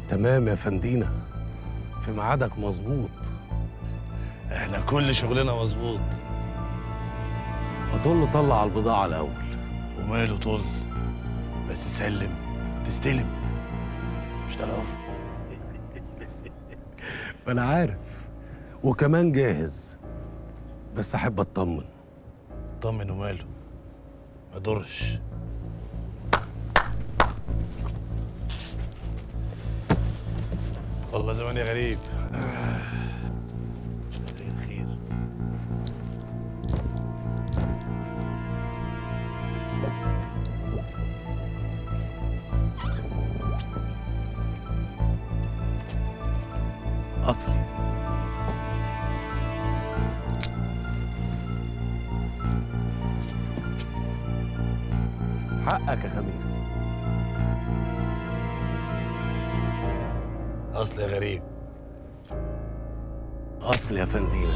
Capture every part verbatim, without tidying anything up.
تمام يا فندينا، في ميعادك مظبوط. احنا كل شغلنا مظبوط. هتقول له طلع على البضاعة الأول. وماله طل، بس سلم تستلم، مش ده العرف. ما أنا عارف، وكمان جاهز، بس أحب أطمن. طمن وماله، ما يضرش. والله زمان يا غريب. خير خير. أصل حقك يا خميس. اصل يا غريب. أصل يا فندينا.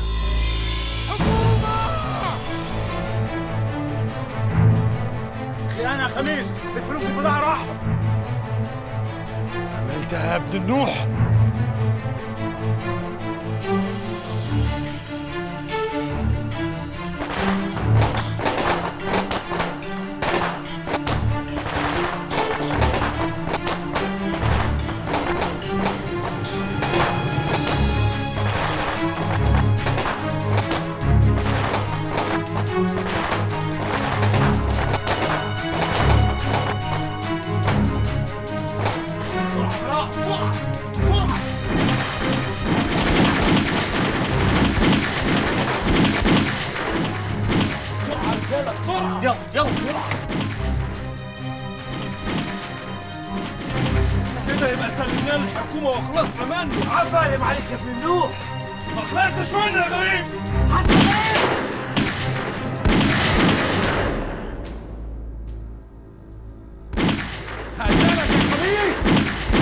خيانة يا خميس، الفلوس البضاعة راحت. عملتها يا ابن النوح. يلا يلا بسرعة. كده يبقى سلمناه للحكومة وخلصنا منه. عفارم عليك يا ابن النوح. ما خلصتش منه يا غريب. حسن ايه؟ هقتلك يا خبيث.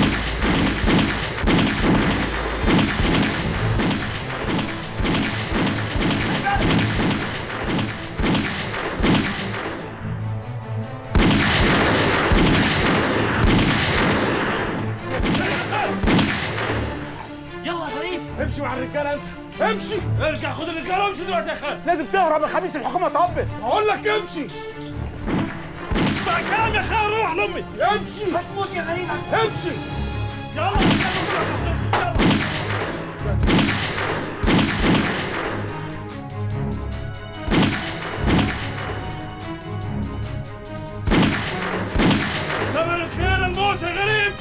امشي مع الرجاله انت، امشي. ارجع خد الرجاله وامشي دلوقتي يا خالد. لازم تهرب يا خميس، الحكومه طبت. اقول لك امشي. اسمع كلام يا خالد، روح لامي. امشي. هتموت يا غريب. امشي. يلا يلا. ثمن الخيانه الموت يا غريب.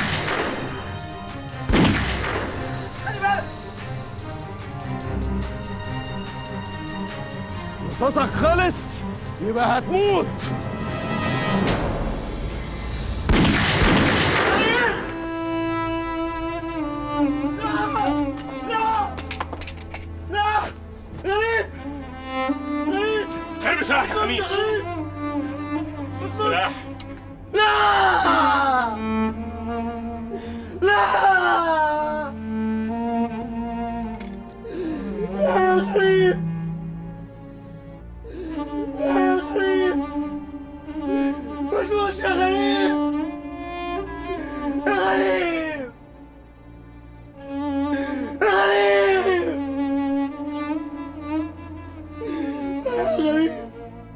خلي بالك. رصاصك خلص يبقى هتموت. لا لا لا غريب غريب. ارمي سلاح يا خميس. سلاح. لا لا يا غريب يا غريب. ما تموتش يا غريب يا غريب يا غريب يا غريب.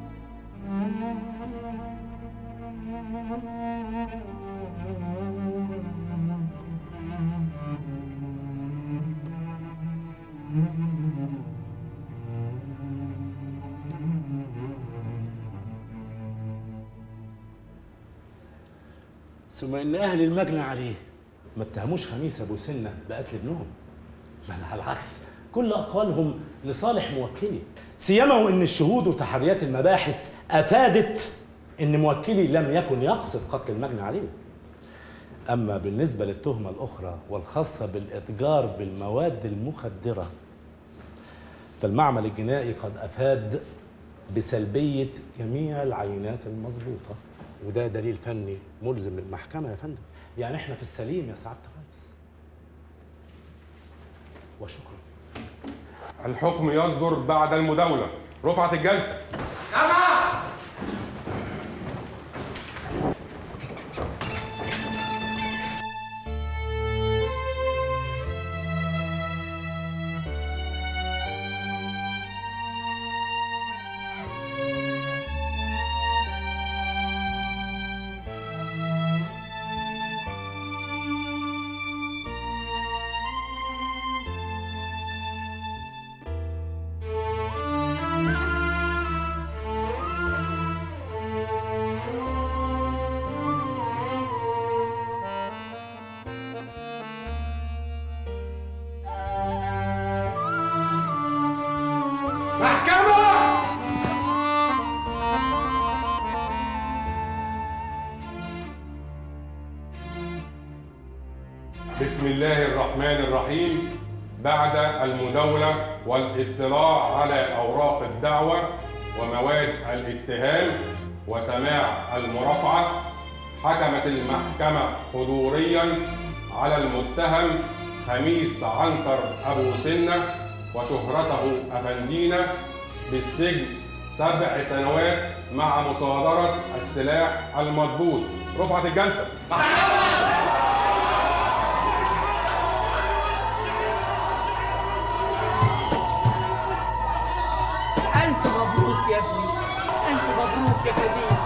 ثم ان اهل المجنى عليه ما اتهموش خميس ابو سنه بقتل ابنهم، بل على العكس كل اقوالهم لصالح موكلي، سيما وان الشهود وتحريات المباحث افادت ان موكلي لم يكن يقصد قتل المجنى عليه. اما بالنسبه للتهمه الاخرى والخاصه بالاتجار بالمواد المخدره فالمعمل الجنائي قد افاد بسلبيه جميع العينات المضبوطه، وده دليل فني ملزم للمحكمة يا فندم. يعني احنا في السليم يا سعادة الرئيس. وشكرا. الحكم يصدر بعد المداولة. رفعت الجلسة. جماعة بسم الله الرحمن الرحيم. بعد المداولة والاطلاع على أوراق الدعوة ومواد الاتهام وسماع المرافعة، حكمت المحكمة حضورياً على المتهم خميس عنتر أبو سنة وشهرته أفندينا بالسجن سبع سنوات مع مصادرة السلاح المضبوط. رفعت الجلسة. ألف مبروك يا ابني، ألف مبروك يا كبير.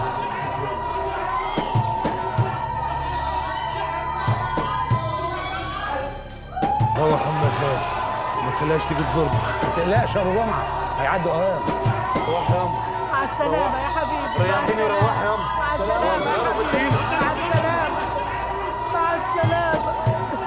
روح أم خال، ما تخليهاش تيجي تزورنا. ما تقلقش يا ابو جمعه، هيعدوا اوام. روح يا أم. مع السلامة يا حبيبي. ريحيني وروحي يا أم. مع السلامة يا حبيبي. مع السلامة. مع السلامة.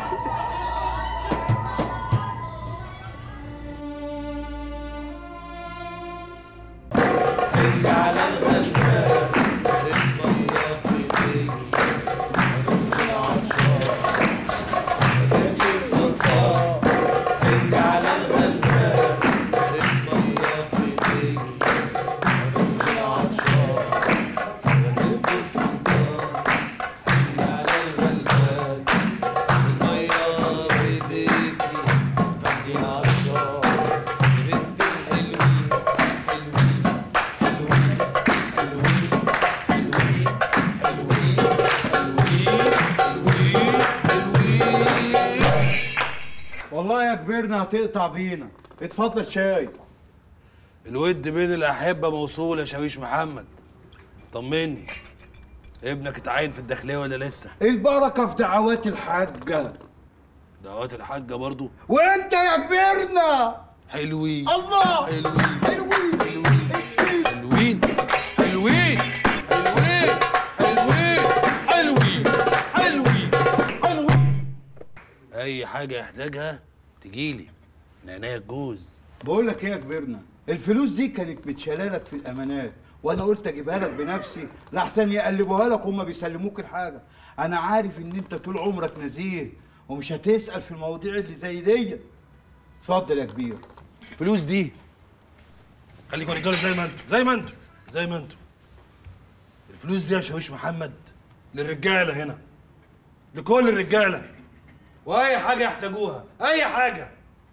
والله يا كبرنا هتقطع بينا. اتفضل شاي. الود بين الأحبة موصول يا شاويش محمد. طمني، ابنك اتعين في الداخلية ولا لسه؟ البركة في دعوات الحاجة. دعوات الحاجة برضو؟ وانت يا كبرنا حلوين. الله حلوين حلوين حلوين حلوين حلوين حلوين حلوين حلوين حلوين. أي حاجة يحتاجها تجيلي من عينيا الجوز. بقول لك ايه يا كبرنا، الفلوس دي كانت متشالة لك في الامانات، وانا قلت اجيبها لك بنفسي لحسن يقلبوها لك وهم بيسلموك الحاجه. انا عارف ان انت طول عمرك نزيه ومش هتسال في المواضيع اللي زي دي. اتفضل يا كبير. الفلوس دي خليكوا رجاله زي ما انتوا زي ما انتوا زي ما انتوا. الفلوس دي يا شاويش محمد للرجاله هنا، لكل الرجاله، واي حاجه يحتاجوها، اي حاجه.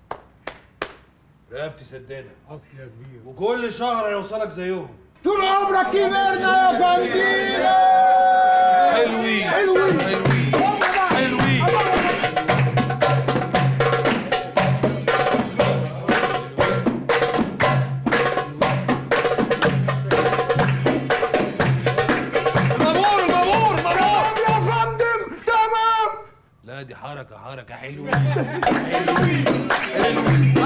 رقبتي سداده اصل يا كبير، وكل شهر هيوصلك زيهم. طول عمرك كبرنا يا فندينا. حلوين حلوين حلوين حلوين. مامور مامور مامور يا فندم. تمام. لا دي حركه حركه حلوه. حلوين حلوين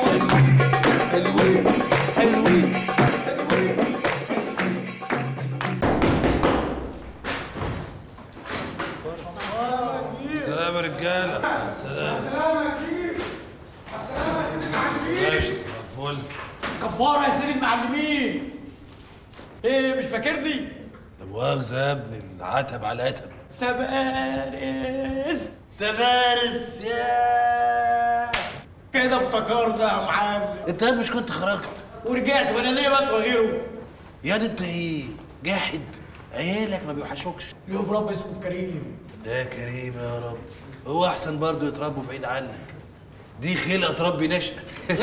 حلوين حلوين. سلام يا رجاله. مع السلامه. ماشي فل. كفارة يا سيدي المعلمين. ايه مش فاكرني؟ لا مؤاخذه يا ابني، العتب على العتب. سبارس سبارس يا كده افتكرت يا معلم. انت قاعد مش كنت خرجت ورجعت وانا ليه بقى غيره؟ يا دي انت ايه جاحد، عيالك ما بيوحشوكش. ليهم رب اسمه كريم. ده كريم يا رب. هو احسن برضه يتربوا بعيد عنك، دي خلقه تربي نشأة.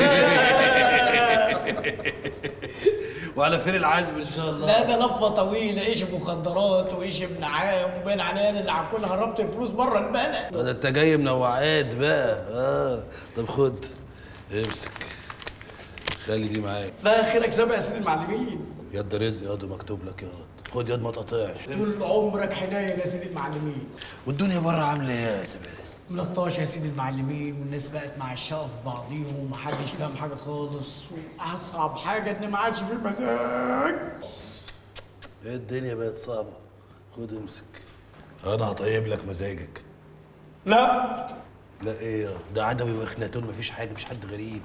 وعلى فين العزم ان شاء الله؟ لا ده لفه طويله، ايش مخدرات وايش ابن عام وبين عنان اللي هكون هربت فلوس بره البلد. ده انت جاي منوعات بقى. اه طب خد امسك، خلي دي معاك. ده خيرك سابق يا سيدي المعلمين. يد رزق ياض مكتوب لك ياض. خد ياض ما تقطعش. طول عمرك حنين يا سيدي المعلمين. والدنيا بره عامله ايه يا سبارس؟ ملطاش يا سيدي المعلمين، والناس بقت مع الشقه في بعضيهم ومحدش فاهم حاجه خالص، واصعب حاجه ان ما عادش في مزاج. ايه الدنيا بقت صعبه. خد امسك، انا هطيب لك مزاجك. لا لا ايه ده عدوي واخناتون، مفيش حاجه، مفيش حد غريب.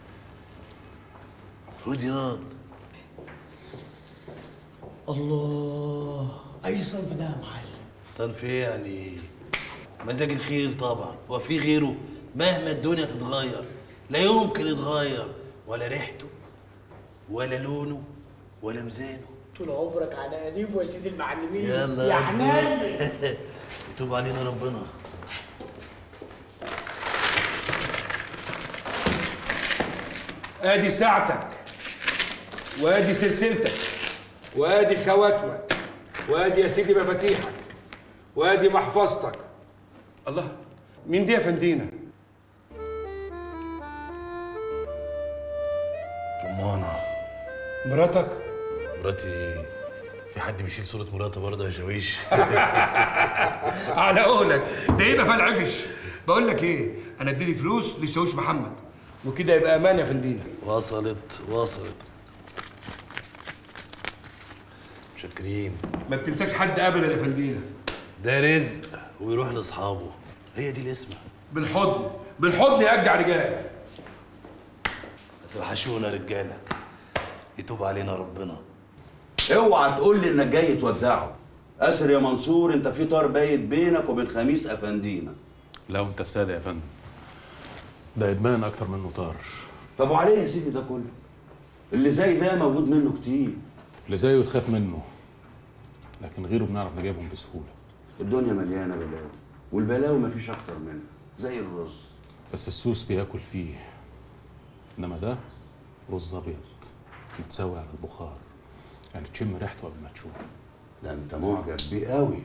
خد ياض. الله، اي صنف ده يا معلم؟ صنف ايه يعني؟ مزاج الخير طبعا، هو في غيره؟ مهما الدنيا تتغير لا يمكن يتغير، ولا ريحته ولا لونه ولا ميزانه. طول عمرك على قديم يا سيدي المعلمين. يلا يا حنان. يتوب علينا ربنا. ادي ساعتك، وادي سلسلتك، وادي خواتمك، وادي يا سيدي مفاتيحك، وادي محفظتك. الله، مين دي يا فندينا؟ رمانة. مراتك؟ مراتي ايه؟ في حد بيشيل صورة مراته برضه يا شاويش؟ على قولك ده يبقى فال عفش. بقول لك ايه، انا اديتي فلوس للشاويش محمد، وكده يبقى امان يا فندينا. وصلت وصلت. متشكرين. ما بتنساش حد ابدا يا فندينا. ده رزق ويروح لاصحابه، هي دي الاسمه. بالحضن بالحضن يا اجدع رجال. هتوحشونا رجاله، يتوب علينا ربنا. اوعى تقول لي انك جاي تودعه. اسر يا منصور، انت في طار بايت بينك وبين خميس افندينا. لا وانت السادة يا فندم، ده ادمان اكتر منه طار. طب وعليه يا سيدي ده كله؟ اللي زي ده موجود منه كتير. اللي زيه تخاف منه، لكن غيره بنعرف نجيبهم بسهوله. الدنيا مليانه بلاوي، والبلاوي مفيش اكتر منها زي الرز. بس السوس بياكل فيه، انما ده رز ابيض متسوي على البخار، يعني تشم ريحته قبل ما تشوفه. ده انت معجب بيه قوي.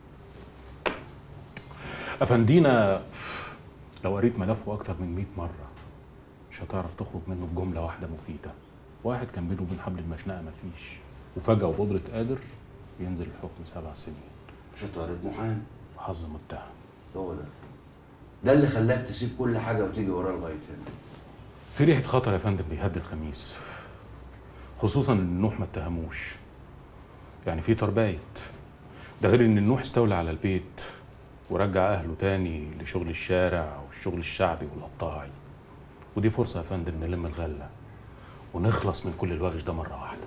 افندينا لو قريت ملفه اكتر من مئة مره مش هتعرف تخرج منه بجمله واحده مفيده. واحد كان بينه وبين حبل المشنقه مفيش، وفجاه وبقدره قادر ينزل الحكم سبع سنين. مش طارد محامي وحظ متهم. هو ده ده اللي خلاك تسيب كل حاجه وتيجي وراه لغايه هنا. في ريحه خطر يا فندم بيهدد خميس، خصوصا ان النوح ما اتهموش، يعني في تربايت. ده غير ان النوح استولى على البيت ورجع اهله تاني لشغل الشارع والشغل الشعبي والقطاعي. ودي فرصه يا فندم نلم الغله ونخلص من كل الوغش ده مره واحده.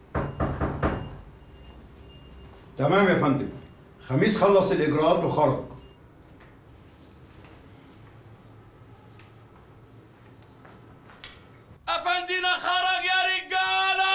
تمام يا فندم. خميس خلص الاجراءات وخرج. افندينا خرج يا رجاله.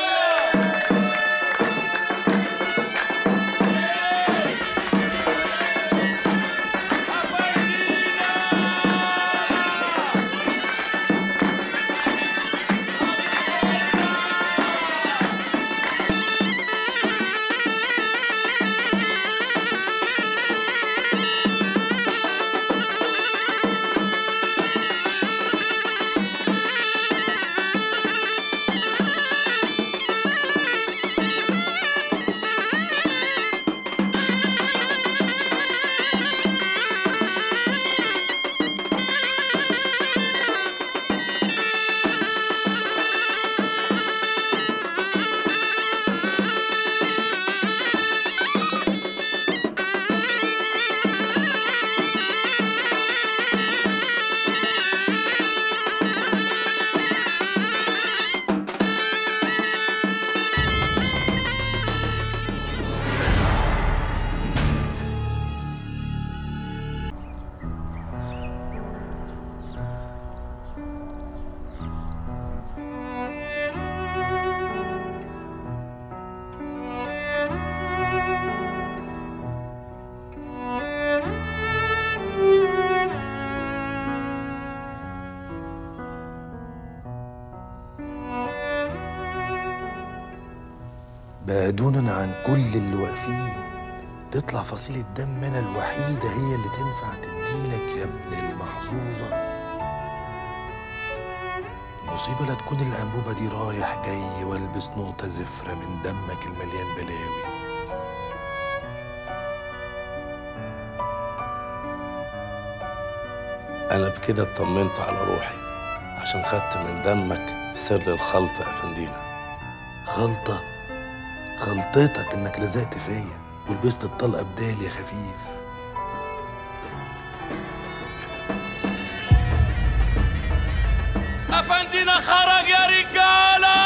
بعدونا عن كل اللي واقفين، تطلع فصيلة دم انا الوحيدة هي اللي تنفع تديلك يا ابن المحظوظة. المصيبة لا تكون الأنبوبة دي رايح جاي والبس نقطة زفرة من دمك المليان بلاوي. أنا بكده اطمنت على روحي عشان خدت من دمك سر الخلطة يا فندينا. خلطة؟ خلطتك إنك لزقت فيا ولبست الطلقة بدالي يا خفيف. افندينا خرج يا رجاله.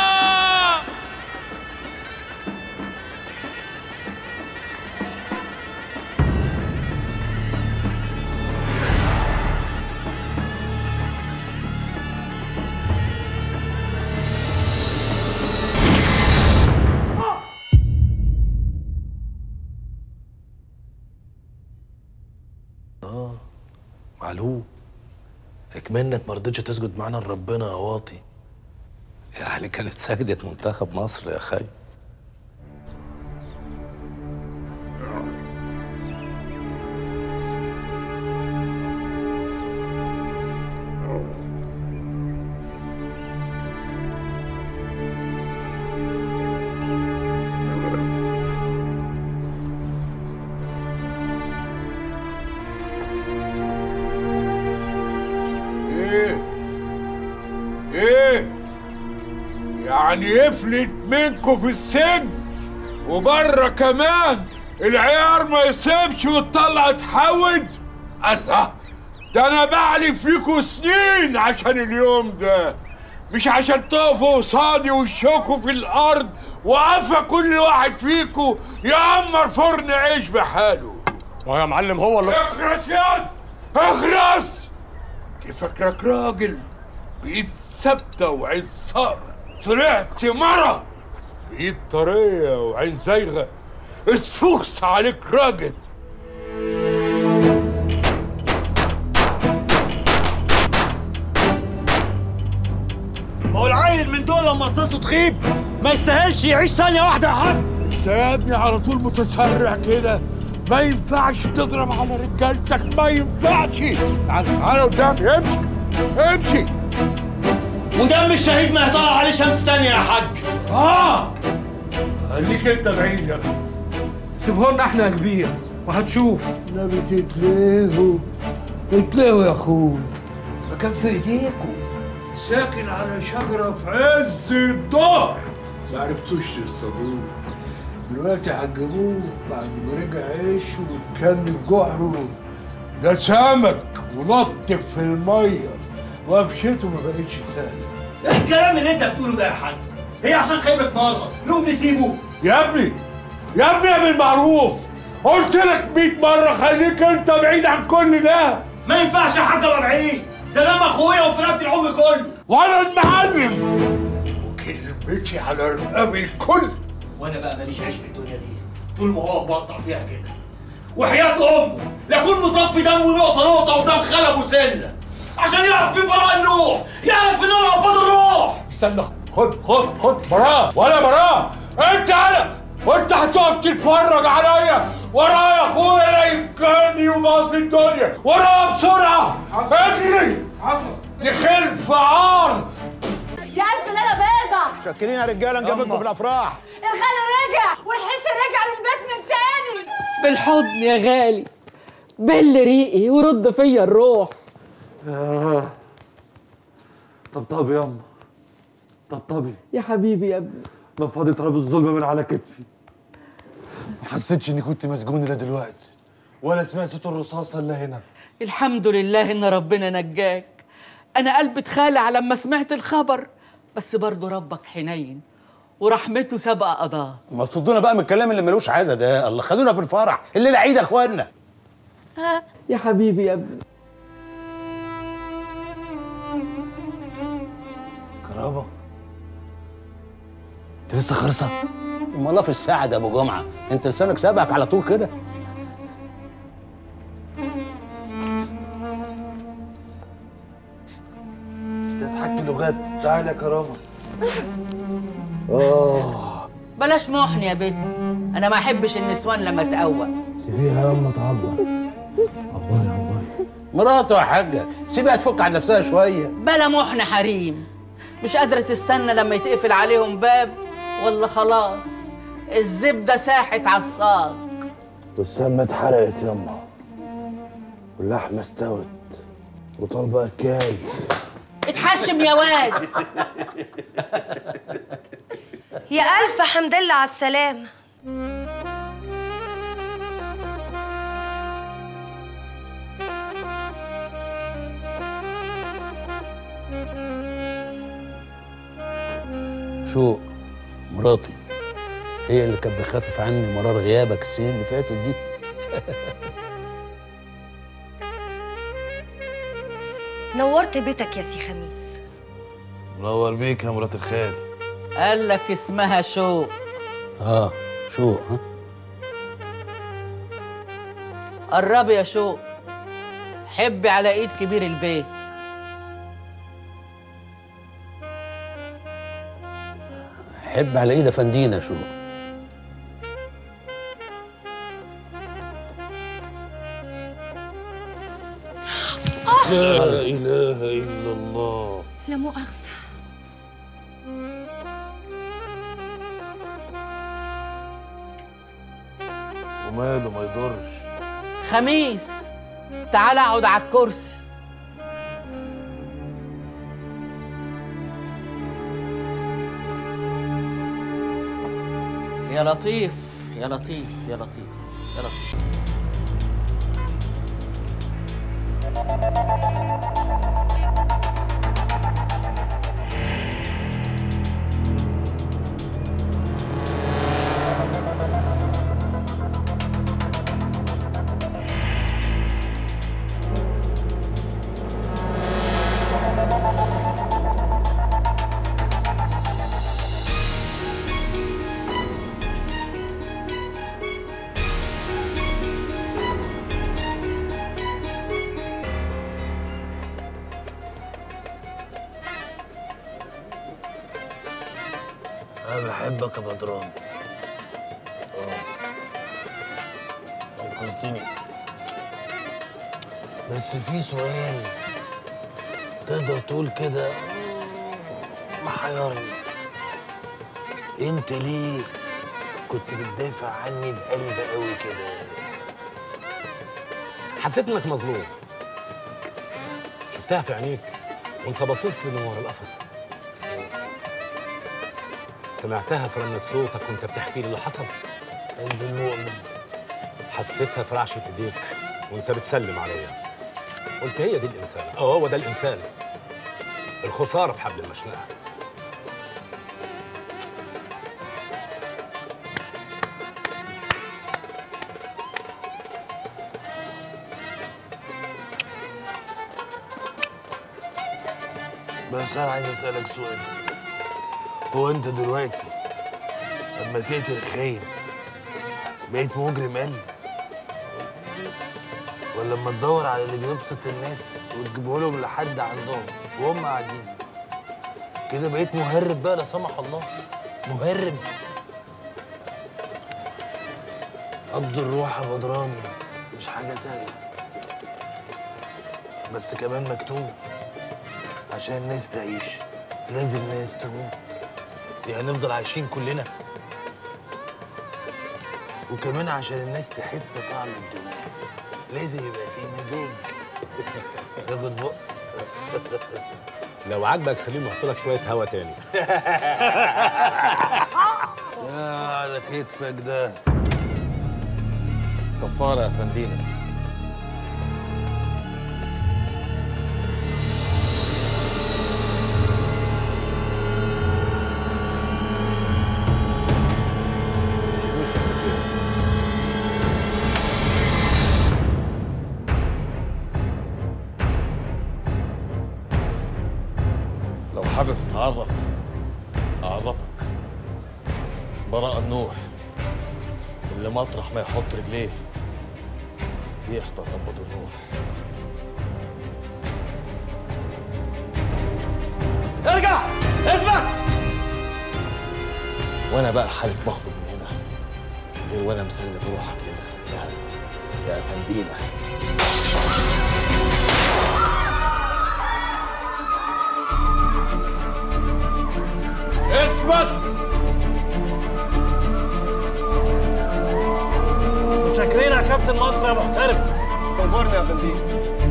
اه معلوم. اكمنك ما رضيتش تسجد معانا لربنا يا واطي. يعني كانت سجدة منتخب مصر يا خي. يعني يفلت منكم في السجن وبره كمان العيار ما يسيبش وتطلع تحود. الله، ده انا بعلف فيكم سنين عشان اليوم ده، مش عشان تقفوا قصادي وشكوا في الارض وقفا كل واحد فيكم يعمر فرن عيش بحاله. ما يا معلم هو اللي اخرس ياض اخرس. انت فاكرك راجل بايد ثابته وعين صقر، طلعت مرة بإيد طرية وعين زايغة، اتفوكس عليك راجل. ما هو العيل من دول لما قصصته تخيب ما يستاهلش يعيش ثانية واحدة يا حاج. انت يا ابني على طول متسرع كده، ما ينفعش تضرب على رجالتك، ما ينفعش. تعال تعال قدامي، امشي امشي. ودم الشهيد ما يطلع عليه شمس تانية يا حاج. اه خليك انت بعيد يا ابني، سيبه لنا احنا يا كبير وهتشوف. نبي تتلهوا اتلهوا يا اخوي، ده كان في ايديكم ساكن على شجره في عز الظهر ما عرفتوش تصطادوه، دلوقتي هتجيبوه بعد ما رجع عيش واتكلم جعره. ده سمك ونط في الميه وقفشته ما بقتش سهله. ايه الكلام اللي انت بتقوله ده يا حاج؟ هي عشان خيبة مرة نقوم نسيبه؟ يا ابني يا ابني يا بالمعروف، قلت لك مية مرة خليك انت بعيد عن كل ده. ما ينفعش يا حاج ابقى بعيد، ده دم اخويا وفرقت العمر كله. وانا المعلم وكلمتي على رقاب الكل. وانا بقى ماليش عيش في الدنيا دي طول ما هو مبرطع فيها كده. وحياة امه لاكون مصفي دمه نقطة نقطة قدام خلب وسنة عشان يعرف مين براء النوح، يعرف ان انا عباد الروح. استنى، خد خد خد براء ولا براء، انت انا وانت هتقف تتفرج عليا ورايا اخويا لا يمكنني وباص الدنيا ورايا بسرعه. اجري يخلف عار. يا الف ليله بيضه. شكرين يا رجاله نجيبكم في الافراح. الخال رجع والحس رجع للبيت من تاني. بالحضن يا غالي، بل ريقي ورد فيا الروح. آه. طبطبي ياما، طبطبي يا حبيبي يا ابني. نفضي تراب الظلم من على كتفي. ما حسيتش اني كنت مسجون الا دلوقتي، ولا سمعت صوت الرصاصه الا هنا. الحمد لله ان ربنا نجاك. انا قلبي اتخالع لما سمعت الخبر، بس برضه ربك حنين ورحمته سبق قضاه. ما تصدونا بقى من الكلام اللي ملوش عايزه ده. الله، خلونا في الفرح، الليله عيد يا اخوانا. ها يا حبيبي يا ابني. كرامه انت لسه خالصه؟ امال في الساعه ده ابو جمعه، انت لسانك سابقك على طول كده. ده تحكي لغات. تعالى يا كرامه. اه بلاش محن يا بنت، انا ما احبش النسوان لما تقوى. سيبيها يا اما تعبر. عباري عباري مراته يا حاجه، سيبها تفك عن نفسها شويه. بلا محن حريم، مش قادره تستنى لما يتقفل عليهم باب ولا خلاص الزبده ساحت على الصاج. والسمنه اتحرقت يما، واللحمه استوت وطالبه اكاي. اتحشم يا واد. يا الف حمد لله على السلامه. شو مراتي هي اللي كانت بتخفف عني مرار غيابك السنين اللي فاتت دي. نورت بيتك يا سي خميس. منور بيك يا مرات الخال. قال لك اسمها شوق. اه شوق. ها قربي يا شوق حبي على ايد كبير البيت. حب على ايد افندينا شو. لا اله الا الله. لا مؤاخذة. وماله ما يضرش. خميس تعال اقعد على الكرسي. يا لطيف يا لطيف يا لطيف يا لطيف. أنا بحبك يا بدران. اه أنقذتني. بس في سؤال تقدر تقول كده محيرني. أنت ليه كنت بتدافع عني بقلب قوي كده؟ حسيت انك مظلوم. شفتها في عينيك وانت باصص لي من ورا القفص. سمعتها في رنة صوتك وانت بتحكي لي اللي حصل. قلب المؤمن. حسيتها في رعشة ايديك وانت بتسلم عليا. قلت هي دي الانسان، اه هو ده الانسان. الخسارة في حبل المشنقة. بس أنا عايز أسألك سؤال. هو أنت دلوقتي لما تقتل الخاين بقيت مجرم قل؟ ولا لما تدور على اللي بيبسط الناس وتجيبه لهم لحد عندهم وهم قاعدين كده بقيت مهرب بقى لا سمح الله؟ مهرب. قبض الروح يا بدران مش حاجة سهلة، بس كمان مكتوب عشان الناس تعيش لازم ناس تموت. يعني نفضل عايشين كلنا، وكمان عشان الناس تحس طعم الدنيا لازم يبقى في مزاج. تاخد بق. لو عاجبك خليني احط لك شوية هوا تاني. يا على كتفك ده. كفارة يا فندينا. لو حابب تتعرف أعرفك. براء النوح اللي مطرح ما يحط رجليه بيحضر قبض الروح. ارجع اثبت. وانا بقى حالف باخده من هنا غير وانا مسلم روحك للي خلقها يا افندينا. اثبت. متشكرين يا كابتن مصر يا محترف. تطورني يا فندينا.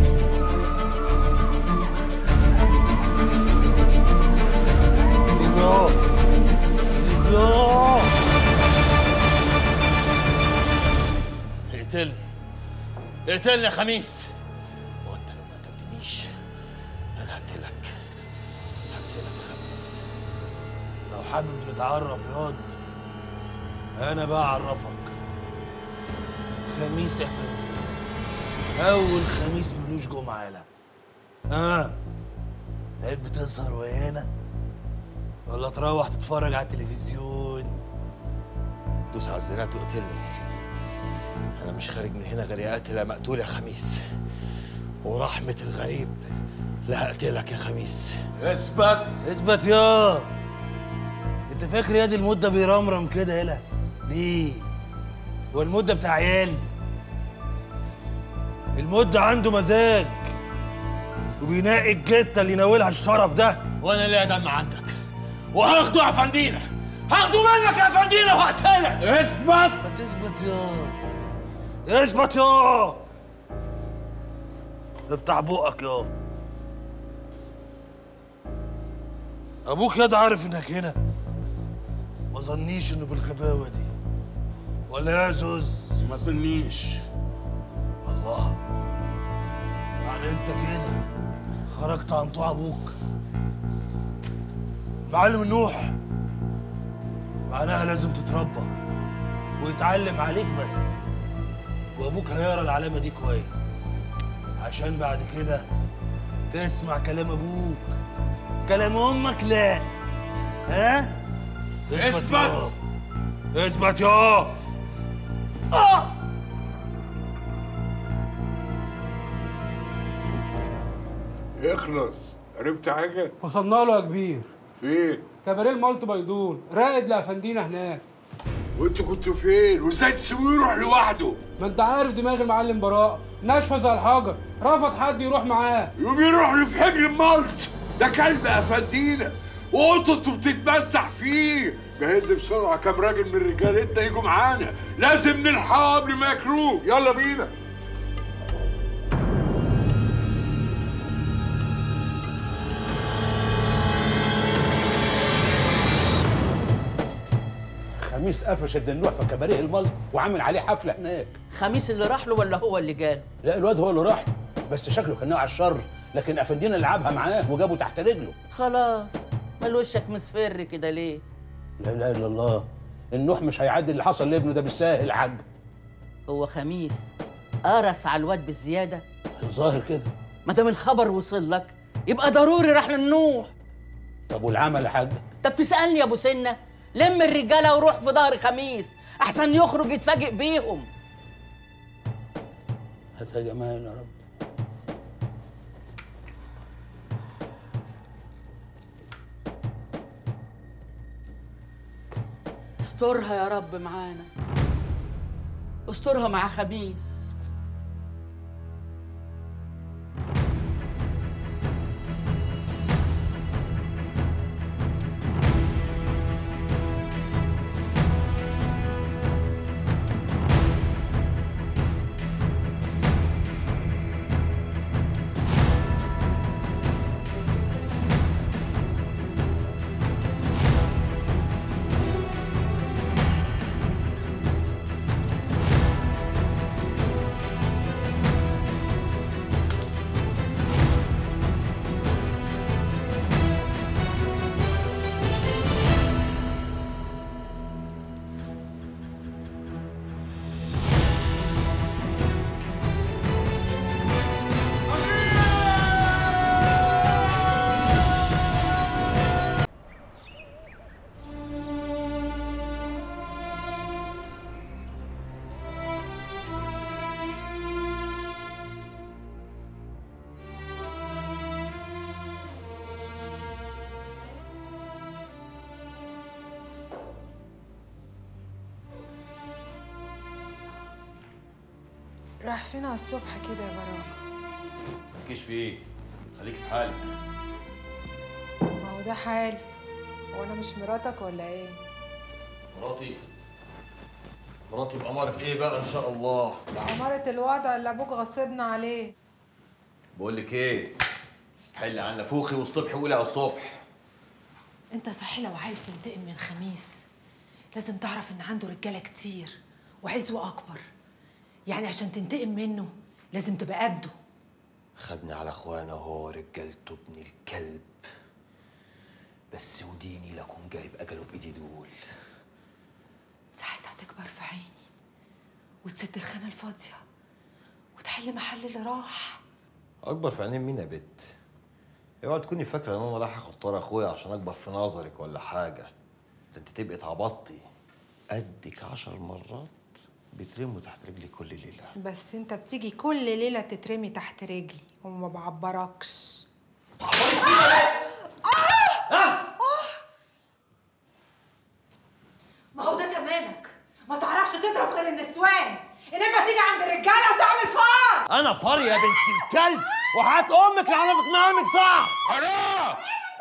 يوه يوه اقتلني اقتلني يا خميس. وانت لو ما قتلتنيش انا هقتلك هقتلك يا خميس. لو حابب نتعرف ياض انا بقى اعرفك. خميس يا فندم، اول خميس ملوش جمعه. لا اه بقيت بتسهر ويانا ولا تروح تتفرج على التلفزيون؟ دوس على الزنات وقتلني. انا مش خارج من هنا غير يا قاتل يا مقتول يا خميس. ورحمة الغريب لا هقتلك يا خميس. اثبت اثبت يا انت فاكر يا دي المده بيرمرم كده يلا ليه؟ هو المده بتاع عيال؟ المده عنده مزاج وبينقي الجته اللي يناولها الشرف ده. وانا ليا دم عندك وهاخده يا فندينا، هاخده منك يا فندينا وهقتلك. اثبت ما تثبت يا اثبت يا افتح بقك يا ابوك ياد عارف انك هنا، ما ظنيش انه بالغباوه دي ولا يا زوز؟ ما ظنيش. الله يعني انت كده خرجت عن طوع ابوك. معلم النوح معناها لازم تتربى ويتعلم عليك بس، وابوك هيقرا العلامه دي كويس عشان بعد كده تسمع كلام ابوك، كلام امك لا. ها؟ اثبت اثبت يا اه اخلص. عرفت حاجه؟ وصلنا له يا كبير. فين؟ كباريه المالت بيضون، راقد لافندينا هناك. وانتوا كنتوا فين؟ وازاي تسيبوه يروح لوحده؟ ما انت عارف دماغ المعلم براء ناشفه زي الحجر، رفض حد يروح معاه. يقوم يروح له في حجر المالت، ده كلب افندينا وقطته بتتمسح فيه. جهز بسرعه كام راجل من رجالتنا يجوا معانا، لازم نلحقه قبل ما ياكلوه. يلا بينا. خميس قفش الدنوع في كباريه الملط وعامل عليه حفله هناك. خميس اللي راح له ولا هو اللي جاله؟ لا الواد هو اللي راح له، بس شكله كان ناوي على الشر، لكن افندينا لعبها معاه وجابه تحت رجله. خلاص، مال وشك مصفر كده ليه؟ لا اله الا الله، النوح مش هيعدي اللي حصل لابنه ده بالساهل يا حاج. هو خميس قرص على الواد بالزياده؟ الظاهر كده. ما دام الخبر وصل لك يبقى ضروري راح للنوح. طب والعمل يا حاج؟ انت بتسالني يا ابو سنه؟ لم الرجاله وروح في ظهر خميس احسن يخرج يتفاجئ بيهم. هات يا جمال يا رب. استرها يا رب معانا، استرها مع خميس. راح فين على الصبح كده يا براء؟ مالكيش في ايه؟ خليك في حالك. ما هو ده حالي، هو انا مش مراتك ولا ايه؟ مراتي مراتي بأمارة ايه بقى ان شاء الله؟ بأمارة الوضع اللي ابوك غصبنا عليه. بقول لك ايه؟ حلي عن نفوخي واصطبحي قولي على الصبح. انت صحيح لو عايز تنتقم من خميس لازم تعرف ان عنده رجاله كتير وعزوه اكبر، يعني عشان تنتقم منه لازم تبقى قده. خدني على اخوانا هو رجالته ابن الكلب، بس وديني لكم جايب اجله بايدي دول. ساعتها تكبر في عيني وتسد الخانه الفاضيه وتحل محل اللي راح. اكبر في عينين مين يا بت؟ اوعي تكوني فاكره ان انا رايح اخد طار اخويا عشان اكبر في نظرك ولا حاجه. ده انت تبقي اتعبطتي قدك عشر مرات بيترموا تحت رجلي كل ليله. بس انت بتيجي كل ليله تترمي تحت رجلي وما بعبركش. ما هو ده تمامك، ما تعرفش تضرب غير النسوان، انما تيجي عند الرجاله وتعمل فار. انا فار يا بنت الكلب، وحياة امك اللي عرفت مقامك صح. حرام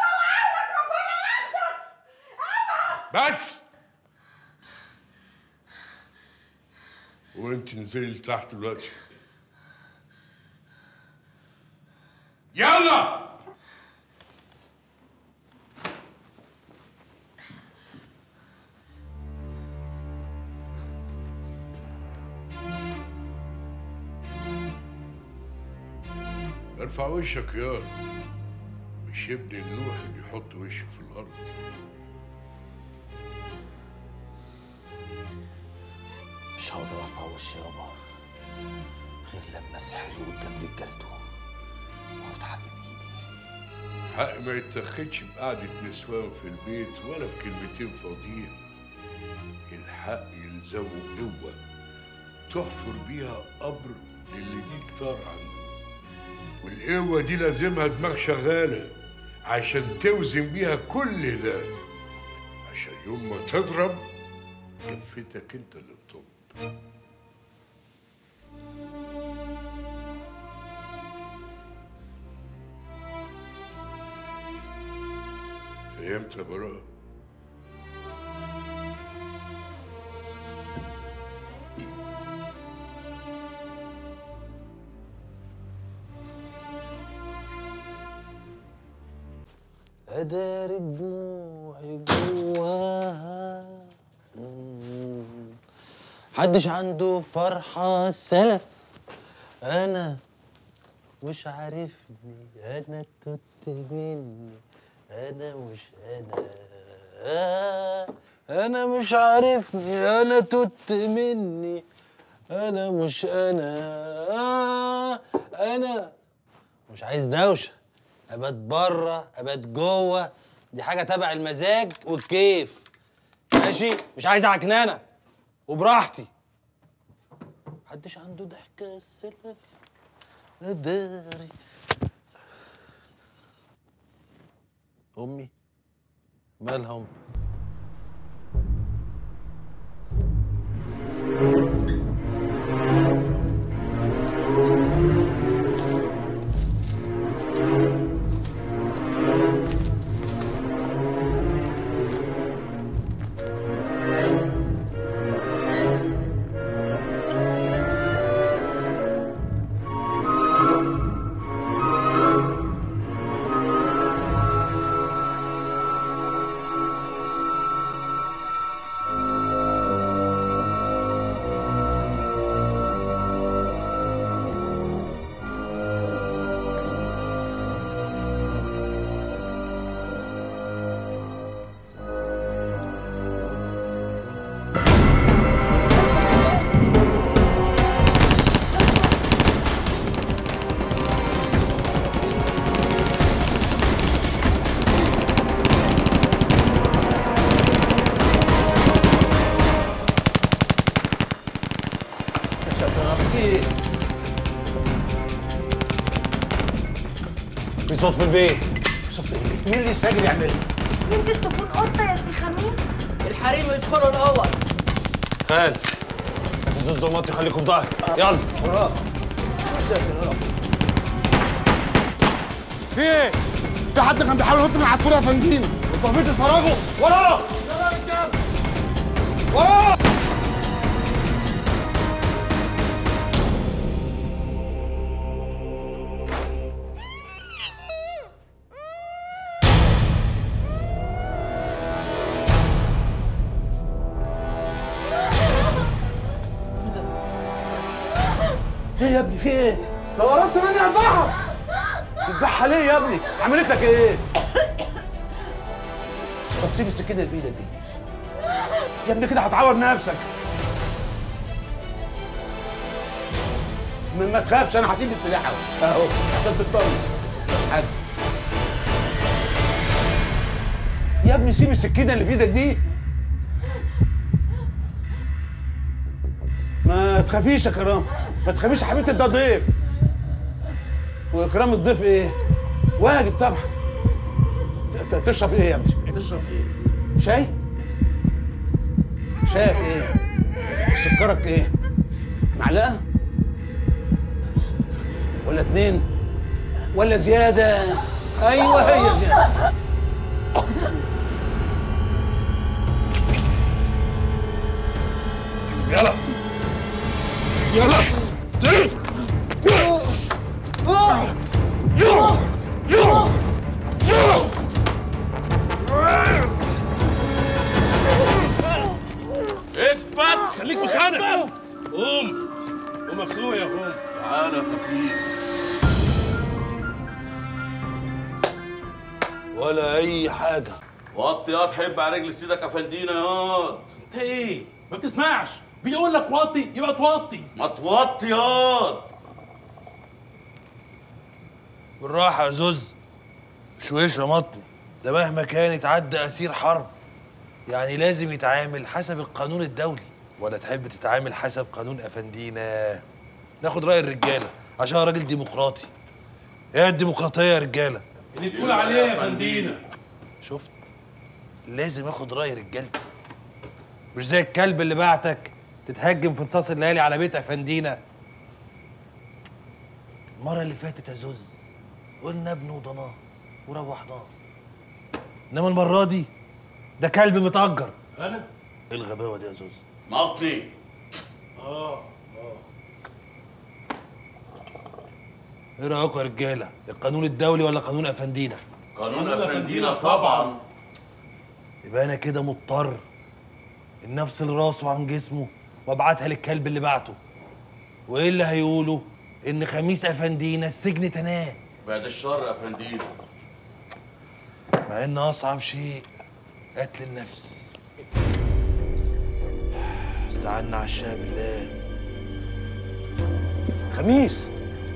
بس. وانت نزلي تحت دلوقتي. يلا ارفع وشك يا مش ابن النوح اللي يحط وشه في الارض. مش هقدر ارفع وشي يابا غير لما اسحله قدام رجالته واخد حقي بايدي. حق ما يتاخدش بقعدة نسوان في البيت ولا بكلمتين فاضيين. الحق يلزمه قوة تحفر بيها قبر للي ليك طار عنده، والقوة دي لازمها دماغ شغالة عشان توزن بيها كل ده، عشان يوم ما تضرب كفتك انت اللي تطب. فهمت يا براء؟ أدار دموعي جواها، محدش عنده فرحة سلف، أنا مش عارفني، أنا توت مني، أنا مش أنا، أنا مش عارفني، أنا توت مني، أنا مش أنا، أنا مش عايز دوشة، أبات بره أبات جوه، دي حاجة تبع المزاج والكيف، ماشي؟ مش عايز عكنانة وبراحتي. محدش عنده ضحكة السلف أداري. أمي مالها أمي؟ في صوت في البيت. صوت ايه؟ مين اللي ساجل يعملها؟ يمكن تكون قطه يا سي خميس. الحريم يدخلوا الاوض. خال هتزوز الزماطي خليكم في ظهري. يلا وراك. في ايه؟ في حد كان بيحاول ينط من العصفور يا فندينا. انتوا فين تتفرجوا؟ ورا! يلا يا رجاله! ورا! ايه يا ابني في ايه؟ انت ورطت مني يا البحر. تذبحها ليه يا ابني؟ عملت لك ايه؟ طب سيب السكينه اللي في ايدك دي. يا ابني كده هتعور نفسك. ما تخافش انا هسيب السلاح اهو اهو عشان تطمن. حاجه يا ابني سيب السكينه اللي في ايدك دي. ما تخافيش يا كرام، ما تخافيش يا حبيبتي، ده ضيف. واكرام الضيف ايه؟ واجب طبعا. تشرب ايه يا ابني؟ تشرب ايه؟ شاي؟ شايك ايه؟ سكرك ايه؟ معلقه؟ ولا اتنين؟ ولا زياده؟ ايوه هي زياده. يلا يلا اثبت، خليك مكانك. قوم قوم اخويا، قوم. تعالى يا خفيف. ولا اي حاجه. وطي ياض، حب على رجل سيدك افندينا ياض. انت ايه؟ ما بتسمعش؟ بيقول لك وطي يبقى توطي. ما توطي ياض. بالراحه يا زوز، مش وش يا مطني، ده مهما كان يتعدى اسير حرب، يعني لازم يتعامل حسب القانون الدولي. ولا تحب تتعامل حسب قانون افندينا؟ ناخد راي الرجاله عشان راجل ديمقراطي. ايه الديمقراطيه يا رجاله؟ اللي تقول عليه يا فندينا. شفت؟ لازم اخد راي رجالتي، مش زي الكلب اللي بعتك تتهجم في نصاص الليالي على بيت افندينا. المره اللي فاتت يا زوز قلنا ابنه وضناه وروحناه، انما المره دي ده كلب متأجر. انا؟ ايه الغباوه دي يا زوز؟ مطني. اه اه ايه رايكم يا رجاله؟ القانون الدولي ولا قانون افندينا؟ قانون افندينا طبعا. يبقى انا كده مضطر ان افصل راسه عن جسمه وابعتها للكلب اللي بعته. وايه اللي هيقولوا؟ ان خميس افندينا السجن تناه. بعد الشر افندينا. مع ان اصعب شيء قتل النفس. استعنا على الشاه بالله. خميس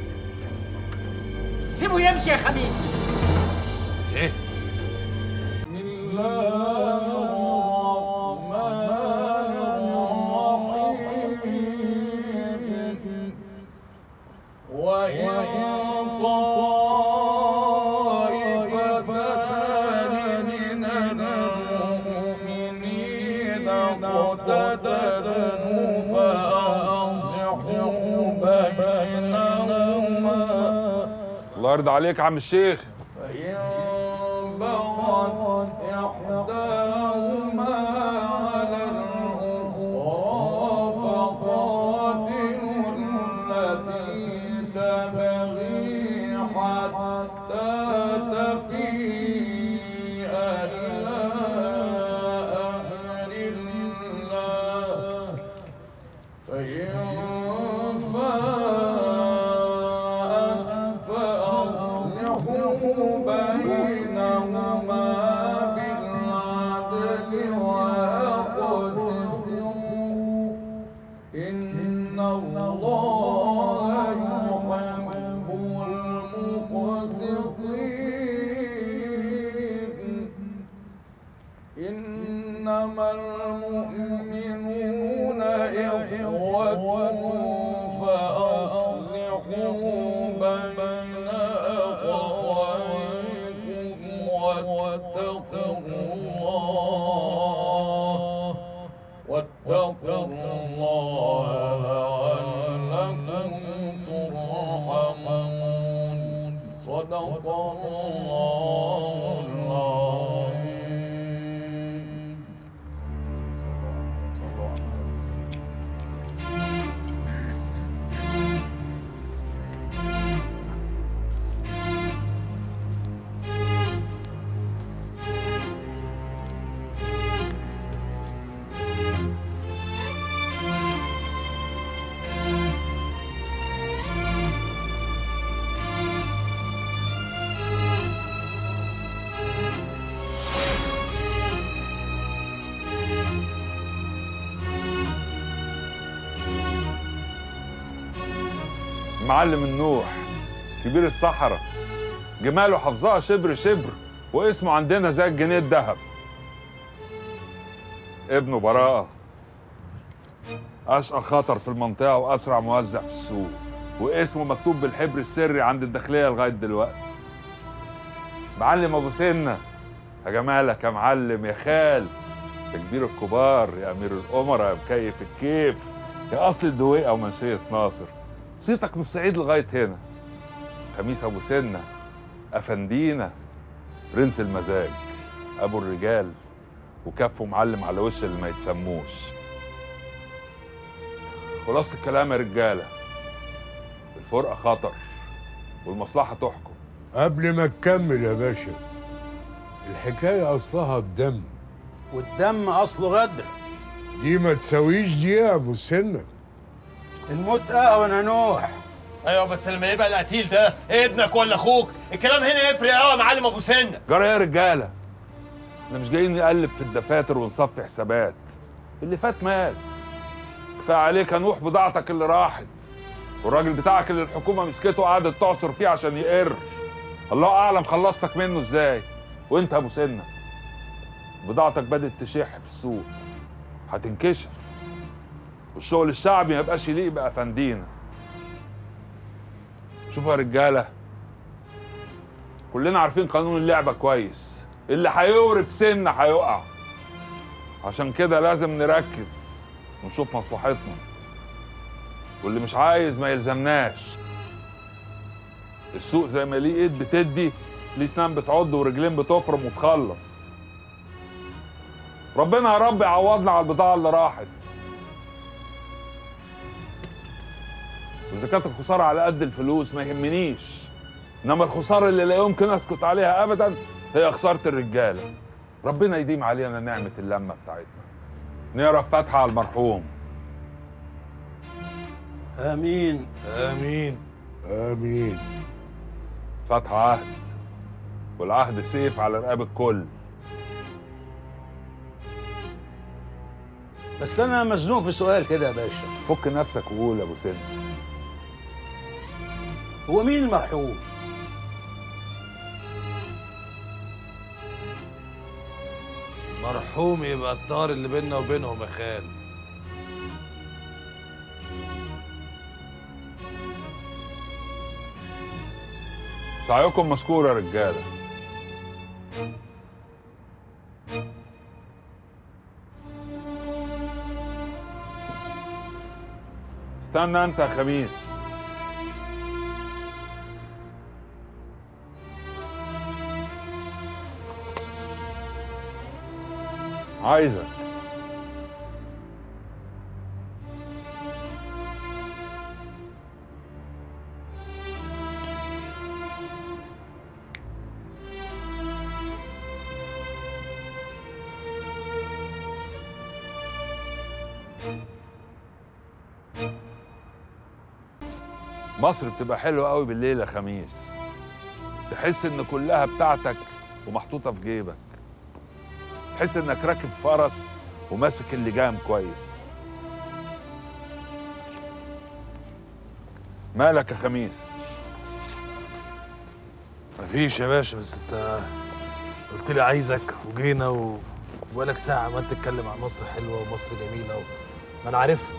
سيبه يمشي يا خميس. ايه؟ بسم الله الرحمن الرحيم. وإن طائفتان من المؤمنين اقتتلوا فأصلحوا بينهما. الله يرضى عليك يا عم الشيخ. فإن بغت إحداهما على الأخرى فقاتلوا التي تبغي حتى تفيء إلى أمر الله، فإن فاءت فأصلحوا بينهما بالعدل وأقسطوا إن الله يحب المقسطين. إنما المؤمنون إخوة فأصلحوا بين أخويكم واتقوا الله واتقوا الله لعلكم ترحمون. صدق الله العظيم. معلم النوح كبير الصحراء، جماله حافظها شبر شبر، واسمه عندنا زي الجنيه الذهب. ابنه براءة. اشقى خطر في المنطقه واسرع موزع في السوق، واسمه مكتوب بالحبر السري عند الداخليه لغايه دلوقتي. معلم ابو سنه، يا جمالك يا معلم يا خال، يا كبير الكبار، يا امير الامراء، يا مكيف الكيف، يا اصل الدويقه ومنشيه ناصر. صيتك من الصعيد لغايه هنا. خميس ابو سنه، افندينا، برنس المزاج، ابو الرجال، وكفه معلم على وش اللي ما يتسموش. خلاصة الكلام يا رجاله، الفرقه خطر والمصلحه تحكم. قبل ما تكمل يا باشا، الحكاية أصلها الدم، والدم أصله غدر. دي ما تساويش دي يا أبو سنة. الموت أهون يا نوح. ايوه بس لما يبقى القتيل ده ابنك ولا اخوك، الكلام هنا يفرق قوي يا معلم ابو سنه. جرى يا رجاله، احنا مش جايين نقلب في الدفاتر ونصفي حسابات. اللي فات مات. كفايه عليك يا نوح بضاعتك اللي راحت، والراجل بتاعك اللي الحكومه مسكته وقعدت تعصر فيه عشان يقر. الله اعلم خلصتك منه ازاي. وانت يا ابو سنه، بضاعتك بدات تشح في السوق، هتنكشف، والشغل الشعبي ما يبقاش يليق بافندينا. شوفوا يا رجاله، كلنا عارفين قانون اللعبه كويس، اللي هيورب سنه هيقع. عشان كده لازم نركز ونشوف مصلحتنا، واللي مش عايز ما يلزمناش. السوق زي ما ليه ايد بتدي، ليه سنان بتعض ورجلين بتفرم وتخلص. ربنا يا رب يعوضنا على البضاعه اللي راحت. واذا كانت الخساره على قد الفلوس ما يهمنيش، انما الخساره اللي لا يمكن اسكت عليها ابدا هي خساره الرجاله. ربنا يديم علينا نعمه اللمه بتاعتنا. نقرا فاتحه على المرحوم. امين امين امين. فاتحه عهد، والعهد سيف على رقاب الكل. بس انا مزنوق في سؤال كده يا باشا. فك نفسك وقول يا ابو سن. هو مين المرحوم؟ مرحوم يبقى الطار اللي بيننا وبينهم يا خال. سعيكم مشكور يا رجاله. استنى انت يا خميس. عايزك مصر بتبقى حلوة قوي بالليل يا خميس. تحس ان كلها بتاعتك ومحطوطة في جيبك. تحس انك راكب فرس وماسك اللجام كويس. مالك يا خميس؟ مفيش يا باشا، بس انت قلت لي عايزك وجينا و... وبقالك ساعة عمال تتكلم عن مصر حلوة ومصر جميلة و... ما انا عارفها.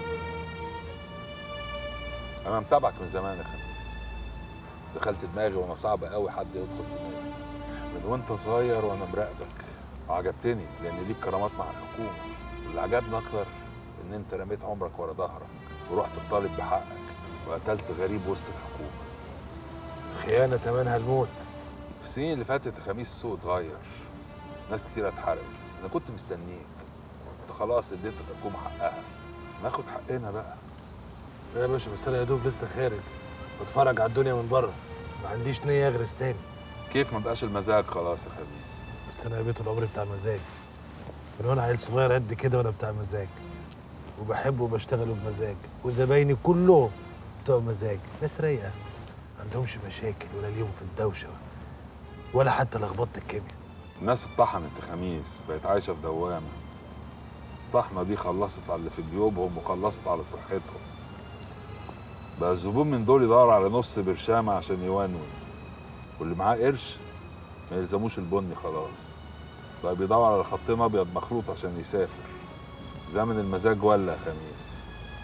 انا متابعك من زمان يا خميس. دخلت دماغي وانا صعب قوي حد يدخل دماغي. من وانت صغير وانا مراقبك، وعجبتني لان ليك كرامات مع الحكومه. واللي عجبني اكتر ان انت رميت عمرك ورا ظهرك ورحت تطالب بحقك وقتلت غريب وسط الحكومه. خيانه تمنها الموت. في السنين اللي فاتت يا خميس السوق اتغير، ناس كتير اتحرقت. انا كنت مستنيك، انت خلاص اديت الحكومه حقها، ناخد حقنا بقى. يا باشا بس انا يا دوب لسه خارج بتفرج على الدنيا من بره، ما عنديش نيه اغرس تاني. كيف ما بقاش المزاج خلاص يا خميس؟ بس انا بيت العمر بتاع مزاج، من وانا عيل صغير قد كده وانا بتاع مزاج، وبحب وبشتغل بمزاج، وزبايني كلهم بتوع مزاج، ناس رايقه ما عندهمش مشاكل ولا ليهم في الدوشه ولا حتى لخبطه الكيمياء. الناس اتطحنت يا خميس، بقت عايشه في دوامه. الطحنه دي خلصت على اللي في جيوبهم وخلصت على صحتهم. بقى الزبون من دول يدور على نص برشامه عشان يونون، واللي معاه قرش ما يلزموش البني خلاص. بقى بيدور على خطين ابيض مخلوط عشان يسافر. زمن المزاج ولا يا خميس.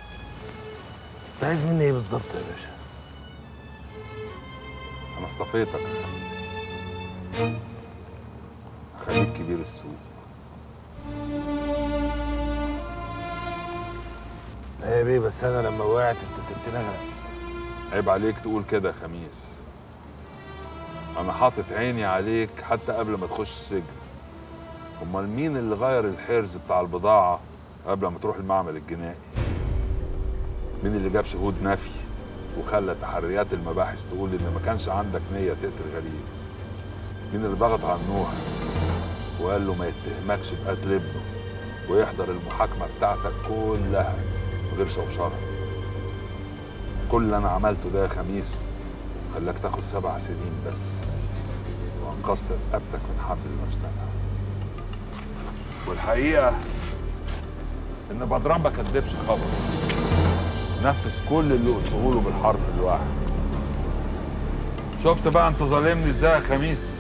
انت عايز مني ايه بالظبط يا باشا؟ انا اصطفيتك يا خميس، هخليك كبير السوق. لا يا بيه، بس انا لما وقعت انت سبتني اغرق. عيب عليك تقول كده يا خميس، انا حاطط عيني عليك حتى قبل ما تخش السجن. امال مين اللي غير الحرز بتاع البضاعه قبل ما تروح المعمل الجنائي؟ مين اللي جاب شهود نفي وخلى تحريات المباحث تقول ان ما كانش عندك نيه تقتل غريب؟ مين اللي ضغط على نوح وقال له ما يتهمكش بقتل ابنه ويحضر المحاكمه بتاعتك كلها من غير شوشره؟ كل اللي انا عملته ده يا خميس خلاك تاخد سبع سنين بس، وانقذت رقبتك من حبل المشنقه. والحقيقه ان بدران ما كدبش خبر، نفذ كل اللي قلته له بالحرف الواحد. شفت بقى انت ظالمني ازاي يا خميس؟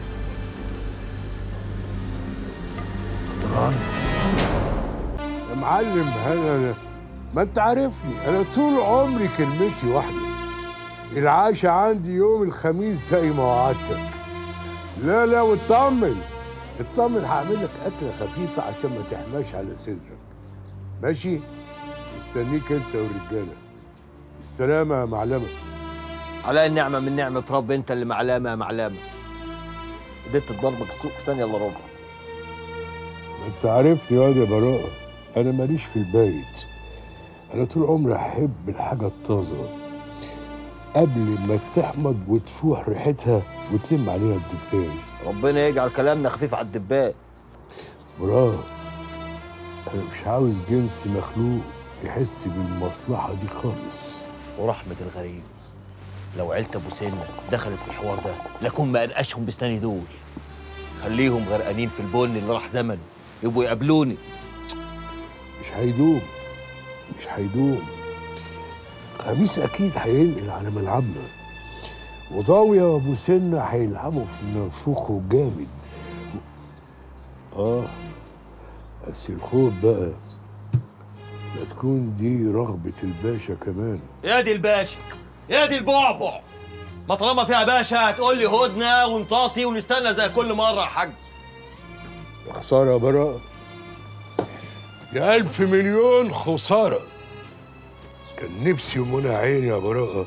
يا معلم انا ما انت عارفني، انا طول عمري كلمتي واحده، العاشة عندي يوم الخميس زي ما وعدتك. لا لا واطمن اطمن، هعمل لك اكله خفيفه عشان ما تحماش على صدرك، ماشي؟ مستنيك انت والرجاله. السلامه يا معلمه. على النعمه من نعمه رب، انت اللي معلمه يا معلمه. قدرت تضربك السوق في ثانيه الا ربع. ما انت عارفني يا واد يا براءه، انا ماليش في البيت، انا طول عمري احب الحاجه الطازه قبل ما تحمض وتفوح ريحتها وتلم عليها الدبان. ربنا يجعل كلامنا خفيف على الدبان. براءه انا مش عاوز جنس مخلوق يحس بالمصلحه دي خالص. ورحمه الغريب لو عيلة ابو سنه دخلت في الحوار ده لكون ما انقشهم بسناني دول. خليهم غرقانين في البن اللي راح زمن يبقوا يقابلوني. مش هيدوم مش هيدوم خميس اكيد هينقل على ملعبنا، وضاويه وابو سنه هيلعبوا في نافوخه جامد. اه بس الخوف بقى لا تكون دي رغبه الباشا كمان. يا دي الباشا يا دي البعبع، ما طالما فيها باشا هتقول لي هدنه ونطاطي ونستنى زي كل مره يا حاج. خساره يا براءه، يا ألف مليون خسارة. كان نفسي ومنى عيني يا براءة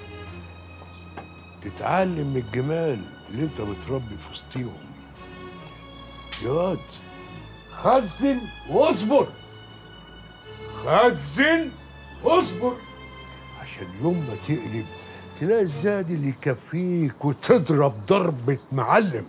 تتعلم من الجمال اللي انت بتربي في وسطيهم. يا واد خزن واصبر، خزن واصبر عشان يوم ما تقلب تلاقي الزاد اللي يكفيك وتضرب ضربة معلم.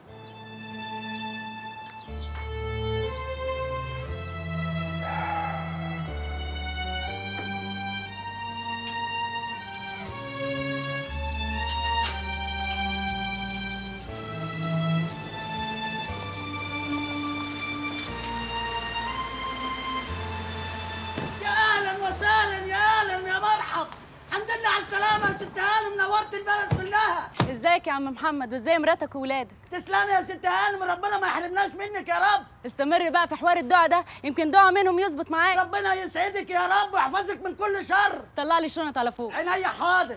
ازيك يا عم محمد وازاي مراتك وولادك؟ تسلمي يا ست هانم، ربنا ما يحرمناش منك يا رب. استمر بقى في حوار الدعاء ده، يمكن دعاء منهم يظبط معاك. ربنا يسعدك يا رب ويحفظك من كل شر. طلع لي شنط على فوق. عينيا حاضر.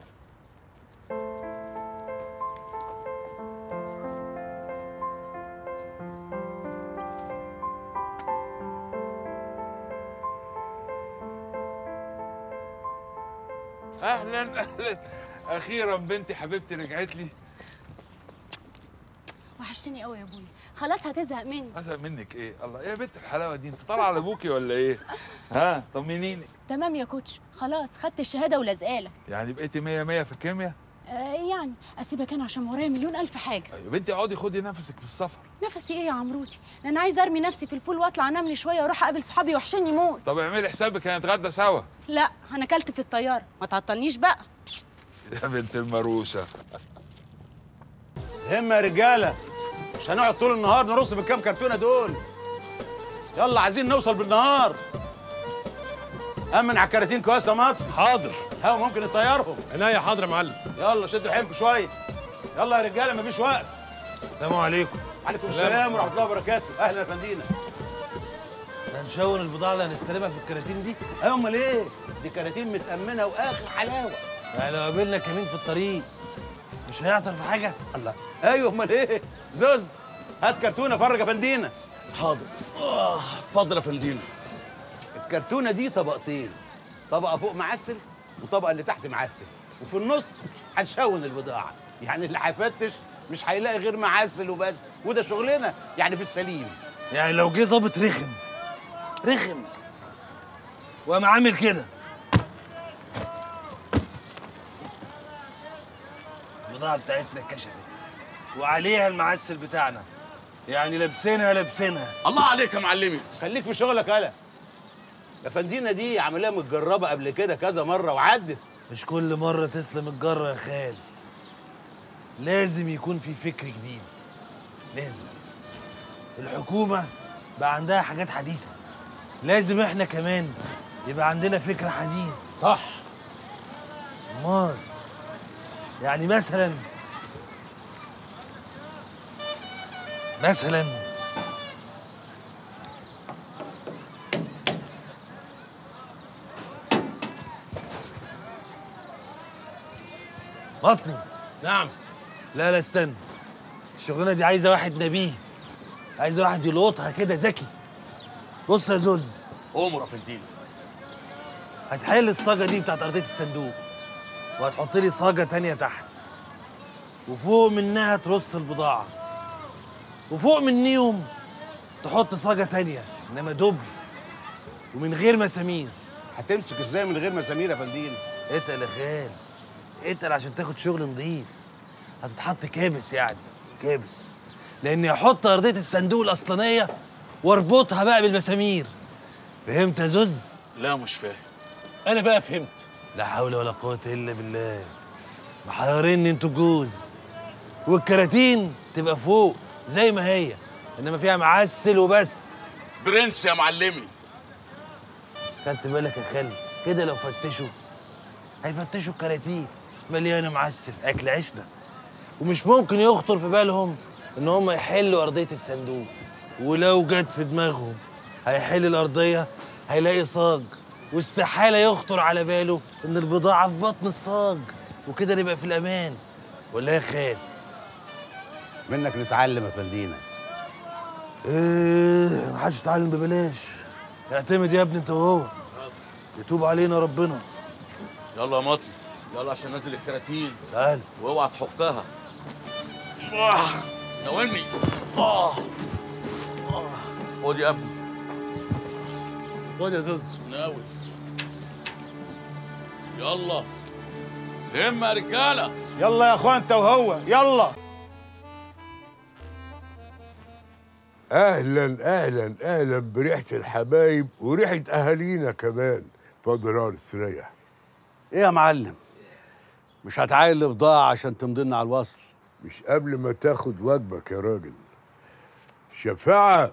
اهلا اهلا، اخيرا بنتي حبيبتي رجعت لي. وحشتني قوي يا ابويا، خلاص هتزهق مني. ازهق منك ايه؟ الله ايه يا بنت الحلاوه دي، انت طالعه على ابوكي ولا ايه؟ ها طمنيني. تمام يا كوتش، خلاص خدت الشهاده ولازقالك. يعني بقيتي مية مية في الكيمياء؟ آه يعني اسيبك انا عشان ورايا مليون الف حاجه. يا بنتي اقعدي خدي نفسك في السفر. نفسي ايه يا عمروتي؟ انا عايزه ارمي نفسي في البول واطلع انام لي شويه واروح اقابل صحابي وحشني موت. طب اعملي حسابك هنتغدى سوا. لا انا اكلت في الطياره، ما تعطلنيش بقى. يا بنت المروسه. همة يا رجاله، مش هنقعد طول النهار نرص بالكام كرتونه دول. يلا عايزين نوصل بالنهار. امن على الكراتين كويس يا مطر. حاضر. هو ممكن نطيرهم. عينيا حاضر يا معلم. يلا شدوا حيلكم شويه. يلا يا رجاله مفيش وقت. السلام عليكم. عليكم السلام ورحمه الله وبركاته. اهلا يا فندينا. هنشون البضاعه اللي هنستلمها في الكراتين دي؟ ايوه امال ايه؟ دي كراتين متامنه واخر حلاوه. يعني لو قابلنا كمين في الطريق مش هيعطل في حاجه؟ الله، ايوه امال ايه؟ زوز هات كرتونه فرج يا فندينا. حاضر. اه اتفضل يا فندينا. الكرتونه دي طبقتين، طبقه فوق معسل وطبقه اللي تحت معسل، وفي النص هنشون البضاعه، يعني اللي هيفتش مش هيلاقي غير معسل وبس، وده شغلنا يعني في السليم. يعني لو جه ظابط رخم رخم وقام عامل كده، البضاعه بتاعتنا اتكشفت وعليها المعسل بتاعنا، يعني لابسينها لابسينها. الله عليك يا معلمي، خليك في شغلك يالا. يا فندينا دي عمليه متجربه قبل كده كذا مره وعدت. مش كل مره تسلم الجره يا خال، لازم يكون في فكر جديد، لازم. الحكومه بقى عندها حاجات حديثه، لازم احنا كمان يبقى عندنا فكر حديث. صح. امال يعني مثلا مثلا بطني. نعم. لا لا استنى، الشغلانه دي عايزه واحد نبيه، عايزه واحد يلقطها كده ذكي. بص يا زوز، امر يا فندينا. هتحل الصاجه دي بتاعت ارضيه الصندوق، وهتحط لي صاجه تانيه تحت، وفوق منها ترص البضاعه، وفوق منيهم تحط صاجه تانيه انما دبل ومن غير مسامير. هتمسك ازاي من غير مسامير يا فندينا؟ اتقل يا خال، اتقل عشان تاخد شغل نظيف. هتتحط كابس، يعني كابس، لاني هحط ارضيه الصندوق الاصلانيه واربطها بقى بالمسامير. فهمت يا زوز؟ لا مش فاهم. انا بقى فهمت. لا حول ولا قوه الا بالله. محيريني انتوا الجوز، والكراتين تبقى فوق زي ما هي، انما فيها معسل وبس. برنس يا معلمي. خدت بالك يا خالي؟ كده لو فتشوا هيفتشوا الكراتين مليانه معسل، اكل عيشنا، ومش ممكن يخطر في بالهم ان هم يحلوا ارضيه الصندوق. ولو جت في دماغهم هيحل الارضيه هيلاقي صاج، واستحاله يخطر على باله ان البضاعه في بطن الصاج، وكده نبقى في الامان. ولا يا خال؟ منك نتعلم يا فندينا. ايه، محدش يتعلم ببلاش. اعتمد يا ابني انت وهو، يتوب علينا ربنا. يلا يا مطلي، يلا عشان نازل الكراتين. تعال. واوعى تحكها. آه. ناولني. اه خد يا ابني. خد يا زوز. ناول. يلا لم يا رجاله. يلا يا اخوان انت وهو، يلا. اهلا اهلا اهلا بريحه الحبايب وريحه اهالينا كمان. اتفضل اقعد استريح. ايه يا معلم، مش هتعاين البضاعه عشان تمضي لنا على الوصل؟ مش قبل ما تاخد واجبك يا راجل. شفاعه.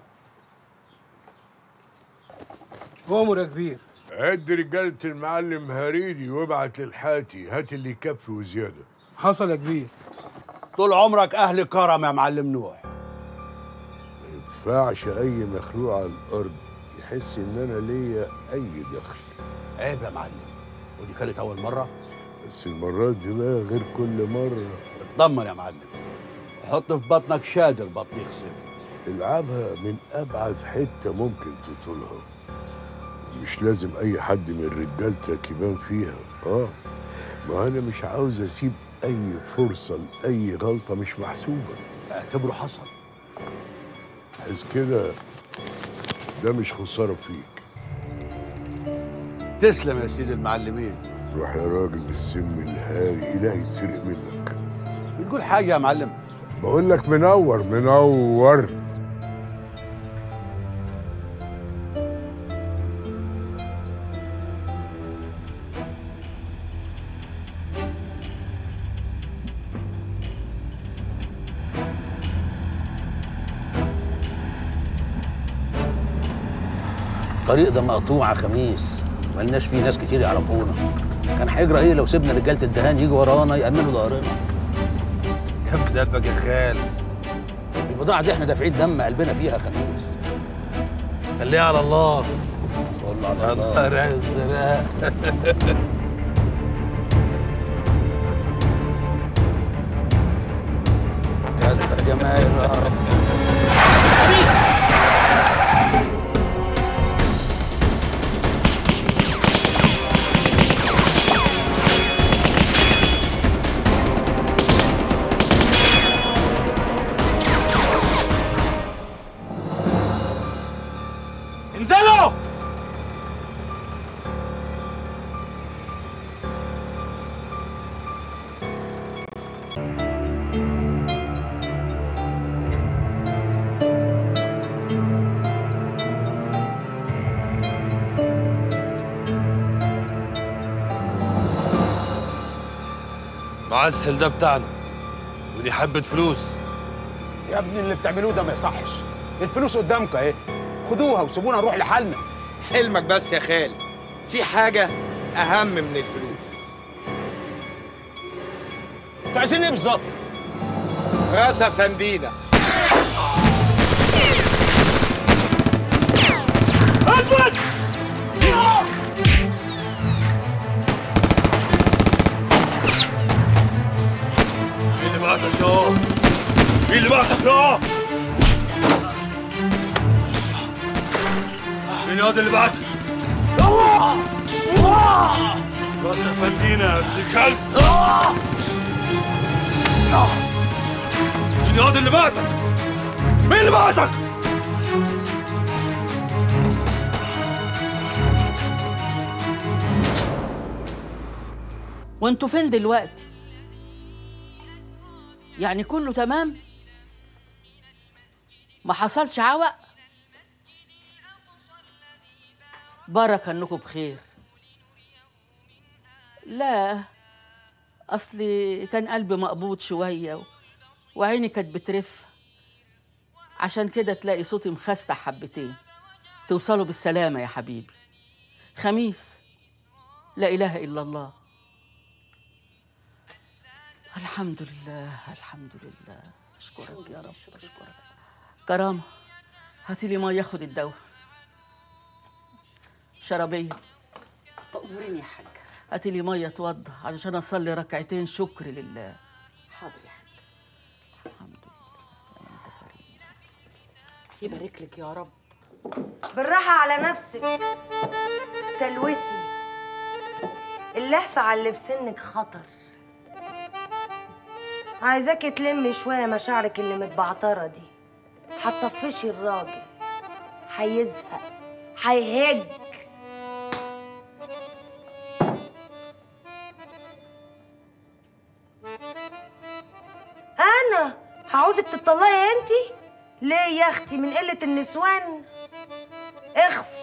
امر يا كبير. عد رجاله المعلم هريدي وابعت للحاتي، هات اللي يكفي وزياده. حصل يا كبير. طول عمرك اهل كرم يا معلم نوح. ما ينفعش اي مخلوق على الارض يحس ان انا ليا اي دخل. عيب يا معلم، ودي كانت اول مره. بس المرات دي بقى غير كل مره. اطمن يا معلم، حط في بطنك شادر بطن يخسف. العبها من ابعد حته ممكن تطولها، مش لازم اي حد من رجالتك يبان فيها. اه ما انا مش عاوز اسيب اي فرصه لاي غلطه مش محسوبه. اعتبره حصل. بس كده ده مش خساره فيك. تسلم يا سيدي المعلمين. روح يا راجل بالسم الهاري، الهي يتسرق منك. بتقول حاجه يا معلم؟ بقول لك منور منور. الطريق ده مقطوع يا خميس، ملناش فيه ناس كتير يعرفونا. كان هيجرى ايه لو سيبنا رجاله الدهان يجوا ورانا يأمنوا ظهرنا؟ كم قلبك يا خال؟ البضاعه دي احنا دافعين دم قلبنا فيها يا خميس. خليها على الله. والله على الله. نهار ازرق. يا جماعه يا رب. انزلوا. معسل ده بتاعنا ودي حبة فلوس. يا ابني اللي بتعملوه ده ما يصحش. الفلوس قدامكم اهي، خدوها وسيبونا نروح لحالنا. حلمك بس يا خالد، في حاجة أهم من الفلوس. انتوا عايزين ايه بالظبط؟ راس أفندينا. اثبت! مين اللي بعتك يا؟ مين اللي بعتك يا؟ مين ياض اللي بعتك؟ راس افندينا يا ابن الكلب. مين ياض اللي بعتك؟ مين اللي بعتك؟ وانتوا فين دلوقتي؟ يعني كله تمام؟ ما حصلش عوق؟ بركة انكم بخير. لا اصلي كان قلبي مقبوض شويه و... وعيني كانت بترف، عشان كده تلاقي صوتي مخستع حبتين. توصلوا بالسلامه يا حبيبي. خميس، لا اله الا الله. الحمد لله الحمد لله. اشكرك يا رب اشكرك. كرامه هاتي لي ميه اخد الدواء. شرابيه تأمريني يا حاج. هاتي لي ميه اتوضى علشان اصلي ركعتين شكر لله. حاضر يا حاج. الحمد لله انت كريم. يبارك لك يا رب. بالراحة على نفسك. سلوسي، اللهفة على اللي في سنك خطر. عايزاكي تلمي شوية مشاعرك اللي متبعترة دي. هتطفشي الراجل، هيزهق، هيهج. أنا هعوزك تطلقي انتي؟ ليه يا اختي؟ من قلة النسوان؟ اخس.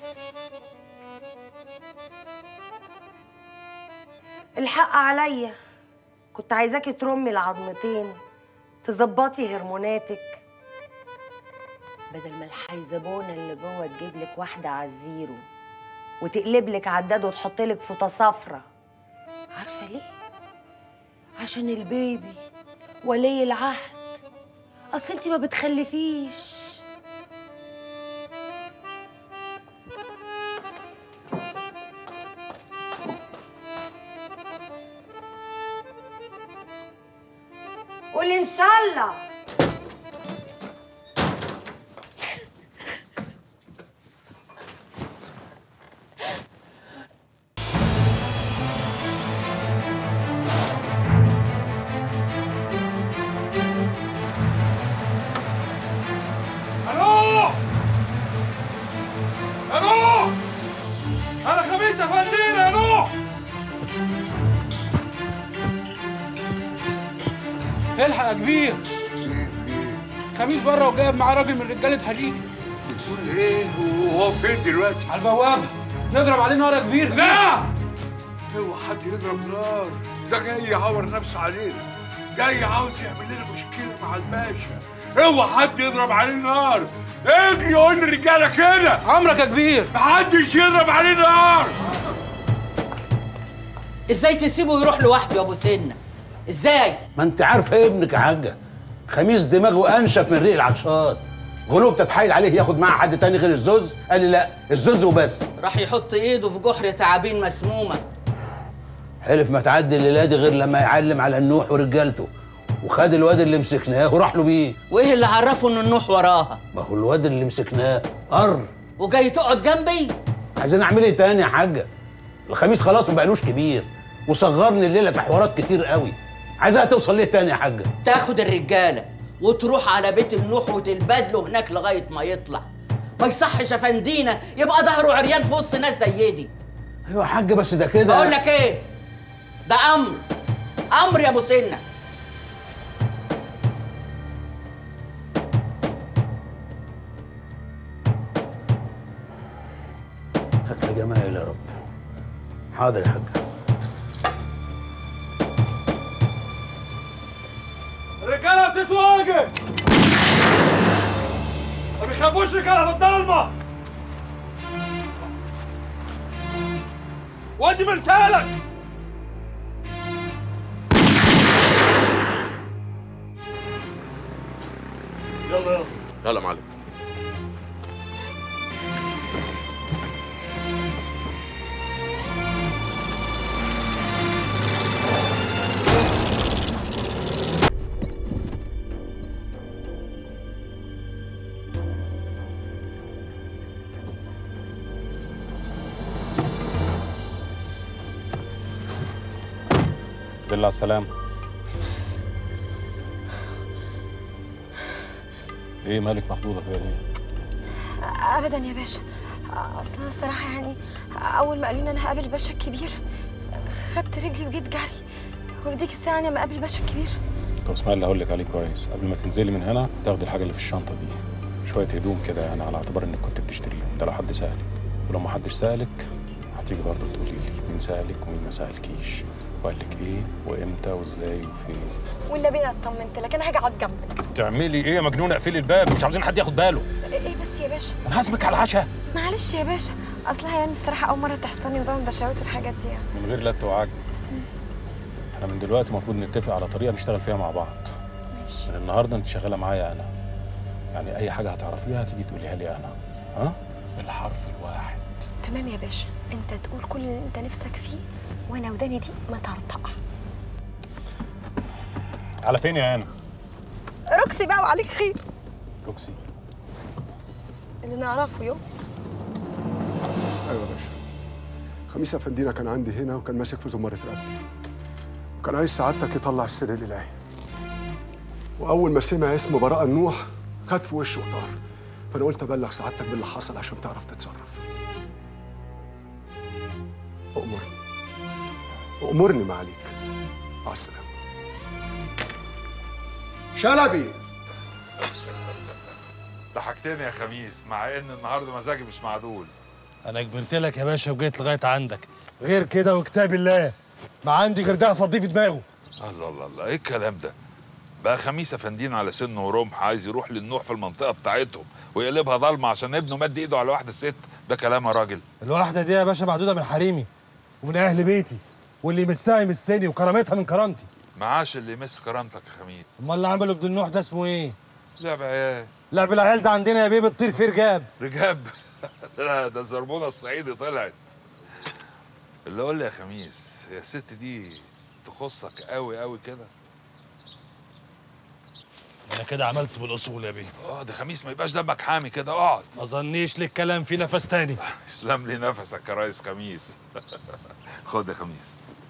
الحق عليا، كنت عايزاكي ترمي العظمتين، تظبطي هرموناتك، بدل ما الحيزبونه اللي جوه تجيب لك واحده على الزيرو وتقلب لك عداد وتحط لك فوطه صفرة. عارفه ليه؟ عشان البيبي ولي العهد. اصل انتي ما بتخلفيش. قولي ان شاء الله. الو الو انا خميس يا فندينا. الو الحق يا كبير، خميس بره وجايب معاه راجل من رجاله حريق. بتقول ايه؟ وهو فين دلوقتي؟ على البوابه. نضرب عليه نار يا كبير. لا اوعى حد يضرب نار، ده جاي يعور نفسه علينا، جاي عاوز يعمل لنا مشكله مع الباشا. اوعى حد يضرب عليه نار. اجري قول للرجاله كده. عمرك يا كبير. محدش يضرب عليه نار. ازاي تسيبه يروح لوحده يا ابو سنه؟ ازاي؟ ما انت عارفه ابنك يا حاجه، خميس دماغه انشف من ريق العطشان، غلوب تتحايل عليه ياخد معاه حد تاني غير الزوز، قال لي لا الزوز وبس. راح يحط ايده في جحر تعابين مسمومه. حلف ما تعدي الليله دي غير لما يعلم على النوح ورجالته، وخد الواد اللي مسكناه وراح له بيه. وايه اللي عرفه ان النوح وراها؟ ما هو الواد اللي مسكناه قر. وجاي تقعد جنبي؟ عايزين اعمل ايه تاني يا حاجه؟ الخميس خلاص ما بقالوش كبير وصغرني الليله في حوارات كتير قوي. عايزها توصل ليه تاني يا حاجه؟ تاخد الرجاله وتروح على بيت النوح وتلبدله هناك لغايه ما يطلع. ما يصحش يا فندينا يبقى ظهره عريان في وسط ناس زي دي. ايوه يا حاجه بس ده كده. بقول لك ايه؟ ده امر امر يا ابو سنه. هات يا جمايل يا رب. حاضر يا حاج. الرجاله بتتواجه، ما بيخبوش رجاله في الضلمه. ودي مرسالك. يلا يلا يلا يا معلم. بالله على السلامة. ايه مالك مخضوضة كده ليه؟ ابدا يا باشا، اصل انا الصراحه يعني اول ما قالوا لي انا هقابل الباشا الكبير خدت رجلي وجيت جري، وفي ديك الساعه انا ما اقابل الباشا الكبير. طب اسمعي اللي هقول لك عليه كويس، قبل ما تنزلي من هنا تاخدي الحاجة اللي في الشنطة دي، شوية هدوم كده يعني على اعتبار انك كنت بتشتريهم، ده لو حد سألك، ولو ما حدش سألك هتيجي برضه تقولي لي مين سألك ومين ما سألكيش، وقال لك ايه وامتى وازاي وفين. والنبي انا اطمنت لك، انا هاجي اقعد جنبك. تعملي ايه يا مجنونه؟ اقفلي الباب، مش عاوزين حد ياخد باله. ايه بس يا باشا؟ انا هسبك على العشاء. معلش يا باشا، اصلها يعني الصراحه اول مره تحصل لي نظام البشوات والحاجات دي يعني. من غير لت وعجل. احنا من دلوقتي المفروض نتفق على طريقه نشتغل فيها مع بعض. ماشي. من النهارده انت شغاله معايا انا. يعني اي حاجه هتعرفيها تيجي تقوليها لي انا. ها؟ بالحرف الواحد. تمام يا باشا، انت تقول كل اللي انت نفسك فيه وانا وداني دي ما ترطق. على فين يا انا؟ روكسي بقى وعليك خير. روكسي اللي نعرفه يوم. ايوه يا باشا. خميس افندينا كان عندي هنا وكان ماسك في زمارة رقبتي. وكان عايز سعادتك يطلع السر الالهي. واول ما سمع اسم براء النوح خد في وشه وطار. فانا قلت ابلغ سعادتك باللي حصل عشان تعرف تتصرف. أؤمرني. أؤمرني معاليك. مع السلامة. شلبي. ضحكتني يا خميس، مع ان النهارده مزاجي مش معدول. انا كبرت لك يا باشا وجيت لغايه عندك، غير كده وكتاب الله ما عندي غير ده افضيه في دماغه. الله الله الله، ايه الكلام ده؟ بقى خميس افندينا على سنه ورمح عايز يروح للنوح في المنطقه بتاعتهم ويقلبها ضلمه عشان ابنه مد ايده على واحده ست، ده كلام يا راجل؟ الواحده دي يا باشا معدوده من حريمي ومن اهل بيتي، واللي يمسها يمسني وكرامتها من كرامتي. معاش اللي يمس كرامتك يا خميس. امال اللي عمله ابن النوح ده اسمه ايه؟ لعب عيال. لعب العيال ده عندنا يا بيه بتطير فيه رجاب. رجاب؟ لا ده الزربونه الصعيدي طلعت. اللي قول لي يا خميس، هي الست دي تخصك قوي قوي كده؟ انا كده عملت بالاصول يا بيه. اه ده خميس ما يبقاش دمك حامي كده، اقعد. ما ظنيش لك كلام في نفس تاني. اسلم لي نفسك يا ريس خميس. خد يا خميس.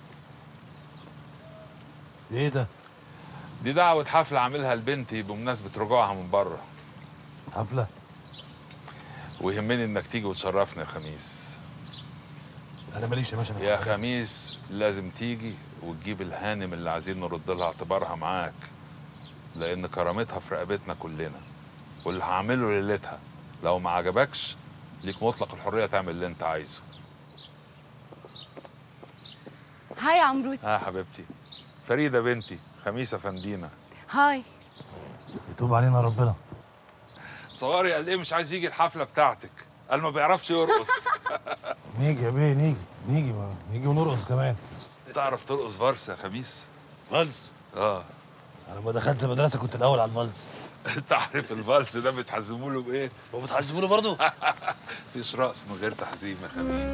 ايه ده؟ دي دعوة حفلة عاملها لبنتي بمناسبة رجوعها من بره. حفلة؟ ويهمني انك تيجي وتشرفني يا خميس. انا ماليش يا باشا. يا خميس لازم تيجي وتجيب الهانم اللي عايزين نرد لها اعتبارها معاك، لان كرامتها في رقبتنا كلنا، واللي هعمله ليلتها لو ما عجبكش ليك مطلق الحريه تعمل اللي انت عايزه. هاي يا عمروتي. ها حبيبتي. فريده بنتي، خميس افندينا. هاي. يتوب علينا ربنا. صغاري قال ايه مش عايز يجي الحفله بتاعتك؟ قال ما بيعرفش يرقص. نيجي يا بيه نيجي نيجي نيجي ونرقص كمان. تعرف ترقص فالس يا خميس؟ فالس؟ اه. انا لما دخلت المدرسه كنت الاول على الفالس. انت عارف الفالس ده بتحزموا له بايه؟ هو بتحزموا له برضه؟ مفيش رقص من غير تحزيم يا خميس.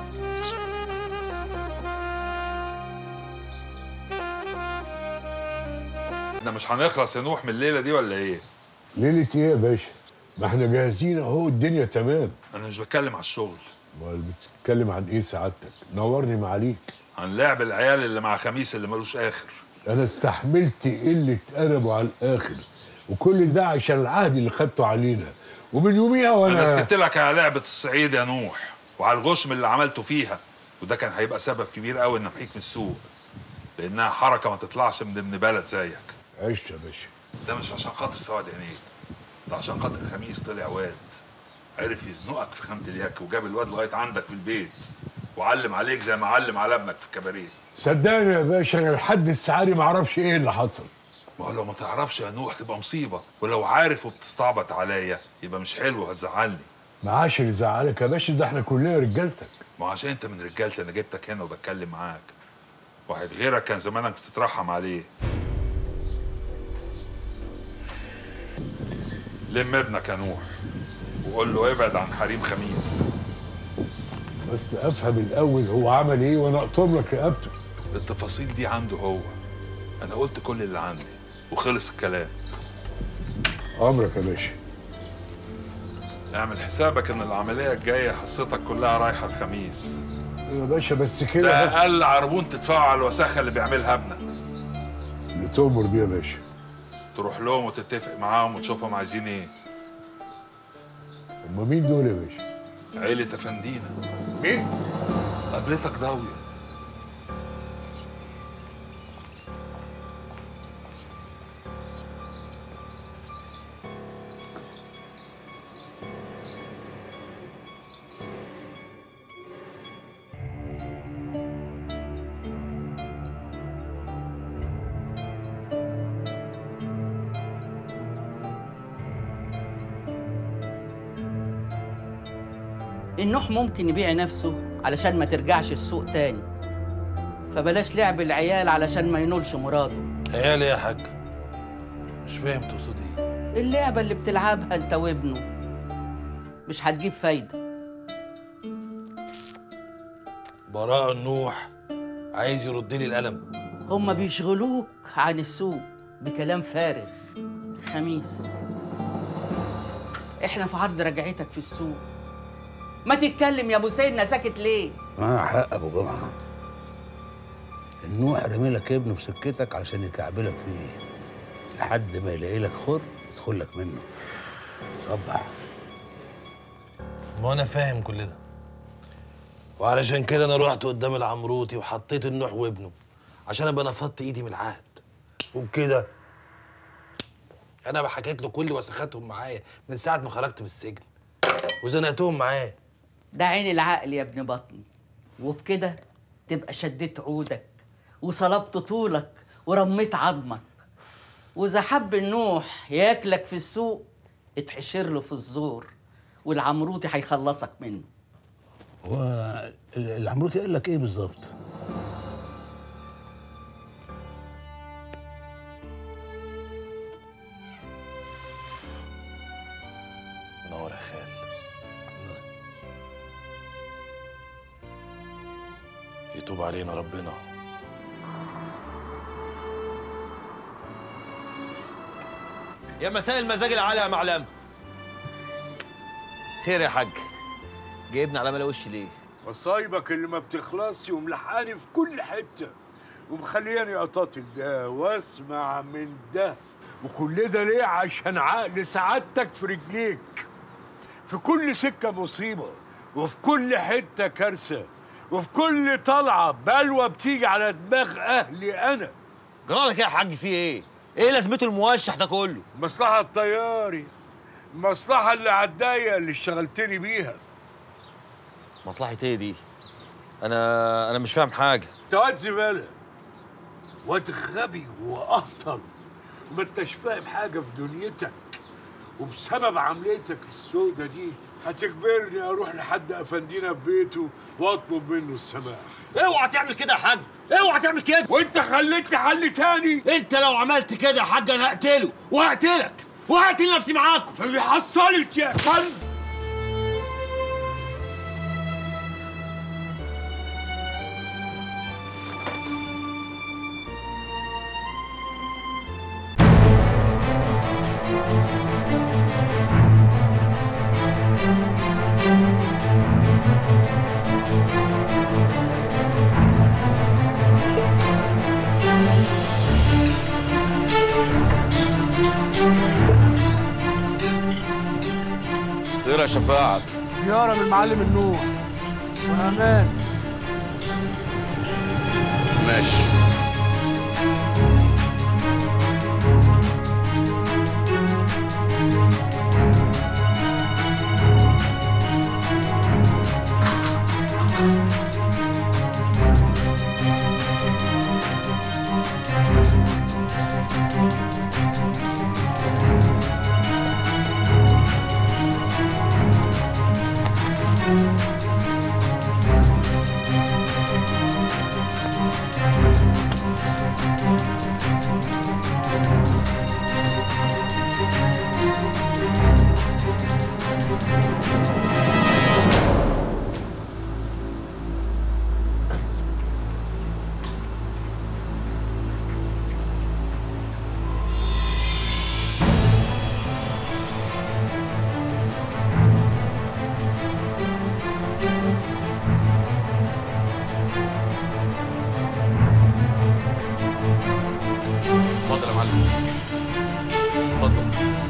احنا مش هنخلص يا نوح من الليله دي ولا ايه؟ ليلة ايه يا باشا؟ ما احنا جاهزين اهو، الدنيا تمام. انا مش بتكلم على الشغل. امال بتتكلم عن ايه سعادتك؟ نورني معاليك. عن لعب العيال اللي مع خميس اللي ملوش اخر. انا استحملت قله ادبه على الاخر، وكل ده عشان العهد اللي خدته علينا، ومن يوميها وانا انا سكت لك على لعبه الصعيد يا نوح، وعلى الغشم اللي عملته فيها، وده كان هيبقى سبب كبير قوي ان امحيك من السوق، لانها حركه ما تطلعش من ابن بلد زيك. عشت يا باشا. ده مش عشان خاطر سواد عينيك، ده عشان خاطر خميس طلع واد، عرف يزنقك في خامه اليك وجاب الواد لغايه عندك في البيت، وعلم عليك زي ما علم على ابنك في الكباريه. صدقني يا باشا انا لحد الساعه ما اعرفش ايه اللي حصل. ما هو لو ما تعرفش يا نوح تبقى مصيبه، ولو عارف وبتستعبط عليا يبقى مش حلو وهتزعلني. معاش اللي زعلك يا باشا، ده احنا كلنا رجالتك. ما عشان انت من رجالتي انا جبتك هنا وبتكلم معاك. واحد غيرك كان زمانك بتترحم عليه. لم ابنك يا نوح وقول له ابعد عن حريم خميس. بس افهم الاول هو عمل ايه وانا اقطم لك رقبته. التفاصيل دي عنده هو، انا قلت كل اللي عندي وخلص الكلام. امرك يا باشا. اعمل حسابك ان العمليه الجايه حصتك كلها رايحه الخميس يا باشا. بس كده ده بس اقل عربون تدفعه على الوساخه اللي بيعملها ابنك. اللي تؤمر بيه يا باشا. تروح لهم وتتفق معاهم وتشوفهم عايزين ايه. هما مين دول يا باشا؟ عيلة افندينا. مين؟ قابلتك ضاوية. النوح ممكن يبيع نفسه علشان ما ترجعش السوق تاني، فبلاش لعب العيال علشان ما ينولش مراده. عيال ايه يا حاج؟ مش فاهم تقصد ايه؟ اللعبة اللي بتلعبها انت وابنه مش هتجيب فايدة. براء النوح عايز يرد لي القلم. هما بيشغلوك عن السوق بكلام فارغ. خميس احنا في عرض رجعتك في السوق، ما تتكلم يا ابو سيدنا، ساكت ليه؟ معاه حق ابو جمعه. النوح رمي لك ابنه في سكتك علشان يكعبلك فيه لحد ما يلاقي لك خر يدخل لك منه. صبح. ما انا فاهم كل ده، وعلشان كده انا رحت قدام العمروتي وحطيت النوح وابنه عشان ابقى نفضت ايدي من العهد. وبكده انا حكيت له كل وسخاتهم معايا من ساعه ما خرجت من السجن وزنقتهم معاه. ده عين العقل يا ابن بطني، وبكده تبقى شديت عودك وصلبت طولك ورميت عظمك، واذا حب النوح ياكلك في السوق اتحشر له في الزور والعمروتي هيخلصك منه. هو العمروتي قال لك ايه بالظبط؟ نور يا خال. يتوب علينا ربنا. يا مساء المزاج العالي يا معلم. خير يا حاج، جايبني على ملا وشي ليه؟ مصايبك اللي ما بتخلصش وملحقاني في كل حته ومخلياني اقاتل ده واسمع من ده، وكل ده ليه؟ عشان عقل سعادتك في رجليك. في كل سكه مصيبه، وفي كل حته كارثه، وفي كل طلعه بلوه بتيجي على دماغ اهلي انا. جرالك ايه يا حاج؟ في ايه؟ ايه لازمته الموشح ده كله؟ مصلحه الطياري، المصلحه اللي على الضيقه اللي اشتغلتني بيها. مصلحة ايه دي؟ انا انا مش فاهم حاجه. انت واد زباله، واد غبي واهطل، وما انتش فاهم حاجه في دنيتك، وبسبب عمليتك السودة دي هتجبرني اروح لحد افندينا في بيته واطلب منه السماح. اوعى تعمل كده يا حاج، اوعى تعمل كده. وانت خليتني حل تاني. انت لو عملت كده يا حاج انا هقتله وهقتلك. وهقتل نفسي معاكم. ما بيحصلش يا فندم. خير يا شفاعة. زيارة من المعلم النور وأمان. ماشي. اتفضل يا معلم. اتفضل.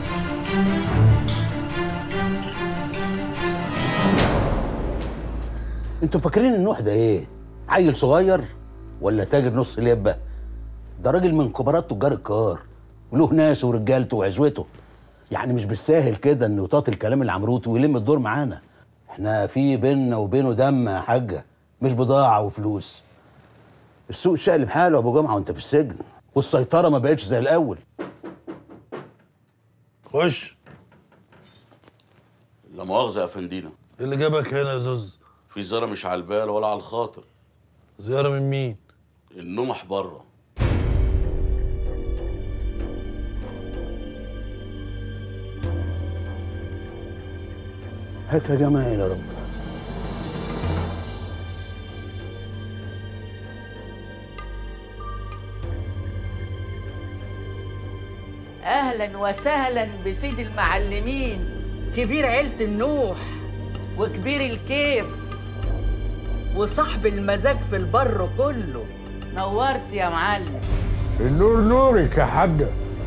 انتوا فاكرين النوح ده ايه؟ عيل صغير ولا تاجر نص لبه؟ ده راجل من كبارات تجار الكار وله ناس ورجالته وعزوته. يعني مش بالساهل كده انه يطاط الكلام العمروتي ويلم الدور معانا. احنا في بيننا وبينه دم يا حاجه، مش بضاعه وفلوس. السوق شقلب حاله يا ابو جمعه وانت في السجن، والسيطره ما بقتش زي الاول. خش. لا مؤاخذة يا فندينا. ايه اللي جابك هنا يا زوز؟ في زيارة مش على البال ولا على الخاطر. زيارة من مين؟ النمح بره. هات يا جماعه يا رب. اهلا وسهلا بسيد المعلمين، كبير عيلة النوح وكبير الكيف وصاحب المزاج في البر كله. نورت يا معلم. النور نورك يا حاجة.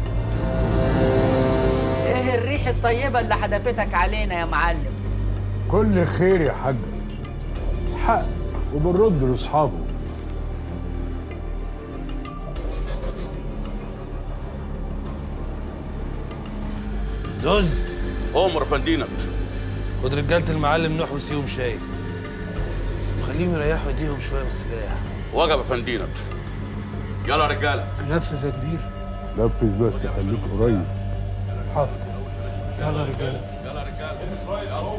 ايه الريح الطيبة اللي حدفتك علينا يا معلم؟ كل خير يا حاجة، حق وبنرد لاصحابه. زوز. أمر يا فندينا. خد رجالة المعلم نوح وسيهم شاي وخليهم يريحوا ايديهم شوية من السلاح. وجب يا فندينا. يلا يا رجالة. نفذ يا كبير. نفذ بس خليك قريب. حاضر. يلا يا رجالة. يلا يا رجالة.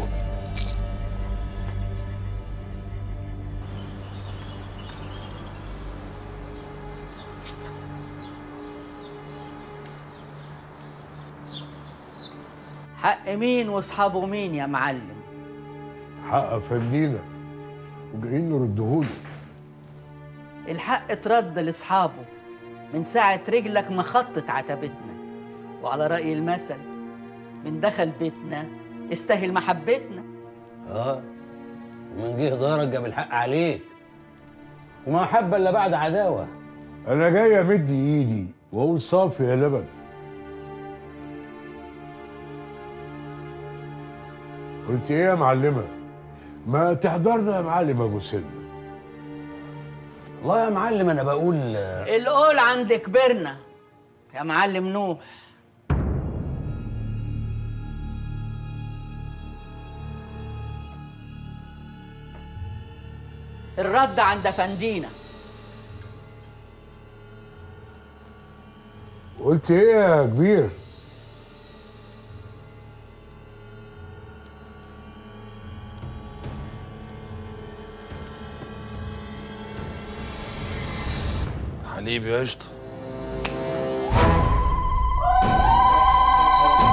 حق مين واصحابه مين يا معلم؟ حق فندينا وجايين نردهوله. الحق اترد لاصحابه من ساعة رجلك ما خطت عتبتنا، وعلى رأي المثل من دخل بيتنا استاهل محبتنا. اه ومن جه دارك جاب الحق عليك، وما محبه الا بعد عداوه. انا جاي امد ايدي واقول صافي يا لبن. قلت ايه يا معلمه؟ ما تحضرنا يا معلم ابو سلمى. والله يا معلم انا بقول القول عند كبرنا يا معلم نوح. الرد عند فندينا. قلت ايه يا كبير؟ حليب يا قشطة.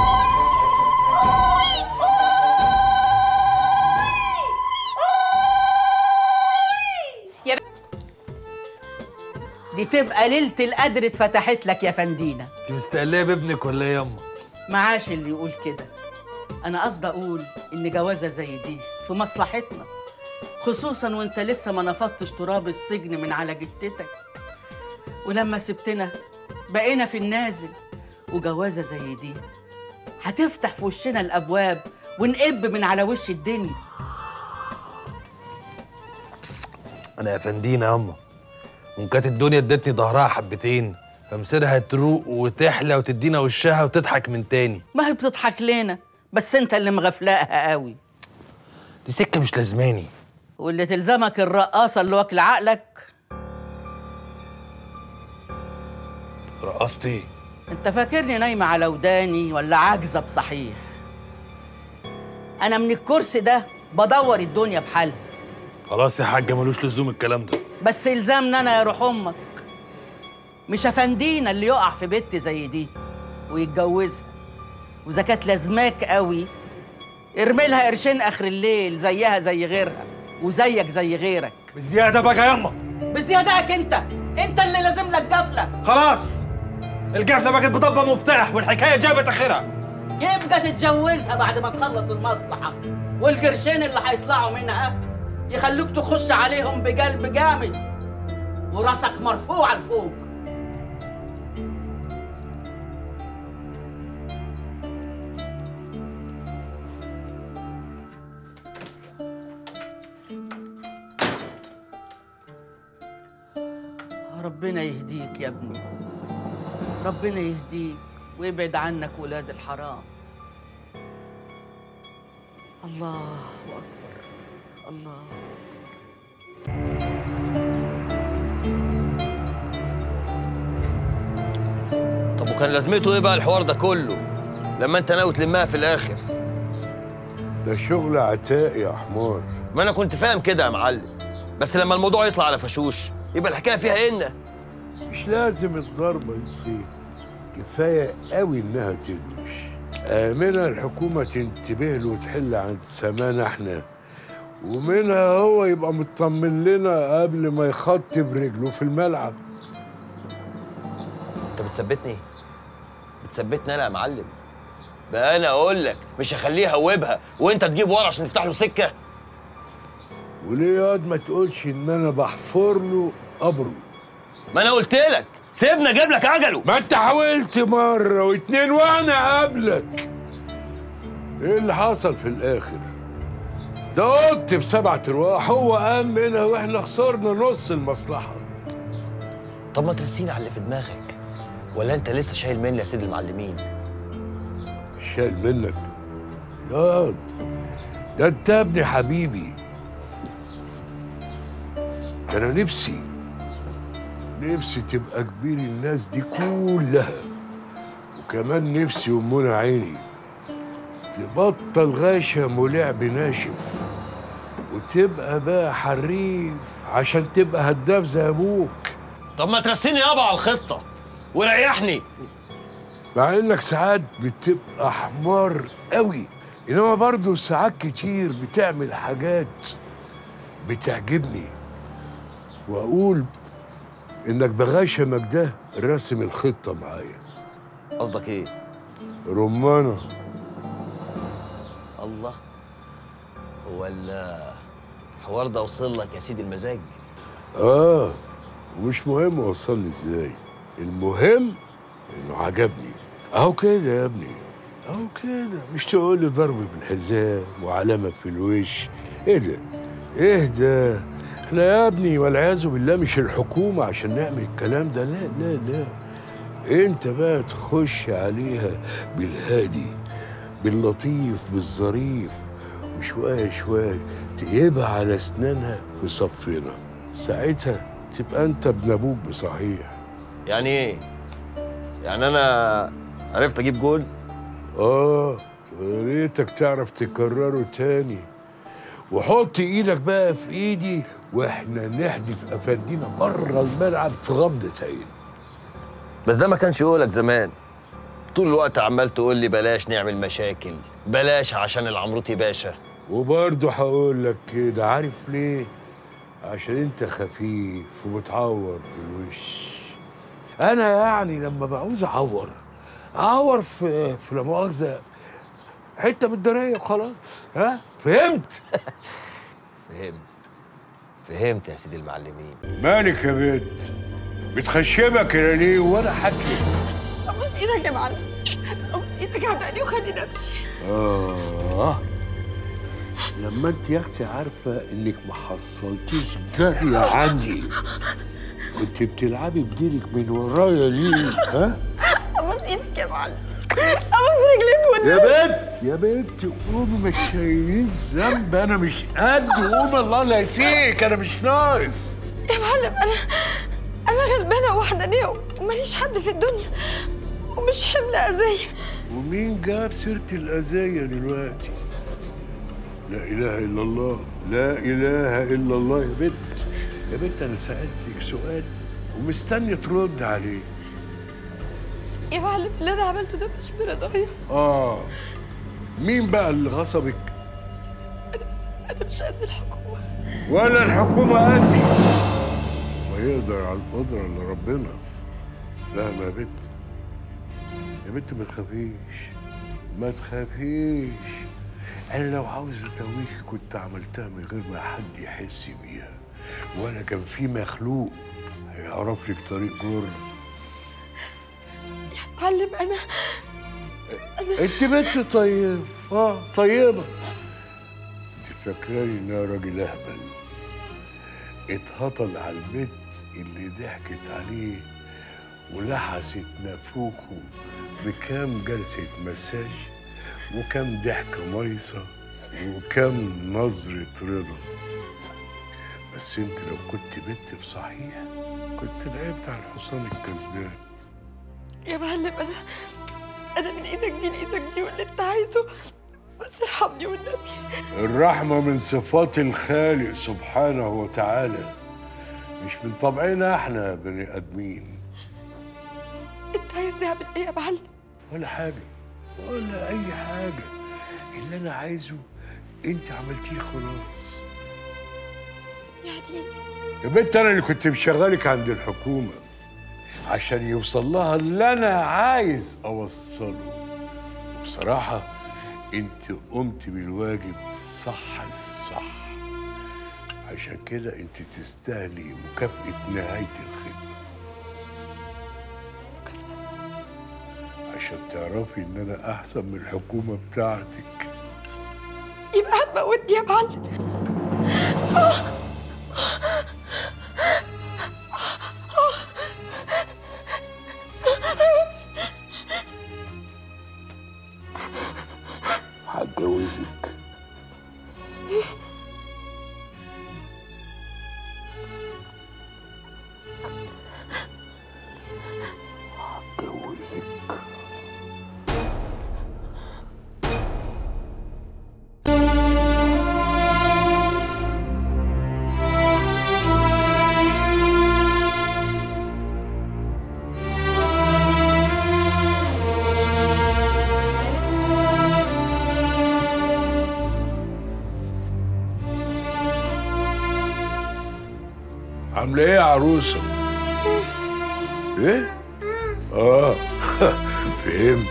تبقى ليله القدر اتفتحت لك يا فندينا. انت مستقليه بابنك ولا ايه ياما؟ معاش اللي يقول كده. انا قصدي اقول ان جوازه زي دي في مصلحتنا، خصوصا وانت لسه ما نفضتش تراب السجن من على جتتك، ولما سبتنا بقينا في النازل، وجوازه زي دي هتفتح في وشنا الابواب ونقب من على وش الدنيا. انا يا فندينا ياما، وان كانت الدنيا ادتني ظهرها حبتين فمصيرها تروق وتحلى وتدينا وشها وتضحك من تاني. ما هي بتضحك لنا، بس انت اللي مغفلاها قوي. دي سكه مش لازماني. واللي تلزمك الرقاصه اللي واكل عقلك. رقصتي؟ انت فاكرني نايمه على وداني ولا عاجزه بصحيح؟ انا من الكرسي ده بدور الدنيا بحالها. خلاص يا حاجه، ملوش لزوم الكلام ده. بس يلزمنا انا يا روح امك، مش افندينا اللي يقع في بنت زي دي ويتجوزها، واذا كانت لازماك قوي ارمي لها قرشين اخر الليل زيها زي غيرها وزيك زي غيرك. بزياده بقى ياما. بزيادتك انت، انت اللي لازم لك جفله. خلاص الجفله بقت بضبه مفتاح والحكايه جابت اخرها. يبقى تتجوزها بعد ما تخلص المصلحه، والقرشين اللي هيطلعوا منها يخلوك تخش عليهم بقلب جامد وراسك مرفوع لفوق. ربنا يهديك يا ابني، ربنا يهديك ويبعد عنك ولاد الحرام. الله أكبر، الله طب وكان لازمته ايه بقى الحوار ده كله لما انت ناوي تلمها في الاخر؟ ده شغل عتاق يا حمار. ما انا كنت فاهم كده يا معلم، بس لما الموضوع يطلع على فشوش يبقى الحكايه فيها ان مش لازم الضربه يصير، كفايه قوي انها تدوش. منها الحكومه تنتبه له وتحل عند سمانا احنا، ومنها هو يبقى مطمن لنا قبل ما يخطب رجله في الملعب. انت بتثبتني بتثبتني انا يا معلم؟ بقى انا اقول لك مش هخليه يهوبها وانت تجيب ورا عشان تفتح له سكه. وليه ياض ما تقولش ان انا بحفر له قبره؟ ما انا قلت لك سيبنا اجيب لك اجله. ما انت حاولت مره واتنين وانا قبلك. ايه اللي حصل في الاخر؟ ده قلت بسبعة ارواح، هو قام منها واحنا خسرنا نص المصلحه. طب ما ترسيني على اللي في دماغك، ولا انت لسه شايل مني يا سيد المعلمين؟ شايل منك ياض؟ ده انت ابني حبيبي. ده انا نفسي نفسي تبقى كبير الناس دي كلها، وكمان نفسي أمنا عيني تبطل غشم ولعب ناشف وتبقى بقى حريف عشان تبقى هداف زي ابوك. طب ما ترسيني يابا على الخطه وريحني. مع انك ساعات بتبقى حمار قوي، انما برضه ساعات كتير بتعمل حاجات بتعجبني، واقول انك بغشمك ده راسم الخطه معايا. قصدك ايه؟ رمانه. الله، هو الحوار ده وصل لك يا سيدي المزاج؟ اه، ومش مهم وصل لي ازاي، المهم انه عجبني. اهو كده يا ابني، اهو كده، مش تقول لي ضرب بالحزام وعلامه في الوش. ايه ده؟ ايه ده؟ احنا يا ابني والعياذ بالله مش الحكومه عشان نعمل الكلام ده. لا لا لا، انت بقى تخش عليها بالهادي باللطيف بالظريف، وشويه شويه تقيبها على اسنانها في صفنا، ساعتها تبقى انت ابن ابوك بصحيح. يعني ايه؟ يعني انا عرفت اجيب جول؟ اه، يا ريتك تعرف تكرره تاني. وحط ايدك بقى في ايدي واحنا نحدف افندينا بره الملعب في غمضه عين. بس ده ما كانش يقولك زمان، طول الوقت عمال تقول لي بلاش نعمل مشاكل، بلاش عشان العمروتي باشا. وبرضه هقول لك كده، عارف ليه؟ عشان انت خفيف وبتعور في الوش. انا يعني لما بعوز اعور اعور في في لا مؤاخذه حته من الدنيا وخلاص. ها فهمت؟ فهمت فهمت يا سيدي المعلمين. مالك يا بنت؟ بتخشبك كده ليه وانا حكي؟ ابوس ايدك يا معلم، ابوس ايدك عبقني وخليني امشي. اه لما انت يا اختي عارفه انك ما حصلتيش جاريه عندي كنت بتلعبي بديلك من ورايا ليه؟ ها؟ ابوس ايدك يا معلم، ابوس رجليك والنبي. يا بنت يا بنت قومي، ما تشيليش ذنب، انا مش قد. قومي الله لا يسيك، انا مش ناقص. يا معلم انا انا غلبانه وحدانيه وماليش حد في الدنيا ومش حمل اذيه. ومين جاب سيره الاذيه دلوقتي؟ لا اله الا الله، لا اله الا الله. يا بنت يا بنت انا سالتك سؤال ومستني ترد عليه. يا معلم اللي انا عملته ده مش برضايا. اه مين بقى اللي غصبك؟ انا انا مش قد الحكومه ولا الحكومه قدي. ما يقدر على القدره الا ربنا. فاهمه يا بنت؟ يا بنت ما تخافيش ما تخافيش. انا لو عاوز اتويكي كنت عملتها من غير ما حد يحس بيها، ولا كان في مخلوق هيعرف لك طريق جر. يا معلم انا انا انت بنت طيبه. اه طيبه. انت فاكراني ان انا راجل اهبل اتهطل على البنت اللي ضحكت عليه ولحست نافوخه بكام جلسه مساج وكم ضحكة ميصة وكم نظرة رضا. بس انت لو كنت بنت بصحيح كنت لعبت على الحصان الكسبان. يا معلم انا انا من ايدك دي لايدك دي واللي انت عايزه، بس ارحمني والنبي. الرحمة من صفات الخالق سبحانه وتعالى، مش من طبعنا احنا بني ادمين. انت عايزني اعمل ايه يا معلم؟ ولا حاجة ولا أي حاجة. اللي أنا عايزه أنت عملتيه خلاص. يعني يا بنت أنا اللي كنت مشغلك عند الحكومة عشان يوصل لها اللي أنا عايز أوصله. بصراحة أنت قمت بالواجب صح الصح، عشان كده أنت تستاهلي مكافأة نهاية الخدمة. عشان تعرفي ان انا احسن من الحكومه بتاعتك. يبقى هتموتني يا معلم. هتجوزك. هتجوزك. عامله ايه يا عروسه؟ ايه؟ اه فهمت.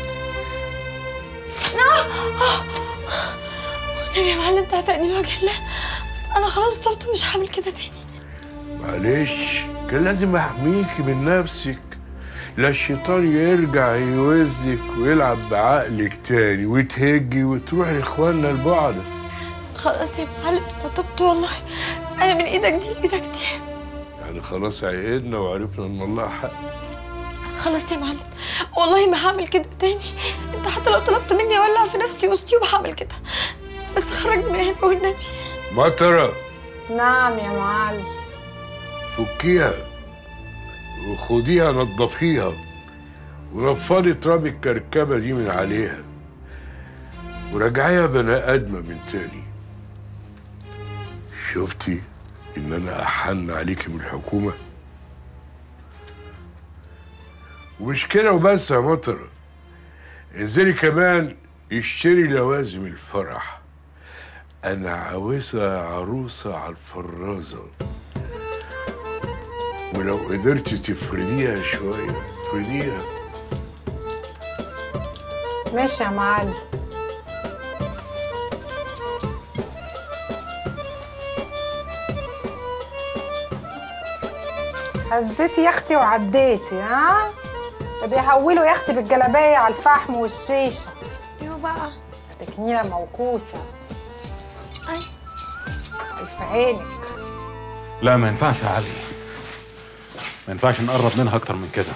والنبي يا معلم تعتقني لوجه الله، انا خلاص طلبت مش هعمل كده تاني. معلش كان لازم احميكي من نفسك، لا الشيطان يرجع يوزك ويلعب بعقلك تاني وتهجي وتروح لاخواننا البعد. خلاص يا معلم انا تبت والله، انا من ايدك دي لايدك دي. يعني خلاص عقدنا وعرفنا ان الله حق. خلاص يا معلم والله ما هعمل كده تاني. انت حتى لو طلبت مني اولع في نفسي وسطيوب هعمل كده، بس خرجني من هنا والنبي. مطرة. نعم يا معلم. فكيها وخديها نضفيها ونفضي تراب الكركبه دي من عليها ورجعيها بني ادمه من تاني. شفتي ان انا احن عليكي من الحكومه؟ ومش كده وبس يا مطرة، انزلي كمان اشتري لوازم الفرح. انا عاوزها عروسه على الفرازه ولو قدرت تفرديها شويه افرديها. ماشي يا معلم. هزيتي يا اختي وعديتي. ها بيهولوا يا اختي بالجلابيه على الفحم والشيشه. ايوه بقى تكنيله موكوسه. اي في عينك. لا ما ينفعش يا علي، ما ينفعش نقرب منها اكتر من كده،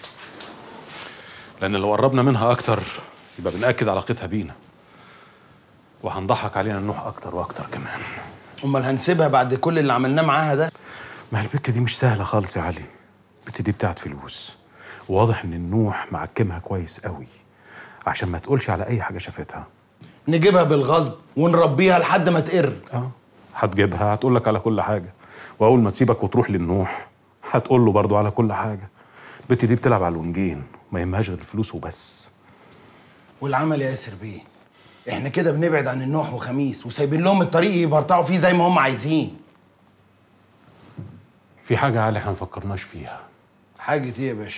لان لو قربنا منها اكتر يبقى بنأكد علاقتها بينا وهنضحك علينا نوح اكتر واكتر كمان. امال هنسيبها بعد كل اللي عملناه معاها ده؟ ما هي البت دي مش سهله خالص يا علي، البت دي بتاعت فلوس، وواضح ان النوح معكمها كويس قوي عشان ما تقولش على اي حاجه شافتها. نجيبها بالغصب ونربيها لحد ما تقر. اه هتجيبها هتقول لك على كل حاجه، واول ما تسيبك وتروح للنوح هتقول له برضه على كل حاجه. البت دي بتلعب على الونجين، ما يهمهاش غير الفلوس وبس. والعمل يا ياسر بيه، احنا كده بنبعد عن النوح وخميس وسايبين لهم الطريق يبرطعوا فيه زي ما هم عايزين. في حاجه يا علي احنا ما فكرناش فيها. حاجه ايه يا باشا؟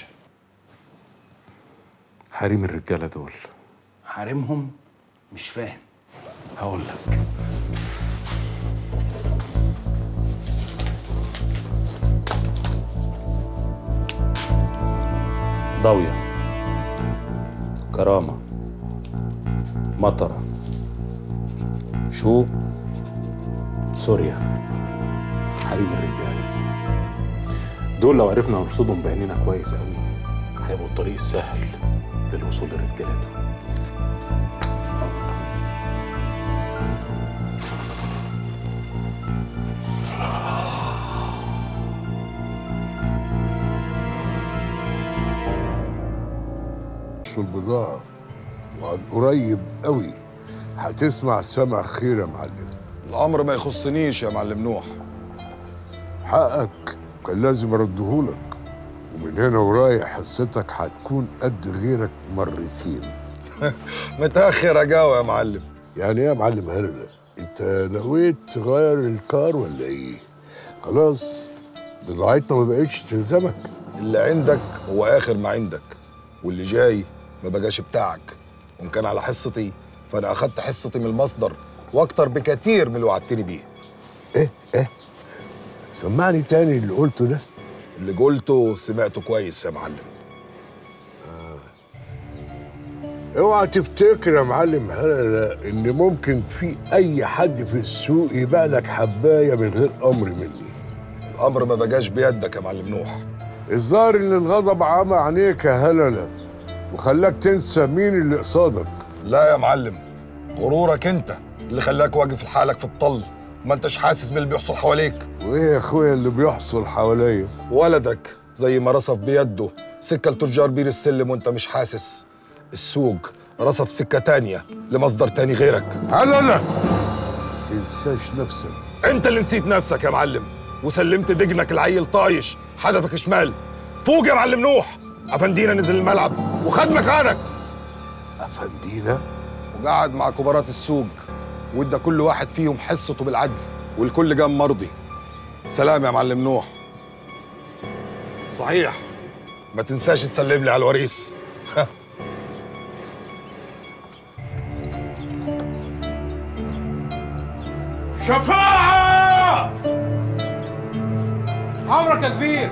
حريم الرجاله دول. حريمهم؟ مش فاهم. هقول لك. ضاوية، كرامة، مطرة، شوق، سوريا، حريم الرجالة. دول لو عرفنا نرصدهم بعينينا كويس قوي هيبقوا الطريق السهل للوصول لرجالتهم. البضاعة وعن قريب قوي هتسمع سمع خير يا معلم. الأمر ما يخصنيش يا معلم نوح. حقك كان لازم أردهولك، ومن هنا ورايح حصتك هتكون قد غيرك مرتين. متأخر يا جاوة يا معلم. يعني ايه يا معلم هرلة؟ انت نويت تغير الكار ولا ايه؟ خلاص بضاعتنا ما بقتش تلزمك. اللي عندك هو آخر ما عندك، واللي جاي ما بقاش بتاعك. وإن كان على حصتي فأنا أخدت حصتي من المصدر وأكتر بكتير من اللي وعدتني بيه. إيه إيه؟ سمعني تاني اللي قلته ده. اللي قلته سمعته كويس يا معلم. آه. اوعى تفتكر يا معلم هلا ان ممكن في اي حد في السوق يبيع لك حبايه من غير امر مني. الامر ما بقاش بيدك يا معلم نوح. الظاهر ان الغضب عمى عينيك يا هلله وخلاك تنسى مين اللي قصادك. لا يا معلم، غرورك انت اللي خلاك واقف لحالك في الطل، ما انتش حاسس باللي بيحصل حواليك. وايه يا اخويا اللي بيحصل حواليا؟ ولدك زي ما رصف بيده سكه لتجار بير السلم وانت مش حاسس. السوق رصف سكه تانيه لمصدر تاني غيرك. لا لا تنساش نفسك. انت اللي نسيت نفسك يا معلم وسلمت دجنك العيل طايش حدفك شمال. فوق يا معلم نوح، افندينا نزل الملعب وخد مكانك. افندينا؟ وقعد مع كبارات السوق وادى كل واحد فيهم حصته بالعدل والكل قام مرضي. سلام يا معلم نوح. صحيح ما تنساش تسلم لي على الوريث. شفاعة! عمرك يا كبير.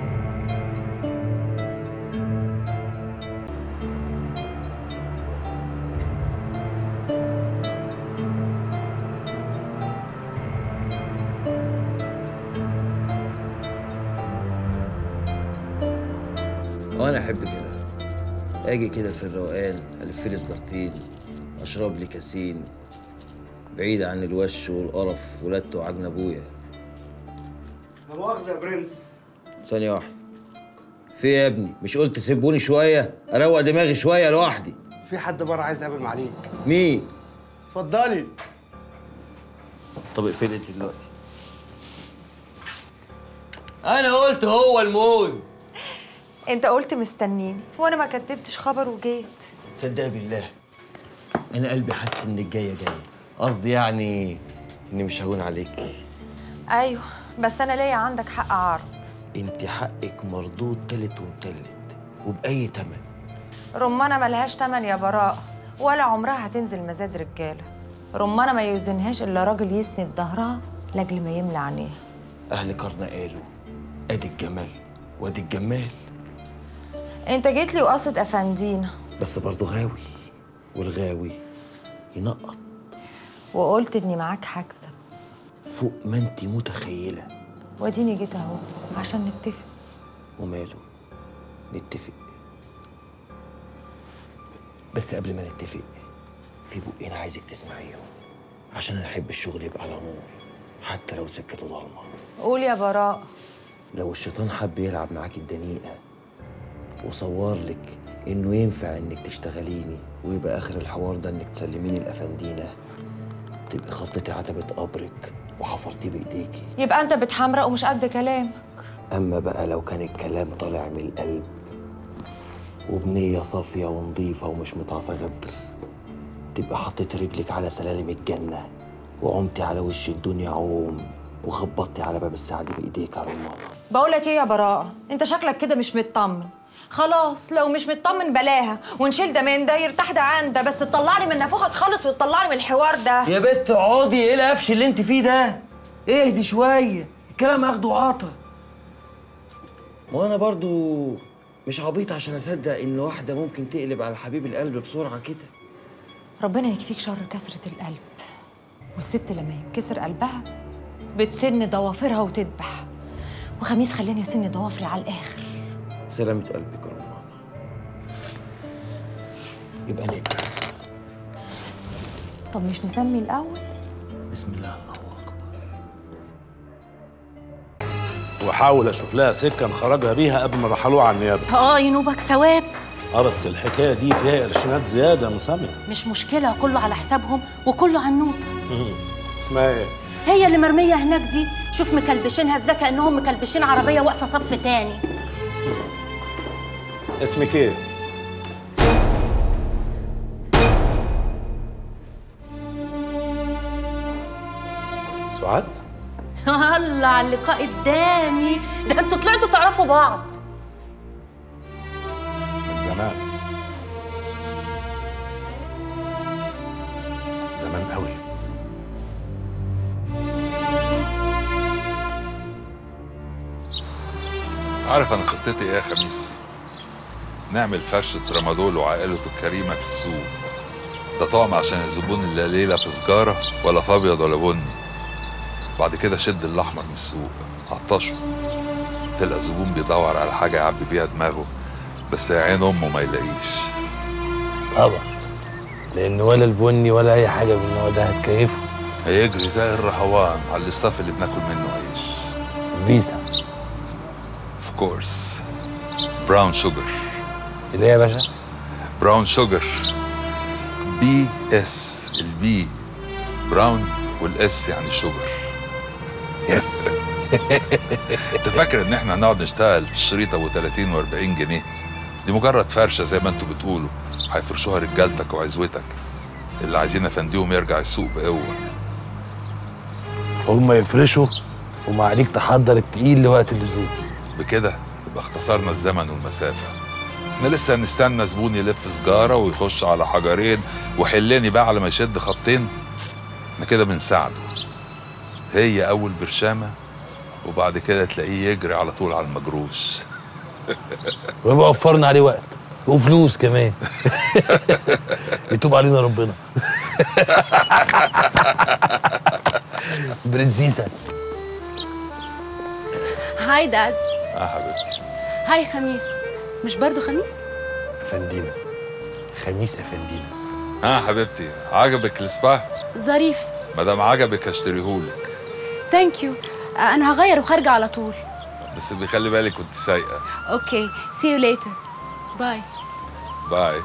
وانا احب كده اجي كده في الروقان الف لي سجارتين اشرب لي كاسين بعيد عن الوش والقرف ولادته وعجن ابويا. لا مؤاخذة يا برنس. ثانية واحدة. في ايه يا ابني؟ مش قلت سيبوني شوية؟ اروق دماغي شوية لوحدي. في حد بره عايز يقابل معاليك. مين؟ اتفضلي. طب اقفل انت دلوقتي. انا قلت هو الموز. انت قلت مستنيني وانا ما كتبتش خبر وجيت. تصدقي بالله انا قلبي حاسس انك جايه جايه، قصدي يعني اني مش هون عليكي. ايوه بس انا ليا عندك حق اعرف. ايه؟ انت حقك مردود تالت ومتلت وبأي تمن. رمانة ملهاش تمن يا براء، ولا عمرها هتنزل مزاد رجالة. رمانة ما يوزنهاش إلا راجل يسند ظهرها لأجل ما يملى عينيها. أهل قرن قالوا أدي الجمال وأدي الجمال. أنت جيت لي وقصد أفندينا، بس برضه غاوي، والغاوي ينقط. وقلت إني معاك هكسب فوق ما أنت متخيلة. واديني جيت أهو عشان نتفق. وماله، نتفق. بس قبل ما نتفق في بقين عايزك تسمعيهم، عشان انا احب الشغل يبقى على نور حتى لو سكته ضلمه. قول يا براء. لو الشيطان حب يلعب معاكي الدنيئه وصور لك انه ينفع انك تشتغليني ويبقى اخر الحوار ده انك تسلميني الافندينه، تبقي خطيتي عتبه قبرك وحفرتيه بايديكي. يبقى انت بتحمرق ومش قد كلامك. اما بقى لو كان الكلام طالع من القلب وبنيه صافيه ونظيفه ومش متعصى غدر، تبقى حطيتي رجلك على سلالم الجنه وقمتي على وش الدنيا عوم وخبطتي على باب السعاده بايديك يا رمانه. بقولك ايه يا براءه، انت شكلك كده مش مطمن. خلاص لو مش مطمن بلاها، ونشيل ده من ده يرتاح ده عن ده، بس تطلعني من نافوخك خالص وتطلعني من الحوار ده. يا بت اقعدي، ايه القفش اللي انت فيه ده؟ اهدي شويه، الكلام اخده وعطا. وانا برضو مش عبيط عشان اصدق ان واحده ممكن تقلب على حبيب القلب بسرعه كده. ربنا يكفيك شر كسرة القلب، والست لما ينكسر قلبها بتسن ضوافرها وتذبح، وخميس خلاني اسن ضوافري على الاخر. سلامة قلبك يا رمانة. يبقى نبدأ. طب مش نسمي الاول؟ بسم الله الله اكبر. واحاول اشوف لها سكه نخرجها بيها قبل ما رحلوها على النيابه. اه ينوبك ثواب. اه بس الحكايه دي فيها قرشينات زياده يا مسامي. مش مشكله، كله على حسابهم وكله على النوتة. اسمها ايه؟ هي اللي مرميه هناك دي، شوف مكلبشينها ازاي كانهم مكلبشين عربيه واقفه صف تاني. اسمك ايه؟ سعاد؟ الله على اللقاء الدامي ده، انتوا طلعتوا تعرفوا بعض من زمان زمان قوي. عارف انا خطتي ايه يا خميس؟ نعمل فرشة رمادول وعائلته الكريمة في السوق. ده طعم عشان الزبون اللي ليلة في سجارة ولا في ابيض ولا بني. بعد كده شد الاحمر من السوق عطشه، تلقى الزبون بيدور على حاجة يعبي بيها دماغه، بس يا عين امه ما يلاقيش. طبعا، لان ولا البني ولا اي حاجة من النوع ده هتكيفه. هيجري زي الرهوان على الاستاف اللي بناكل منه عيش. فيزا اوف كورس. براون شوجر. اللي هي يا باشا؟ براون شوجر. بي اس. البي براون والاس يعني شوجر. يس. انت فاكر ان احنا هنقعد نشتغل في الشريط ابو ثلاثين واربعين جنيه؟ دي مجرد فرشه زي ما انتوا بتقولوا، هيفرشوها رجالتك وعزوتك اللي عايزين افنديهم يرجع السوق بقوه. هم يفرشوا وما عليك تحضر التقيل لوقت اللزوم. بكده يبقى اختصرنا الزمن والمسافه. احنا لسه هنستنى زبون يلف سجاره ويخش على حجرين وحلني بقى على ما يشد خطين. احنا كده بنساعده. هي اول برشامه وبعد كده تلاقيه يجري على طول على المجروش. ويبقى وفرنا عليه وقت وفلوس كمان. يتوب علينا ربنا. برنسيسة. هاي داد. اه حبيبتي. هاي خميس. مش برضو خميس؟ افندينا. خميس افندينا. اه حبيبتي، عجبك السبا؟ ظريف. مادام عجبك هشتريهولك. ثانك يو. انا هغير وخارجه على طول. بس بيخلي بالك كنت سايقه. اوكي، سي يو ليتر. باي. باي.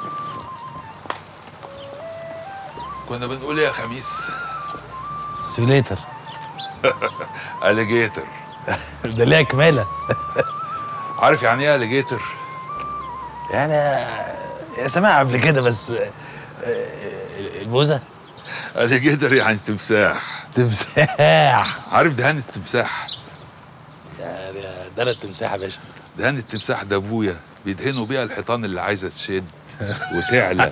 كنا بنقول ايه يا خميس؟ سي يو ليتر. اليجيتر. ده ليها كماله. عارف يعني ايه اليجيتر؟ يعني سمعها قبل كده بس البوزه. اليجيتر يعني تمساح. تمساح. عارف دهان التمساح؟ يعني ده التمساح يا باشا. دهان التمساح ده ابويا بيدهنوا بيها الحيطان اللي عايزه تشد وتعلى.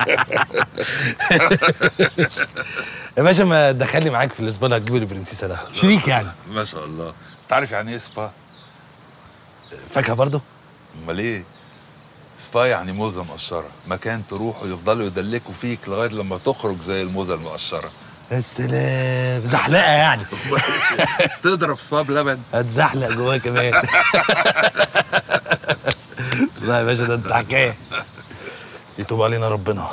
يا باشا ما تدخلني معاك في الاسبان هتجيب البرنسيسه ده شريك يعني. ما شاء الله. انت عارف يعني ايه سبا؟ فاكهه برضه؟ امال ايه؟ سبا يعني موزه مقشره، مكان تروحوا يفضلوا يدلكوا فيك لغايه لما تخرج زي الموزه المقشره. يا سلام، زحلقه يعني. تضرب سبا بلبن هتزحلق جواه كمان. لا يا باشا ده انت حكايه. يتوب علينا ربنا.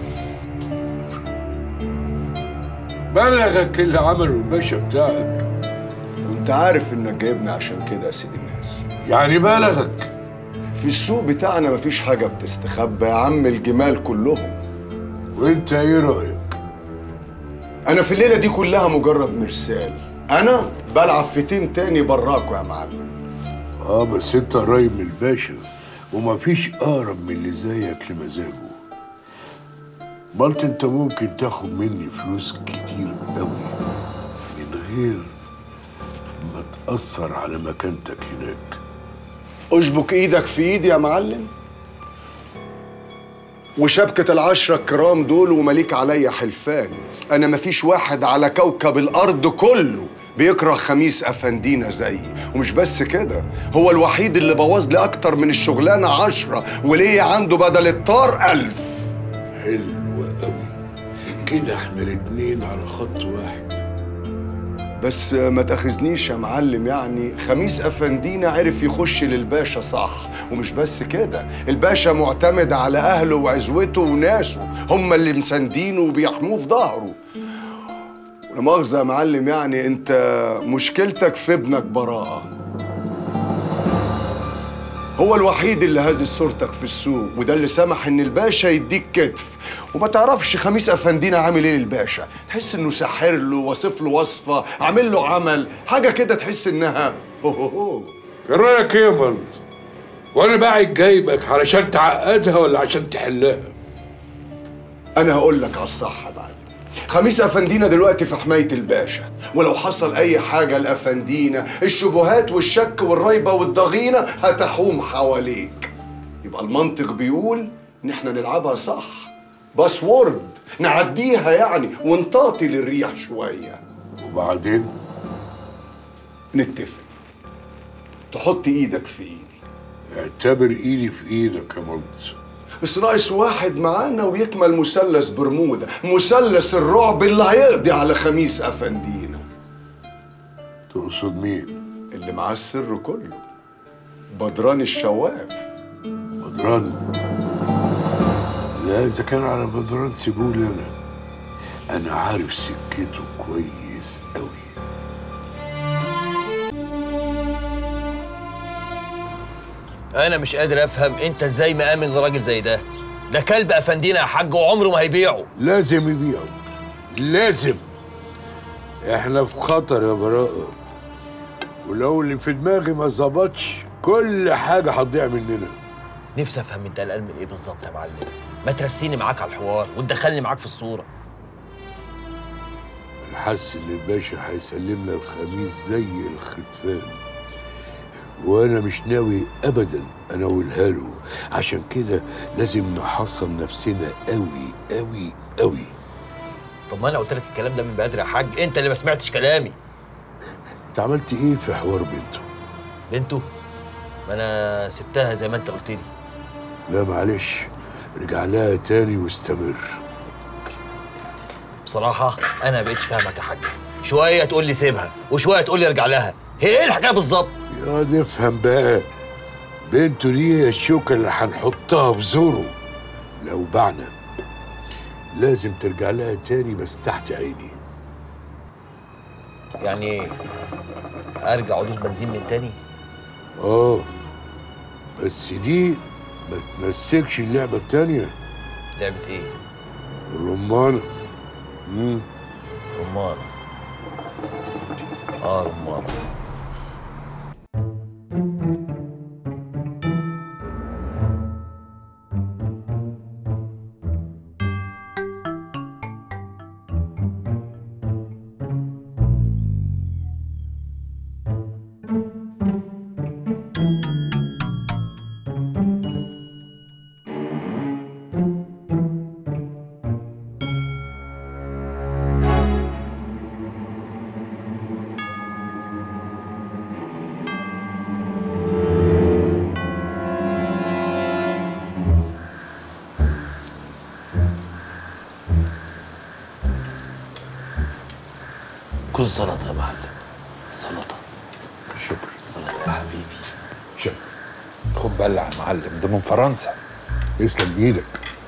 بلغك اللي عمله الباشا بتاعك. كنت عارف انك جايبني عشان كده يا سيد الناس. يعني بلغك؟ في السوق بتاعنا مفيش حاجة بتستخبى يا عم، الجمال كلهم. وانت ايه رأيك؟ انا في الليلة دي كلها مجرد مرسال، انا بلعب في تيم تاني براكوا يا معلم. اه بس انت قريب من الباشا ومفيش اقرب من اللي زيك لمزاجه. مالت انت ممكن تاخد مني فلوس كتير قوي من غير ما تأثر على مكانتك هناك. اشبك ايدك في ايدي يا معلم، وشبكة العشرة الكرام دول ومليك عليا حلفان. انا مفيش واحد على كوكب الارض كله بيكره خميس افندينا زيي، ومش بس كده، هو الوحيد اللي بوظ لي اكتر من الشغلانة عشرة وليه عنده بدل الطار الف. حلو قوي كده، احنا الاتنين على خط واحد. بس ما تاخذنيش يا معلم، يعني خميس افندينا عرف يخش للباشا صح، ومش بس كده، الباشا معتمد على اهله وعزوته وناسه، هم اللي مساندينه وبيحموه في ظهره. ولا مؤاخذة يا معلم، يعني انت مشكلتك في ابنك براءة. هو الوحيد اللي هز صورتك في السوق، وده اللي سمح ان الباشا يديك كتف. وما تعرفش خميس افندينا عامل ايه للباشا، تحس انه ساحر له، واصف له وصفه، عامل له عمل، حاجه كده تحس انها هو هو هو. ايه رايك ايه يا مالت؟ وانا بقى جايبك علشان تعقدها ولا عشان تحلها؟ انا هقول لك على الصح يا معلم. خميس افندينا دلوقتي في حمايه الباشا، ولو حصل اي حاجه لافندينا الشبهات والشك والريبه والضغينه هتحوم حواليك. يبقى المنطق بيقول ان احنا نلعبها صح، باسورد نعديها يعني ونطاطي للريح شويه. وبعدين نتفق تحط ايدك في ايدي. اعتبر ايدي في ايدك يا مالت. بس ناقص واحد معانا ويكمل مثلث برمودا، مثلث الرعب اللي هيقضي على خميس افندينا. تقصد مين؟ اللي معاه السر كله، بدران الشواف. بدران؟ لا اذا كان على بدران سيبولي انا، انا عارف سكته كويس قوي. انا مش قادر افهم انت ازاي مآمن لراجل زي ده. ده كلب افندينا يا حاج وعمره ما هيبيعه. لازم يبيعه، لازم. احنا في خطر يا براءة، ولو اللي في دماغي ما ظبطش كل حاجه هتضيع مننا. نفسي افهم انت قلقان من ايه بالظبط يا معلم. ما ترسيني معاك على الحوار وتدخلني معاك في الصوره. انا حاسس ان الباشا هيسلمنا الخميس زي الخرفان، وانا مش ناوي ابدا اناولها له. عشان كده لازم نحصن نفسنا قوي قوي قوي. طب ما انا قلت لك الكلام ده من بدري يا حاج، انت اللي ما سمعتش كلامي. انت عملت ايه في حوار بنته؟ بنته؟ ما انا سبتها زي ما انت قلت لي. لا معلش، رجع لها تاني واستمر. بصراحه انا ما بقتش فاهمك يا حاج. شويه تقول لي سيبها وشويه تقول لي ارجع لها، هي ايه الحكايه بالظبط؟ يا دي افهم بقى، بنته دي هي الشوكه اللي هنحطها في زوره. لو بعنا لازم ترجع لها تاني بس تحت عيني. يعني ارجع ادوس بنزين من تاني؟ اه بس دي ما تمسكش اللعبه التانيه. لعبه ايه؟ الرمانه. امم رمانه. اه رمانه. خذ سلطه يا معلم، سلطه. شكرا. سلطه يا حبيبي. شكرا. خد بلع يا معلم، ده من فرنسا. يسلم ايدك.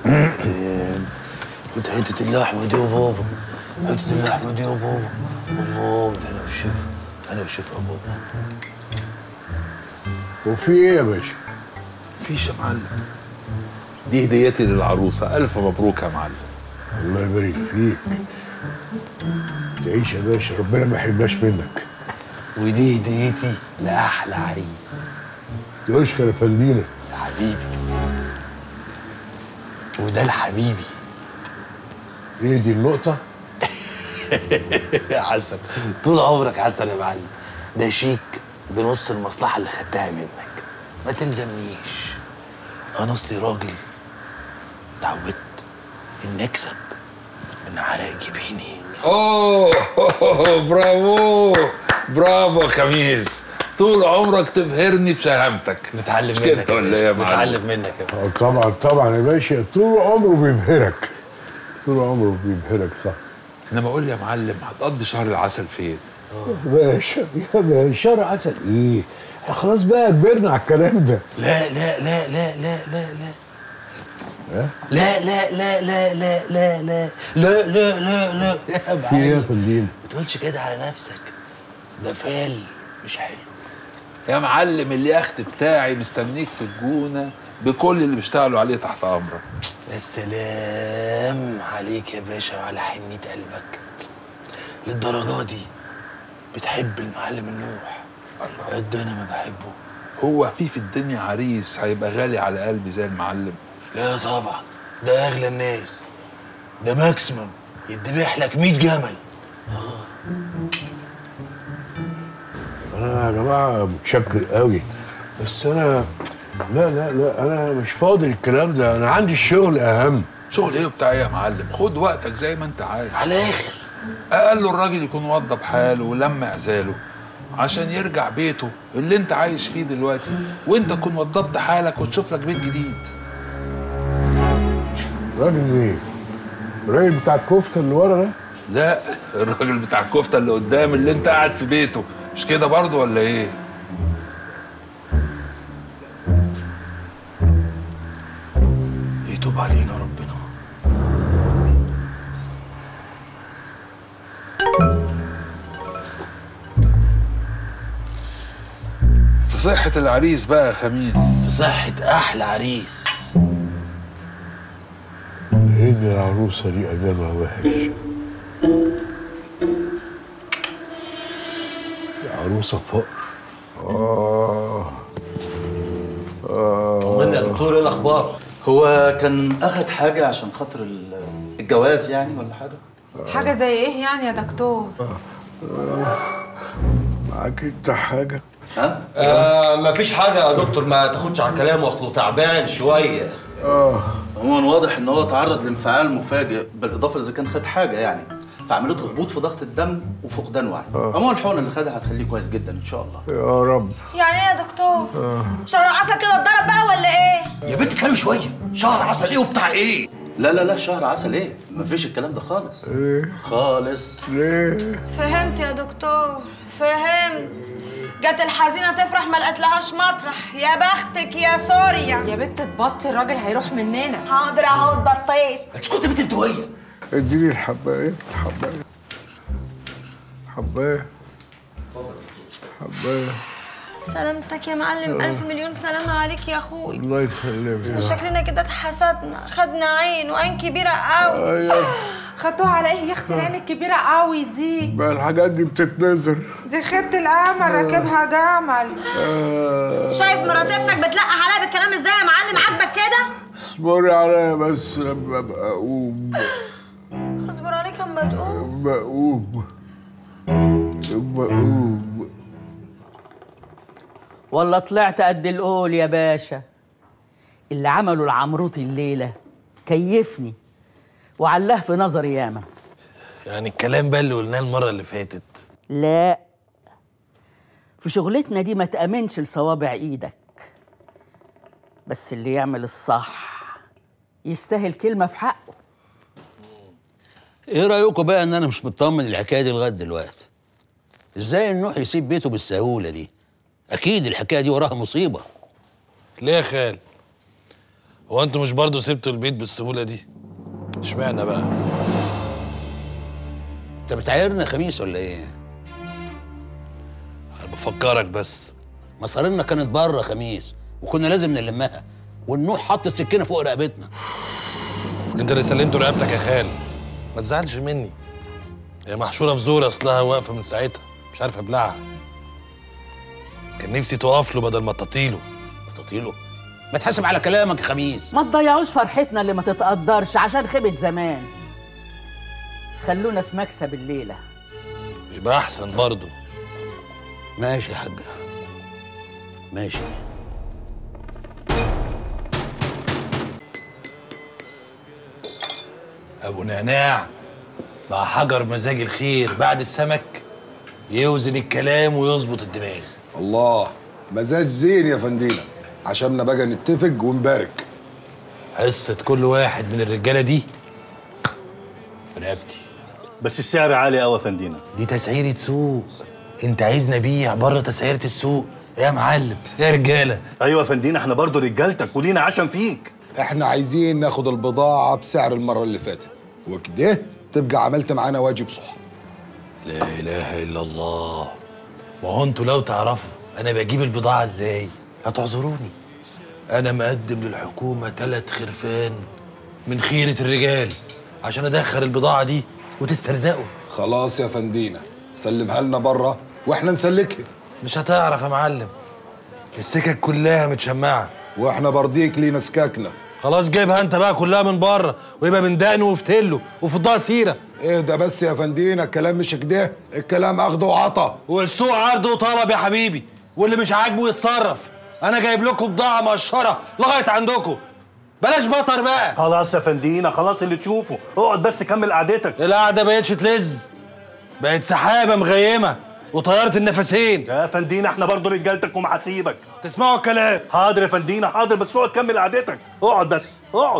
خد حته اللحمه دي يا بابا، حته اللحمه دي يا بابا. الله، ده انا والشفا، انا والشفا يا بابا. وفي ايه يا باشا؟ مفيش يا معلم. دي هديتي للعروسه، الف مبروك يا معلم. الله يبارك فيك. تعيش يا باشا، ربنا ما يحرمناش منك. ودي هديتي لاحلى عريس. تشكر يا فندينا. يا حبيبي. وده لحبيبي. ايه دي النقطة؟ يا حسن، طول عمرك حسن يا معلم. ده شيك بنص المصلحة اللي خدتها منك. ما تلزمنيش. أنا أصلي راجل اتعودت إني أكسب من عرق جبيني. اوه برافو برافو خميس، طول عمرك تبهرني بشهامتك. نتعلم منك يا باشا، نتعلم منك يا باشا. طبعا طبعا يا باشا، طول عمره بيبهرك، طول عمره بيبهرك صح. انما قول لي يا معلم، هتقضي شهر العسل فين؟ يا باشا يا باشا، شهر عسل ايه؟ خلاص بقى كبرنا على الكلام ده. لا لا لا لا لا لا لا ها؟ لا لا لا لا لا لا لا لا لا لا لا يا في ايه يا فندم؟ ما تقولش كده على نفسك، ده فال مش حلو. يا معلم اليخت بتاعي مستنيك في الجونه بكل اللي بيشتغلوا عليه تحت امرك. يا سلام عليك يا باشا وعلى حنية قلبك. للدرجة دي بتحب المعلم النوح قد انا ما بحبه. هو في في الدنيا عريس هيبقى غالي على قلبي زي المعلم؟ لا طبعا، ده اغلى الناس، ده ماكسيمم يدبح لك مية جمل. انا يا جماعه متشكر قوي، بس انا لا لا لا انا مش فاضي الكلام ده، انا عندي الشغل اهم. شغل ايه وبتاع ايه يا معلم؟ خد وقتك زي ما انت عايز. على الاخر اقل الراجل يكون وضب حاله ولما عزاله عشان يرجع بيته اللي انت عايش فيه دلوقتي، وانت تكون وضبت حالك وتشوف لك بيت جديد. راجل ايه؟ الراجل بتاع الكفته اللي ورا ده؟ لا، الراجل بتاع الكفته اللي قدام اللي انت قاعد في بيته، مش كده برضه ولا ايه؟ يتوب علينا ربنا. في صحة العريس بقى يا خميس. في صحة أحلى عريس. إن العروسة دي أدامها وحش. عروسة فقر. آه آه طمنا يا دكتور، إيه الأخبار؟ هو كان أخد حاجة عشان خاطر الجواز يعني ولا حاجة؟ حاجة زي إيه يعني يا دكتور؟ معاك أنت حاجة؟ ها؟ آه مفيش حاجة يا دكتور، ما تاخدش على كلامه، أصله تعبان شوية. اه عموما واضح إن هو تعرض لانفعال مفاجئ، بالإضافة إذا كان خد حاجة يعني، فعملت له هبوط في ضغط الدم وفقدان وعي. عموما الحقنة اللي خدها هتخليه كويس جدا إن شاء الله. يا رب. يعني ايه يا دكتور؟ آه. شهر عسل كده اتضرب بقى ولا ايه؟ يا بنت اتكلمي شوية، شهر عسل إيه وبتاع إيه؟ لا لا لا شهر عسل إيه؟ مفيش الكلام ده خالص. إيه؟ خالص. ليه؟ فهمت يا دكتور، فهمت. جت الحزينة تفرح ما لقتلهاش مطرح، يا بختك يا سوريا. يا بنت تبطي، الراجل هيروح مننا. حاضر اهو اتبطيت. اسكتي يا بنت انتويه. اديني الحبايه الحبايه حبايه حبايه. سلامتك يا معلم، ألف مليون سلامة عليك يا أخوي. الله يسلمك. شكلنا كده اتحسدنا، خدنا عين وعين كبيرة قوي. ايوه. خدوها على إيه يا أختي العين الكبيرة قوي دي؟ بقى الحاجات دي بتتنزر. دي خيبة الأمل راكبها جمل. آه. شايف مرات ابنك بتلقح عليا بالكلام ازاي يا معلم؟ عاجبك كده؟ اصبري عليا بس لما ابقى اقوم. اصبر عليك اما تقوم. لما اقوم لما اقوم. والله طلعت قد القول يا باشا. اللي عمله العمروطي الليله كيفني وعلاه في نظري ياما. يعني الكلام بقى اللي قلناه المره اللي فاتت. لا، في شغلتنا دي ما تأمنش لصوابع ايدك، بس اللي يعمل الصح يستاهل كلمه في حقه. ايه رايكم بقى ان انا مش مطمن الحكايه دي لغايه دلوقتي؟ ازاي النوح يسيب بيته بالسهوله دي؟ اكيد الحكايه دي وراها مصيبه. ليه يا خال؟ هو انتوا مش برضه سبتوا البيت بالسهوله دي؟ اشمعنى بقى؟ انت بتعايرنا خميس ولا ايه؟ انا بفكرك بس. مصارينا كانت بره خميس وكنا لازم نلمها، والنوح حط السكينه فوق رقبتنا. انت اللي سلمته رقبتك يا خال، ما تزعلش مني. هي محشوره في زور اصلها واقفه من ساعتها مش عارف ابلعها. كان نفسي تقف له بدل ما تطيله. تطيله؟ ما تحاسب على كلامك يا خميس. ما تضيعوش فرحتنا اللي ما تتقدرش عشان خيبة زمان. خلونا في مكسب الليلة. يبقى أحسن برضه. ماشي يا حاجة، ماشي. أبو نعناع مع حجر مزاج الخير بعد السمك يوزن الكلام ويظبط الدماغ. الله، مزاج زين يا فندينا، عشان بقى نتفق ونبارك. حصة كل واحد من الرجالة دي برقبتي. بس السعر عالي قوي يا فندينا. دي تسعيرة سوق، انت عايزني ابيع بره تسعيرة السوق يا معلم يا رجالة. ايوه يا فندينا، احنا برضو رجالتك ولينا عشم فيك. احنا عايزين ناخد البضاعة بسعر المرة اللي فاتت، وكده تبقى عملت معانا واجب صح. لا اله الا الله. ما هو انتوا لو تعرفوا انا بجيب البضاعة ازاي هتعذروني. انا مقدم للحكومة ثلاث خرفان من خيرة الرجال عشان ادخل البضاعة دي وتسترزقوا. خلاص يا فندينا، سلمها لنا بره واحنا نسلكها. مش هتعرف يا معلم، السكك كلها متشمعة واحنا برضيك لينا سكاكنا. خلاص جايبها انت بقى كلها من بره ويبقى من دقن وفتله وفضها سيره. ايه ده بس يا فندينا، الكلام مش كده، الكلام اخد وعطا. والسوق عرض وطلب يا حبيبي، واللي مش عاجبه يتصرف. انا جايب لكم بضاعه مقشره لغايه عندكم، بلاش بطر بقى. خلاص يا فندينا، خلاص اللي تشوفه، اقعد بس كمل قعدتك. القعده بقتش تلز، بقت سحابه مغيمه وطياره النفسين. يا فندينا احنا برضه رجالتك ومحاسيبك. تسمعوا الكلام؟ حاضر يا فندينا حاضر، بس اقعد كمل قعدتك، اقعد بس اقعد.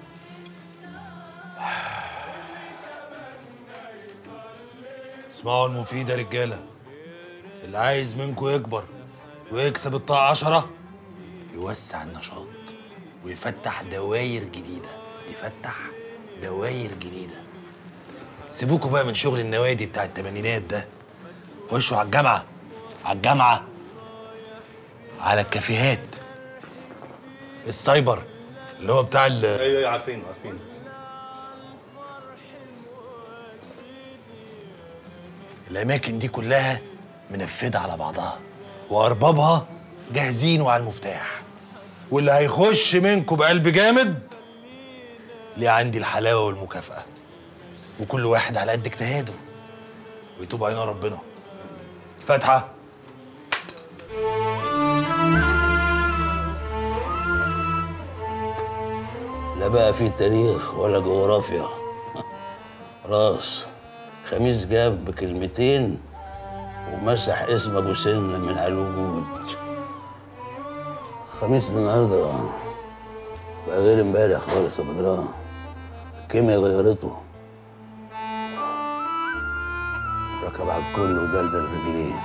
اسمعوا المفيد يا رجاله، اللي عايز منكم يكبر ويكسب الطاقه عشرة يوسع النشاط ويفتح دواير جديده، يفتح دواير جديده. سيبوكوا بقى من شغل النوادي بتاع التمانينات ده، خشوا على الجامعه، على الجامعه، على الكافيهات، السايبر اللي هو بتاع ال ايوه ايوه عارفين عارفين. الاماكن دي كلها منفذه على بعضها واربابها جاهزين وعلى المفتاح، واللي هيخش منكم بقلب جامد ليه عندي الحلاوه والمكافاه، وكل واحد على قد اجتهاده ويتوب علينا ربنا. الفاتحه. لا بقى في تاريخ ولا جغرافيا. خلاص، خميس جاب بكلمتين ومسح اسم ابو سنه من على الوجود. خميس النهارده بقى غير امبارح خالص يا بدران، الكيميا غيرته. ركب على الكل ودلدل رجليه،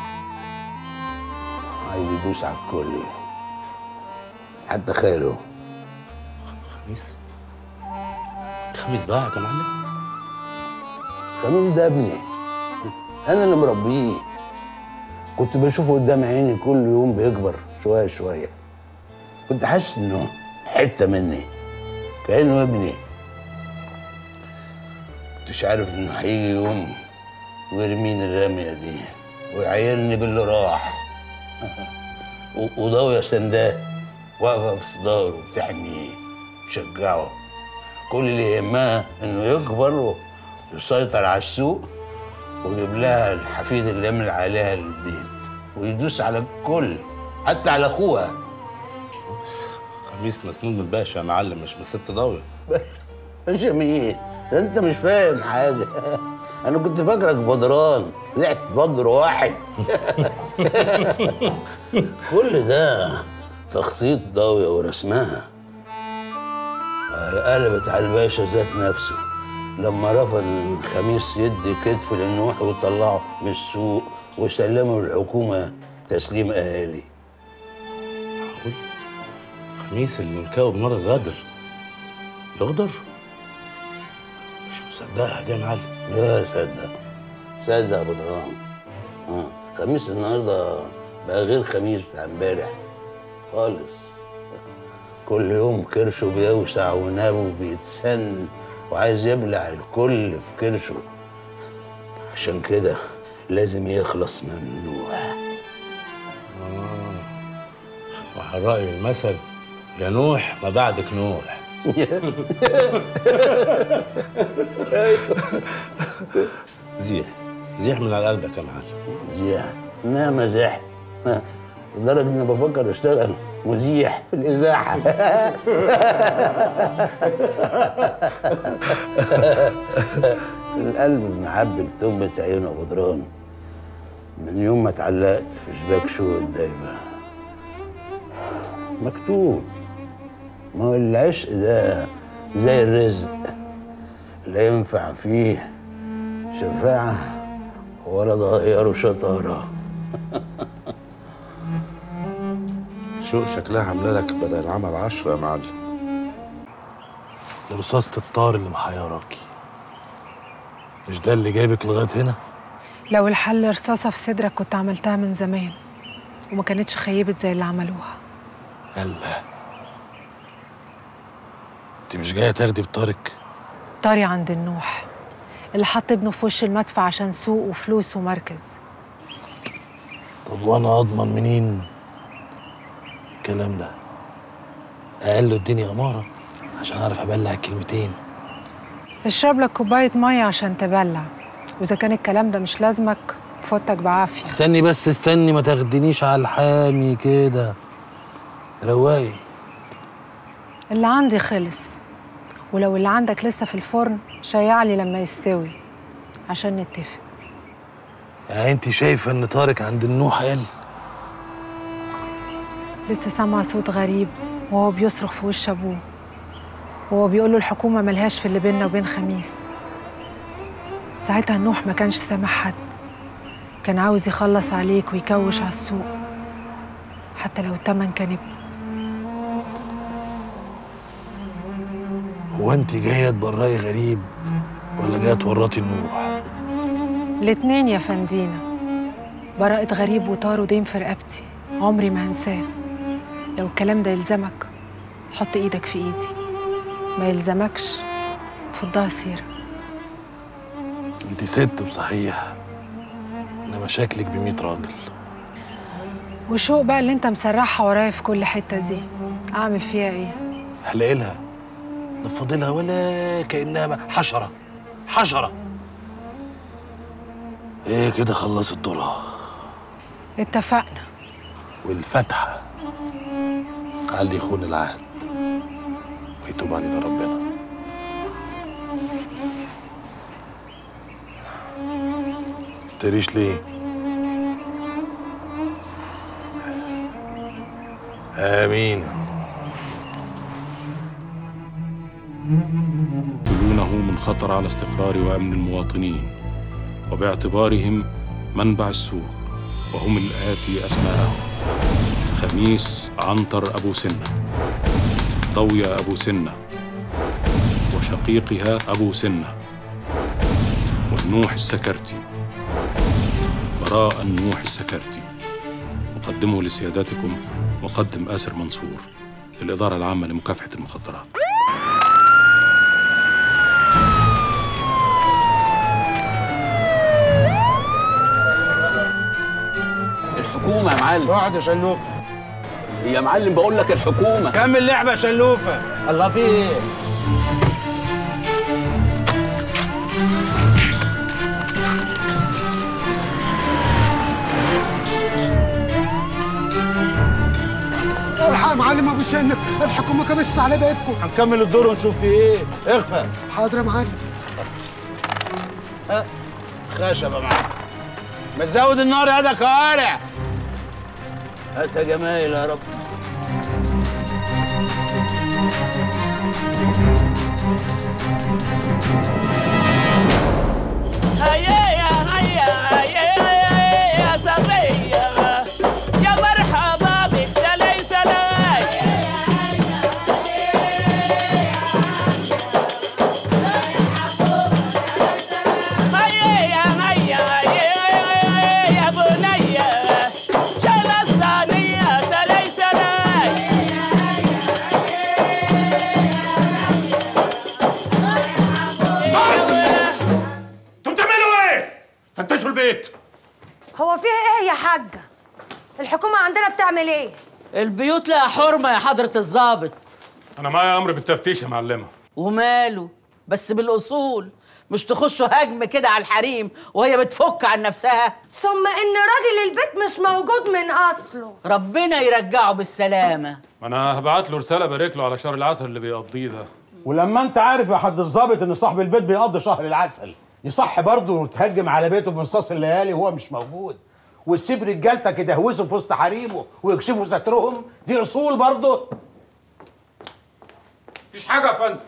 عايز يدوس على الكل حتى خاله. خميس خميس بقى يا معلم. خميس ده ابني، انا اللي مربيه. كنت بشوفه قدام عيني كل يوم بيكبر شويه شويه، كنت حاسس انه حته مني كانه ابني. كنتش عارف انه هيجي يوم ويرميني الرميه دي ويعايرني باللي راح. وضاوية سنداه واقفه في ظهره بتحميه تشجعه، كل اللي يهمها انه يكبر ويسيطر على السوق ويجيب لها الحفيد اللي يملى عليها البيت ويدوس على الكل حتى على اخوها. خميس مسنود من الباشا يا معلم، مش من ست ضاوية. باشا مين؟ ده انت مش فاهم حاجه. انا كنت فاكرك بدران، طلعت بدر واحد. كل ده تخطيط ضاوية ورسمها، قلبت على الباشا ذات نفسه لما رفض الخميس يدي كتف للنوح وطلعه من السوق وسلمه للحكومه تسليم اهالي. معقول؟ خميس المنكاوي بنار الغدر يغدر؟ مش مصدقها دي يا معلم. لا صدق صدق يا بدران. اه خميس النهارده بقى غير خميس بتاع امبارح خالص. كل يوم كرشه بيوسع ونابه بيتسن وعايز يبلع الكل في كرشه. عشان كده لازم يخلص ممنوع. اه وعلى رأي المثل يا نوح ما بعدك نوح. زيح زيح من على قلبك يا معلم. زيح؟ انما زيح لدرجه اني بفكر اشتغل مزيح في الاذاعه. القلب معبي لتمة عيونه يا بدران من يوم ما اتعلقت في شباك شهود دايما. مكتوب. ما هو العشق ده زي الرزق لا ينفع فيه شفاعة ولا ضغيره شطارة. شوق شكلها عامله لك بدل العمل عشرة يا معلم. رصاصة الطار اللي محيراكي مش ده اللي جايبك لغاية هنا؟ لو الحل رصاصة في صدرك كنت عملتها من زمان وما كانتش خيبت زي اللي عملوها. يلا انت مش جاية تاخدي بطارك؟ طاري عند النوح اللي حط ابنه في وش المدفع عشان سوق وفلوس ومركز. طب وانا اضمن منين الكلام ده؟ اقل اديني امارة عشان اعرف ابلع الكلمتين. اشرب لك كوباية مية عشان تبلع، واذا كان الكلام ده مش لازمك فوتك بعافية. استني بس استني، ما تاخدنيش على الحامي كده. رواقي. اللي عندي خلص، ولو اللي عندك لسه في الفرن شيعلي لما يستوي عشان نتفق. يعني انت شايفه ان طارق عند النوح قال؟ لسه سامعه صوت غريب وهو بيصرخ في وش ابوه وهو بيقول له الحكومه ملهاش في اللي بيننا وبين خميس. ساعتها النوح ما كانش سامع حد، كان عاوز يخلص عليك ويكوش على السوق حتى لو التمن كان ابنه. هو انت جايه تبرئي غريب ولا جايه تورطي النوح؟ الاتنين يا فندينا. براءة غريب وطار ودين في رقبتي عمري ما هنساه. لو الكلام ده يلزمك حط ايدك في ايدي، ما يلزمكش فضها سيرة. انت ست بصحيح، انما شكلك بمية راجل. وشوق بقى اللي انت مسرحها ورايا في كل حتة دي، اعمل فيها ايه؟ احلقلها نفضلها ولا كأنها حشرة حشرة. ايه كده خلصت دورها. اتفقنا. والفتحة على اللي يخون العهد ويتوب علينا ربنا. تريش ليه؟ آمين. يشيلونه من خطر على استقرار وأمن المواطنين وباعتبارهم منبع السوق، وهم الآتي أسماءهم: خميس عنتر أبو سنة، ضوية أبو سنة، وشقيقها أبو سنة، والنوح السكرتي، براء النوح السكرتي. أقدمه لسيادتكم مقدم آسر منصور، الإدارة العامة لمكافحة المخدرات. الحكومة يا معلم. اقعد يا شلوفة. يا معلم بقول لك الحكومة. كمل لعبة يا شلوفة. الله في ايه؟ الحق يا معلم ابو شنب، الحكومه كبست على بيتكم. هنكمل الدور ونشوف في ايه. اخفى. حاضر يا معلم. ها خشب يا معلم. ما تزود النار يا ده كوارع. هات يا جمايل يا رب. Thank you. حاجه، الحكومه عندنا بتعمل ايه؟ البيوت لها حرمه يا حضره الضابط. انا معايا امر بالتفتيش يا معلمه. وماله، بس بالاصول، مش تخشوا هجم كده على الحريم وهي بتفك عن نفسها. ثم ان راجل البيت مش موجود من اصله. ربنا يرجعه بالسلامه. ما انا هبعت له رساله بارك له على شهر العسل اللي بيقضيه ده. ولما انت عارف يا حد الظابط ان صاحب البيت بيقضي شهر العسل، يصح برضه تهجم على بيته بنصاص الليالي وهو مش موجود، وتسيب رجالتك يدهوسوا في وسط حريمه ويكشفوا سترهم؟ دي اصول برضه. مفيش حاجه يا فندم.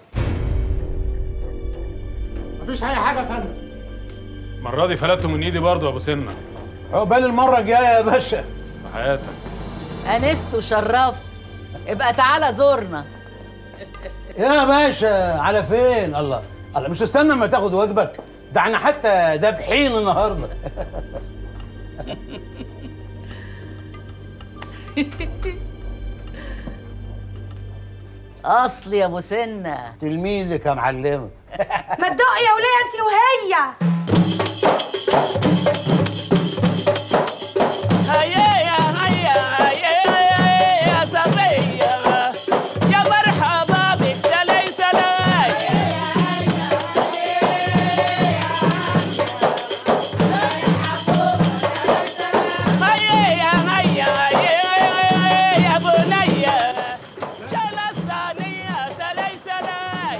مفيش اي حاجه يا فندم. المره دي فلتوا من ايدي برضه يا ابو سنه. عقبال المره الجايه يا باشا. في حياتك. انست وشرفت، ابقى تعالى زورنا. يا باشا على فين؟ الله الله، مش استنى اما تاخد واجبك؟ ده احنا حتى دابحين النهارده. اصلي يا ابو سنه. تلميذك يا معلمه. ما تدق يا وليه انت وهي. هيا يا هيا هيا يا صبيه يا مرحبا بك سلاي سلاي. هيا يا هيا هيا يا بنيه جلساني سلاي سلاي.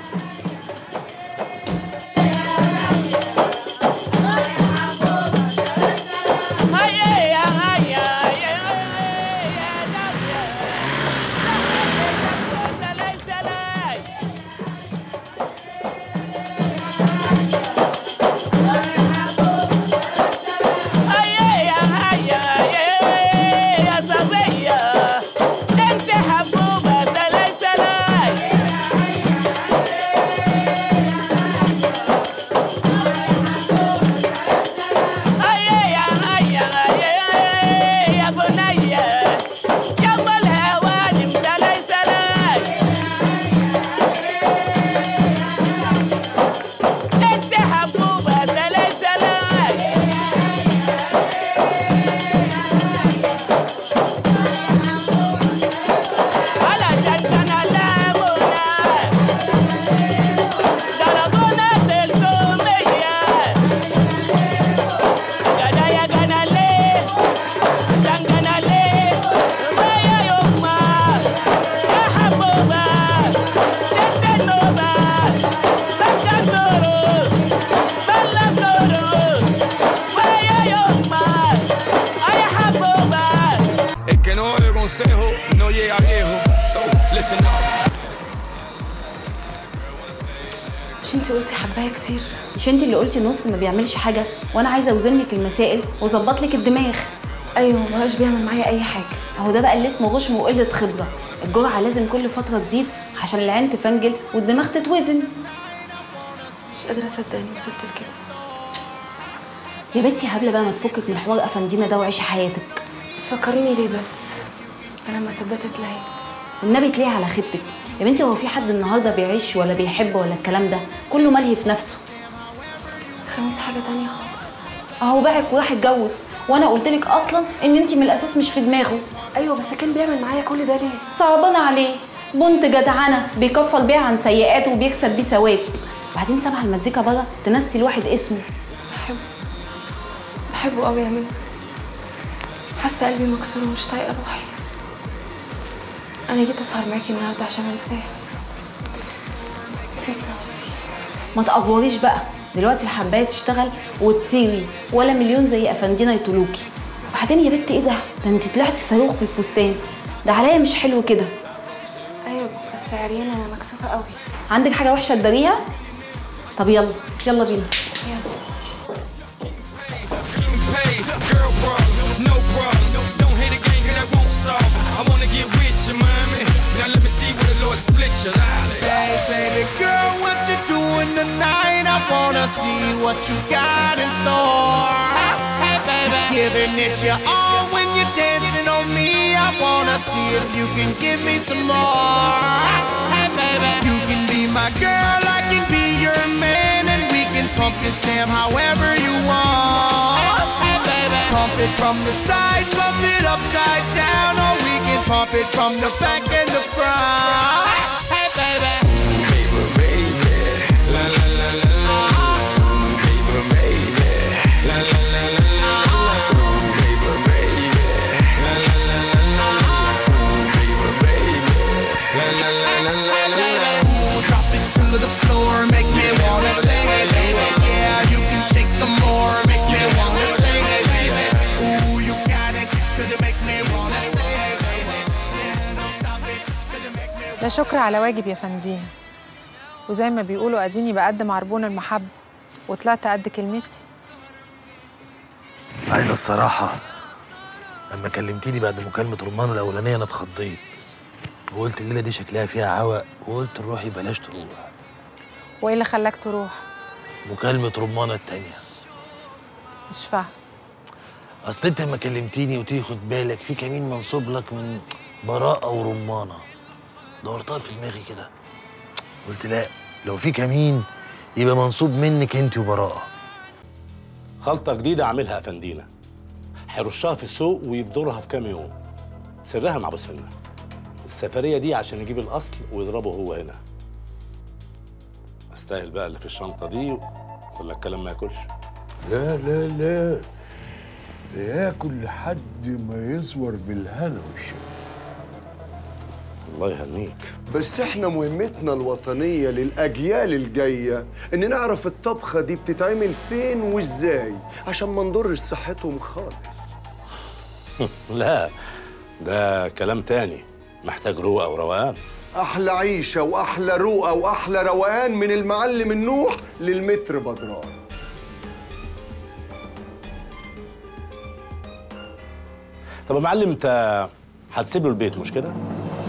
consejo no llega viejo, so listen up. مش انتي قلتي حبايه كتير؟ مش انتي اللي قلتي نص ما بيعملش حاجه، وانا عايزه اوزن لك المسائل واظبط لك الدماغ. ايوه ما بقاش بيعمل معايا اي حاجه. اهو ده بقى اللي اسمه غشم وقله خبره. الجرعه لازم كل فتره تزيد عشان العين تفنجل والدماغ تتوزن. مش قادره اصدق اني وصلت لكده. يا بنتي هبله بقى، ما تفكك من حوار افندينا ده وعيشي حياتك. بتفكريني ليه بس؟ انا ما صدقت اتلهيت. والنبي تليه على خيبتك يا بنتي. هو في حد النهارده بيعيش ولا بيحب ولا الكلام ده؟ كله ملهي في نفسه. بس خميس حاجه تانية خالص. اهو باعك وراح اتجوز، وانا قلت لك اصلا ان انت من الاساس مش في دماغه. ايوه بس كان بيعمل معايا كل ده ليه؟ صعبان عليه، بنت جدعنه بيكفر بيها عن سيئاته وبيكسب بيه ثواب. وبعدين سامعه المزيكا بره تنسي الواحد اسمه. بحبه بحبه قوي يا منى. حاسه قلبي مكسور ومش طايقه روحي. انا جيت اسهر معاكي النهارده عشان انساه. نسيت نفسي. ما تقفوريش بقى، دلوقتي الحبايه تشتغل وتطيري ولا مليون زي افندينا يطولوكي. وبعدين يا بنت ايه ده؟ ده انت طلعتي صاروخ في الفستان ده، عليا مش حلو كده. ايوه بس عريانه انا مكسوفه قوي. عندك حاجه وحشه تداريها؟ طب يلا يلا بينا. يلا. Hey, baby girl, what you doing tonight? I wanna see what you got in store. Hey, baby, giving it your all when you're dancing on me. I wanna see if you can give me some more. Hey, baby, you can be my girl, I can be your man, and we can pump this jam however you want. Hey, baby, call pump it from the side, pump it upside down, or we can pump it from the back and the front. Hey, baby. Baby, baby. La, la, la, la, la. Baby, baby. La, la, la, la, la. Baby, baby. La, la, la, la, la. Baby, baby. La, la, la, la, la, la. Drop it to the floor, make me wanna sing it, baby. Yeah, you can shake some more, make me wanna sing it, baby. Ooh, you got it, cause you make me wanna sing it, baby. Yeah, don't stop it, cause you make me. لا شكر على واجب يا فندينا، وزي ما بيقولوا اديني بقدم عربون المحبة وطلعت قد كلمتي. عايزة الصراحة لما كلمتيني بعد مكالمة رمان الأولانية أنا اتخضيت وقلت الليلة دي شكلها فيها عوق وقلت روحي بلاش تروح. وايه اللي خلاك تروح؟ مكالمة رمانة التانية. مش فاهم. أصل أنت لما كلمتيني وتيجي خد بالك في كمين منصوب لك من براءة ورمانة. دورتها في دماغي كده قلت لا، لو في كمين يبقى منصوب منك أنت وبراءة. خلطة جديدة عاملها أفندينا، هيرشها في السوق ويبدرها في كام يوم. سرها مع أبو سنة. السفرية دي عشان يجيب الأصل ويضربه هو هنا. أستاهل بقى اللي في الشنطة دي ولا الكلام ما ياكلش؟ لا لا لا، ده ياكل لحد ما يزور بالهنا والشفا. الله يهنيك. بس احنا مهمتنا الوطنية للأجيال الجاية إن نعرف الطبخة دي بتتعمل فين وإزاي عشان ما نضرش صحتهم خالص. لا، ده كلام تاني محتاج روقة وروقان. أحلى عيشة وأحلى روقة وأحلى روقان من المعلم النوح للمتر بدران. طب يا معلم انت هتسيب له البيت مش كده؟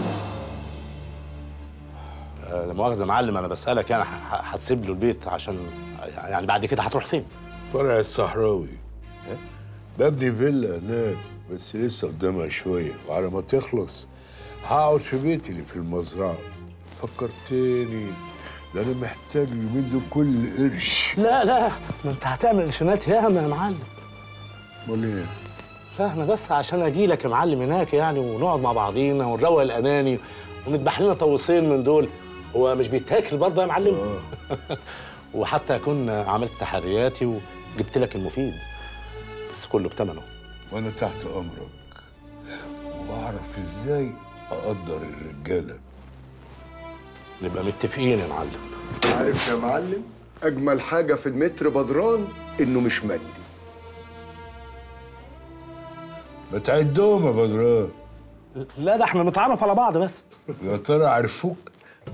آه، لا مؤاخذة يا معلم انا بسألك يعني هتسيب له البيت عشان يعني بعد كده هتروح فين؟ فرع الصحراوي. إيه؟ ببني فيلا هناك بس لسه قدامها شوية، وعلى ما تخلص هقعد في بيتي اللي في المزرعة. فكرتني، ده أنا محتاج اليومين دول كل قرش. لا لا، ما انت هتعمل قرشينات ياما يا معلم. امال ايه؟ لا انا بس عشان اجي لك يا معلم هناك يعني ونقعد مع بعضينا ونروق الاناني ونذبح لنا طاووسين من دول. هو مش بيتاكل برضه يا معلم؟ اه وحتى اكون عملت تحرياتي وجبت لك المفيد، بس كله بثمنه. وانا تحت امرك، واعرف ازاي اقدر الرجاله. نبقى متفقين يا معلم. عارف يا معلم أجمل حاجة في المتر بدران إنه مش مادي. ما تعدهم يا بدران. لا ده احنا نتعرف على بعض بس. يا ترى عرفوك؟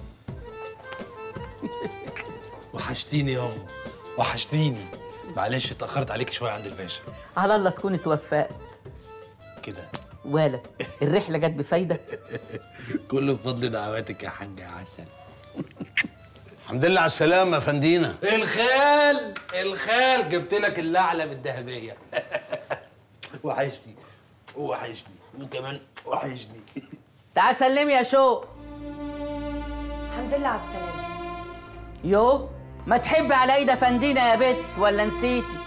وحشتيني يابا، وحشتيني. معلش اتأخرت عليك شوية عند الباشا. على الله تكون اتوفقت كده. ولا الرحلة جت بفايدة؟ كله بفضل دعواتك يا حاج عسل. الحمد لله على السلامة يا فندينا. الخال الخال جبت لك الأعلى بالذهبية. وحشني وحشني وكمان وحشني. تعال سلمي يا شوق. الحمد لله على السلامة. يو ما تحبي على ايد فندينا يا بت ولا نسيتي؟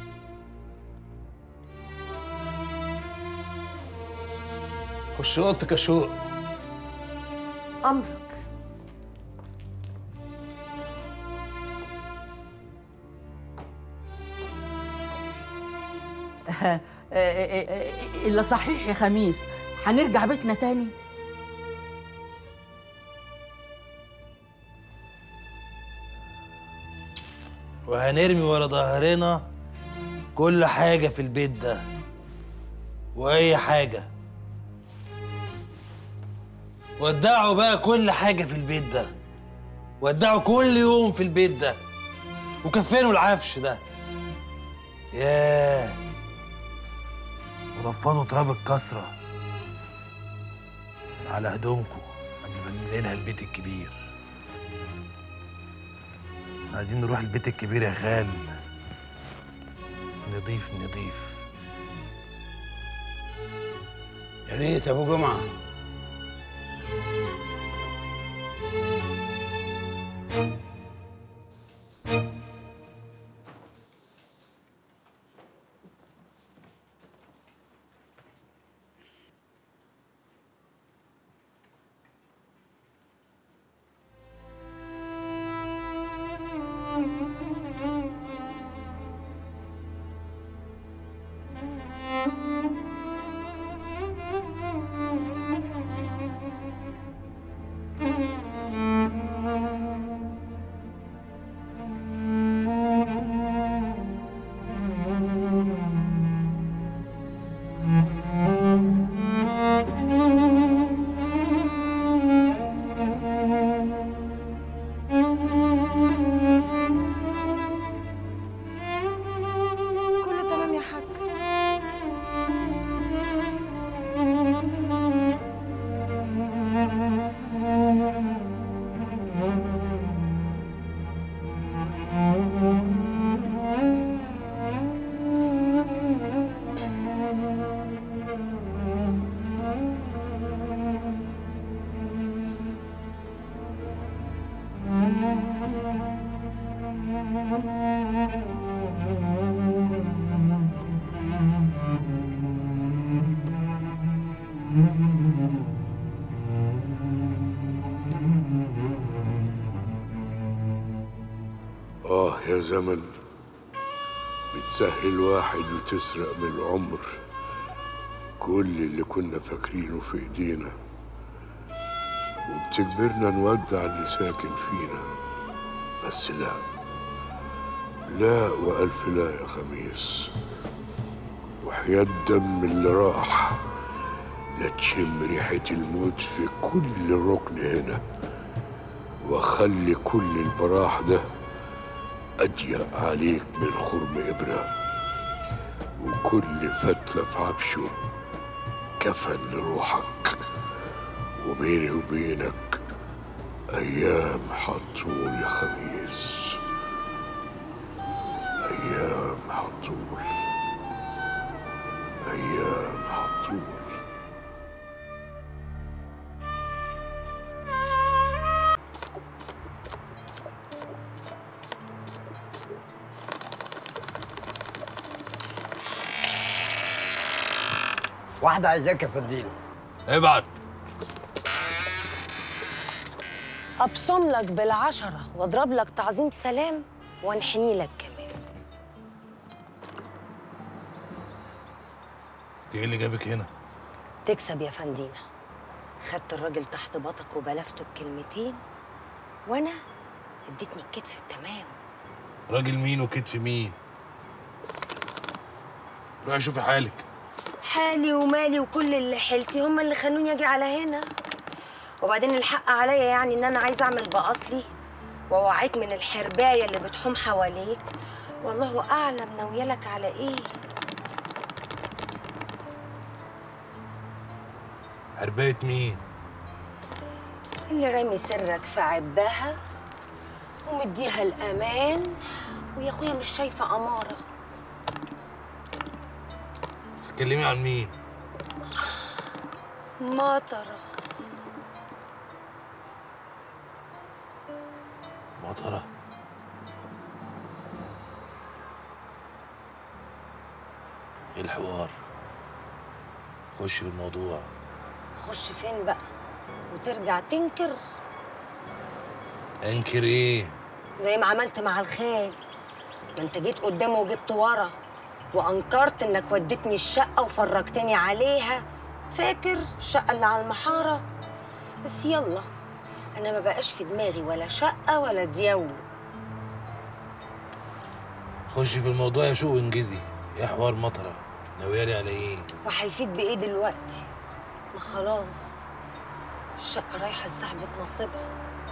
خش اوضتك يا شوق. أمرك. إلا صحيح يا خميس، هنرجع بيتنا تاني؟ وهنرمي ورا ظهرنا كل حاجة في البيت ده وأي حاجة. ودعوا بقى كل حاجة في البيت ده، ودعوا كل يوم في البيت ده، وكفنوا العفش ده. ياه، ورفضوا تراب الكسرة على هدومكم قبل ما ننقلها البيت الكبير. عايزين نروح البيت الكبير يا خال، نضيف نضيف. يا ريت يا ابو جمعه. آه يا زمن، بتسهل واحد وتسرق من العمر كل اللي كنا فاكرينه في ايدينا، وبتجبرنا نودع اللي ساكن فينا. بس لا لا وألف لا يا خميس، وحياة الدم اللي راح لا تشم ريحة الموت في كل ركن هنا، وخلي كل البراح ده أضيق عليك من خرم إبرة، وكل فتلة في عفشه كفن لروحك، وبيني وبينك أيام هتطول يا خميس، أيام هتطول، أيام هتطول. واحدة عايزاك يا فنديل. ابعت. ابصم لك بالعشرة واضرب لك تعظيم سلام وانحني لك كمان. انت ايه اللي جابك هنا؟ تكسب يا فندينا. خدت الراجل تحت باطك وبلفته بكلمتين، وانا اديتني الكتف التمام. راجل مين وكتف مين؟ روحي شوفي حالك. حالي ومالي وكل اللي حيلتي هم اللي خلوني اجي على هنا. وبعدين الحق عليا يعني ان انا عايزه اعمل باصلي واوعيك من الحربايه اللي بتحوم حواليك، والله اعلم ناويالك على ايه. حربايه مين؟ اللي رامي سرك في عبها ومديها الامان، ويا اخويا مش شايفه اماره. تتكلمي عن مين؟ مطره. مطره؟ ايه الحوار؟ خش في الموضوع. خش فين بقى وترجع تنكر؟ انكر ايه؟ زي ما عملت مع الخال، ما انت جيت قدامه وجبت ورا وانكرت انك وديتني الشقه وفرجتني عليها. فاكر الشقه اللي على المحاره؟ بس يلا، انا ما بقاش في دماغي ولا شقه ولا دياولو. خشي في الموضوع يا شوق وانجزي. ايه حوار مطره؟ ناويالي على ايه؟ وهيفيد بايه دلوقتي؟ ما خلاص الشقه رايحه لصاحبه نصيبها.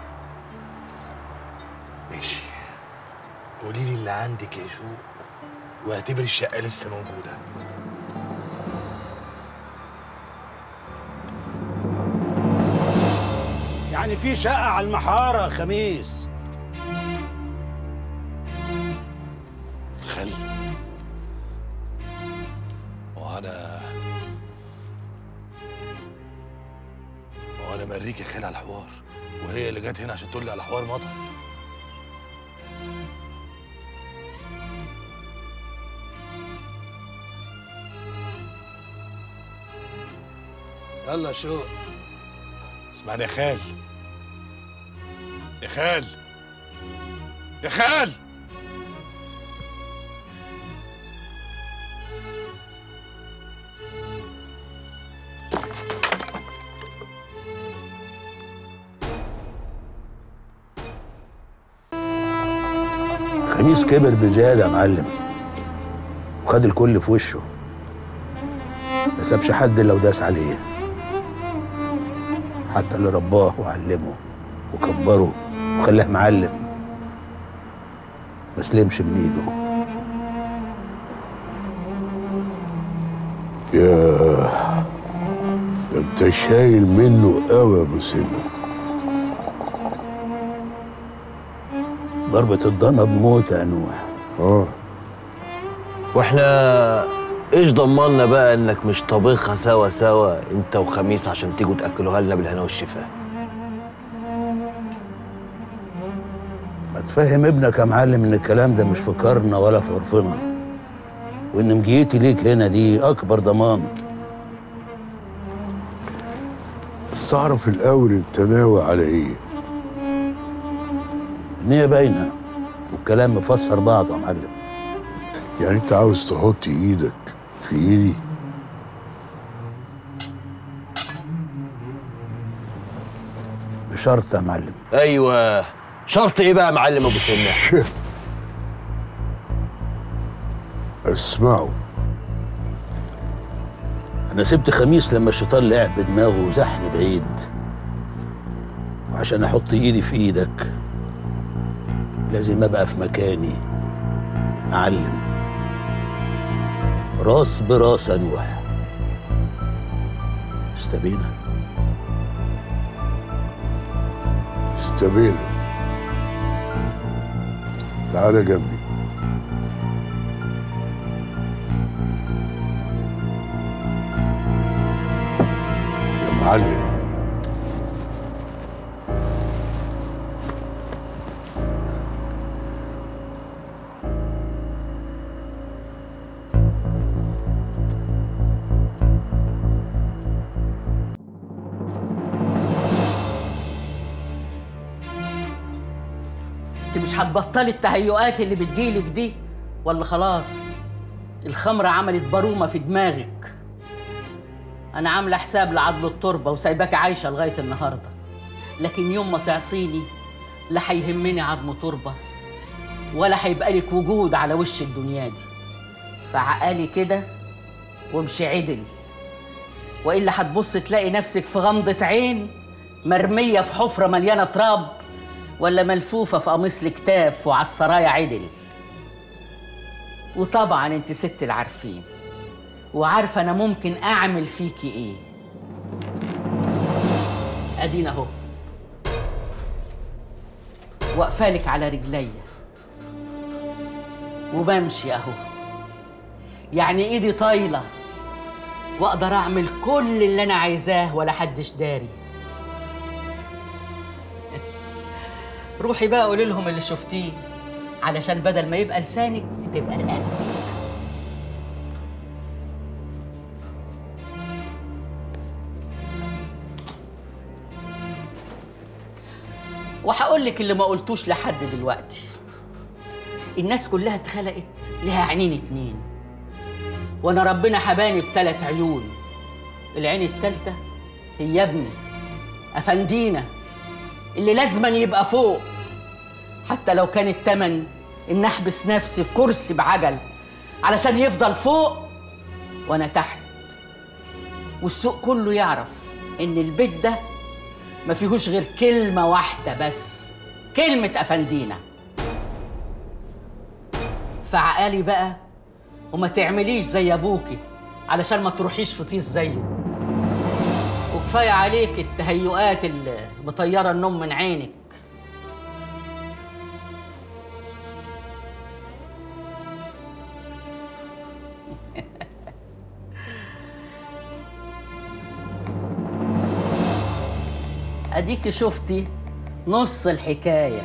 ماشي، قولي لي اللي عندك يا شوق واعتبري الشقه لسه موجوده. يعني في شقه على المحاره يا خميس؟ خل وانا وانا مريك يا خال على الحوار، وهي اللي جت هنا عشان تقول لي على حوار مطر. يلا يا شوق. اسمعني يا خال، يا خال، يا خال. خميس كبر بزيادة يا معلم، وخد الكل في وشه، ما سابش حد لو داس عليه، حتى اللي رباه وعلمه وكبره وخلاه معلم ما سلمش من ايده. ياه، ده انت شايل منه قوي يا ابو سلمى. ضربة الضنا بموت يا نوح. اه واحنا ايش ضمننا بقى انك مش طابخها سوا سوا انت وخميس عشان تيجوا تاكلوها لنا بالهنا والشفاء؟ ما تفهم ابنك يا معلم ان الكلام ده مش في كارنا ولا في عرفنا، وان مجيتي ليك هنا دي اكبر ضمان. بس اعرف الاول انت ناوي على ايه؟ النية باينة، والكلام مفسر بعضه يا معلم. يعني انت عاوز تحط ايدك في ايدي؟ بشرط يا معلم. ايوه، شرط ايه بقى يا معلم ابو سنه؟ اسمعوا، انا سبت خميس لما الشيطان لعب بدماغه وزحني بعيد، وعشان احط ايدي في ايدك لازم ابقى في مكاني اعلم، راس براس انوح. استبينا استبينا. تعالى جنبي. يا معلم، انت مش هتبطلي التهيؤات اللي بتجيلك دي ولا خلاص الخمرة عملت برومة في دماغك؟ أنا عاملة حساب لعضل التربة وسايباكي عايشة لغاية النهاردة، لكن يوم ما تعصيني لا هيهمني عظم تربة ولا هيبقى لك وجود على وش الدنيا دي. فعقالي كده وامشي عدل، وإلا هتبص تلاقي نفسك في غمضة عين مرمية في حفرة مليانة تراب، ولا ملفوفة في قميص الكتاف وعلى السرايا عدل. وطبعا انت ست العارفين وعارفة انا ممكن اعمل فيكي ايه. ادينا اهو واقفالك على رجليا وبمشي اهو، يعني ايدي طايلة واقدر اعمل كل اللي انا عايزاه ولا حدش داري. روحي بقى قولي لهم اللي شفتيه، علشان بدل ما يبقى لسانك تبقى رقبتك. وهقول لك اللي ما قلتوش لحد دلوقتي. الناس كلها اتخلقت لها عينين اتنين، وانا ربنا حباني بتلات عيون. العين التالتة هي ابني افندينا اللي لازما يبقى فوق، حتى لو كان التمن ان احبس نفسي في كرسي بعجل علشان يفضل فوق وانا تحت، والسوق كله يعرف ان البيت ده ما فيهوش غير كلمة واحدة بس، كلمة افندينا. فعقالي بقى وما تعمليش زي ابوكي علشان ما تروحيش في طيس زيه، وكفاية عليك التهيؤات اللي مطيرة النوم من عينك. اديكي شفتي نص الحكاية.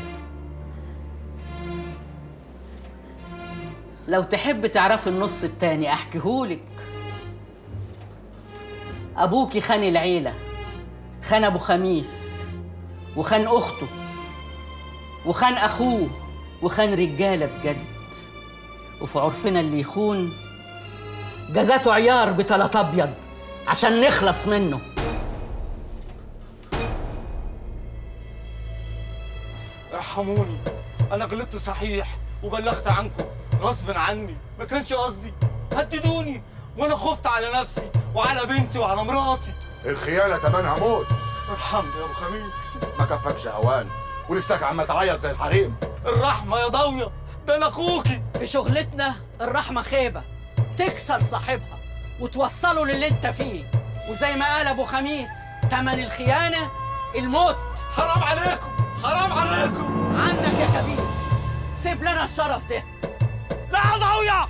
لو تحب تعرفي النص التاني احكيهولك. ابوكي خان العيلة، خان ابو خميس وخان اخته وخان اخوه وخان رجالة بجد، وفي عرفنا اللي يخون جزاته عيار بتلات ابيض عشان نخلص منه. ارحموني، انا غلطت صحيح وبلغت عنكم غصب عني، ما كانش قصدي. هددوني وانا خفت على نفسي وعلى بنتي وعلى مراتي. الخيانة تمنها موت. ارحمني يا ابو خميس. ما كفكش هوان ولساك عم تعيط زي الحريم. الرحمة يا ضاوية، ده انا اخوكي. في شغلتنا الرحمة خيبة تكسر صاحبها وتوصله للي انت فيه، وزي ما قال ابو خميس تمن الخيانة الموت. حرام عليكم، حرام عليكم. عنك يا كبير، سيب لنا الشرف ده. لا يا ضاوية.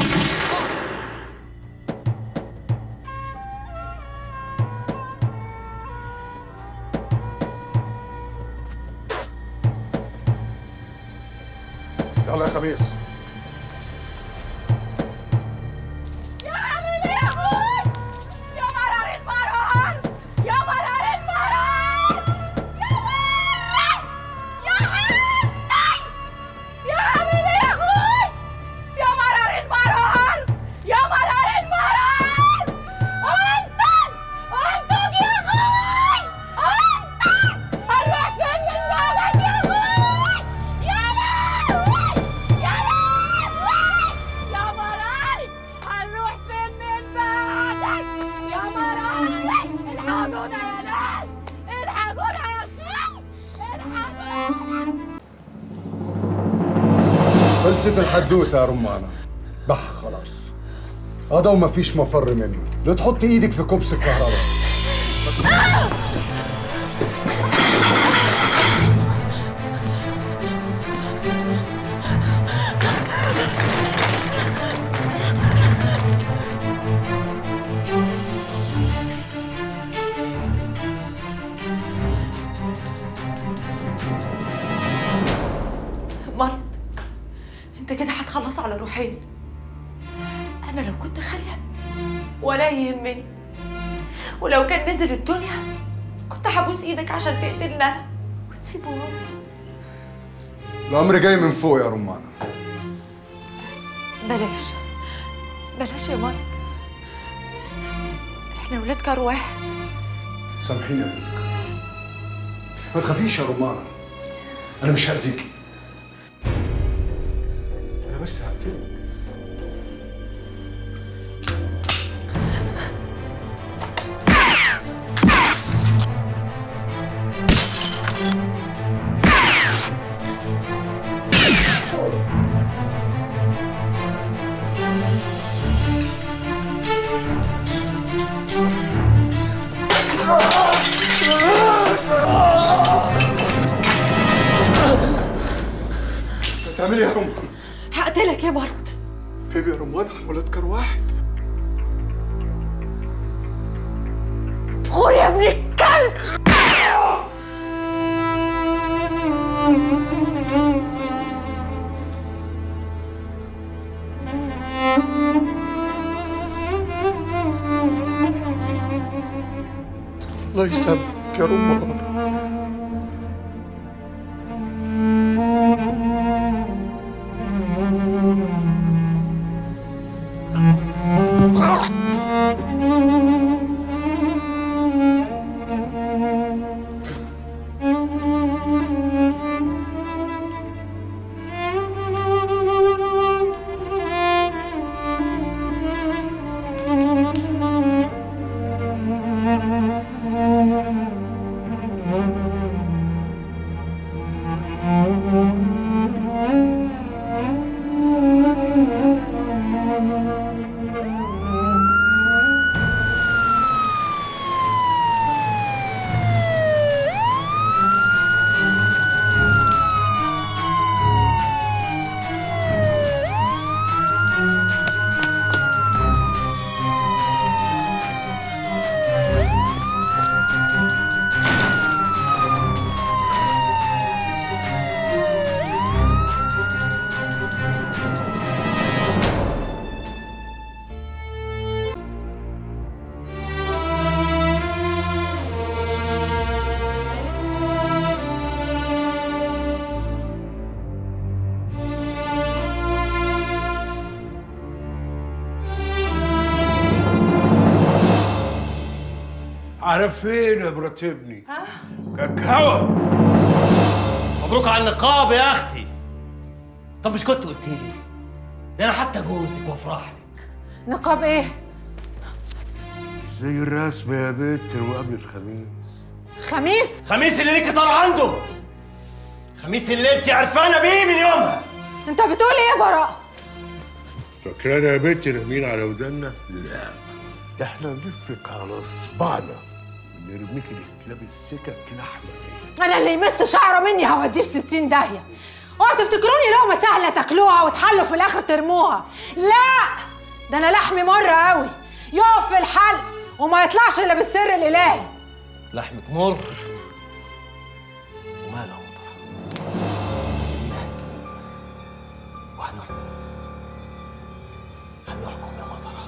يلا يا خميس. يا حبيبي يا اخوي، يا مرار المرار، يا مرار المرار، يا مرار، يا حسني، يا خلصت الحدوته يا رمانه. بح خلاص. هذا وما فيش مفر منه. لا تحط ايدك في كبس الكهرباء. مرض، انت كده هتخلص على روحين. انا لو كنت خاليه ولا يهمني، ولو كان نزل الدنيا كنت هبوس ايدك عشان تقتلني انا وتسيبه هو. الامر جاي من فوق يا رمانه. بلاش بلاش يا مرض، احنا ولاد كار واحد. سامحيني يا بنتك. ما تخافيش يا رمانه، انا مش هاذيكي، انا بس هقتلك. بتعملي ايه يا رمان؟ هقتلك يا مرض. عيب يا رمان، احنا ولاد كار واحد. غور يا ابن الكلب. الله يسامحك يا رمان. على فين يا مرات ابني؟ كاكاو. مبروك على النقاب يا اختي. طب مش كنت قلت لي؟ ده انا حتى جوزك وافرح لك. نقاب ايه؟ زي الرسم يا بنت وقبل الخميس. خميس؟ خميس اللي ليكي طالع عنده. خميس اللي انت عرفانه بيه من يومها. انت بتقول ايه يا براء؟ فاكرانا يا بنت نايمين على ودنا؟ لا، ده احنا نلفك على صبعنا ونرميك لكلاب السكك لحمه. انا اللي يمس شعره مني هوديه في ستين داهيه. اوعوا تفتكروني لقمه سهله تاكلوها وتحلوا في الاخر ترموها. لا، ده انا لحمي مر قوي يقف في الحلق وما يطلعش الا بالسر الالهي. لحمك مر وماله مطرح. وهنحكم هنحكم يا مطرح،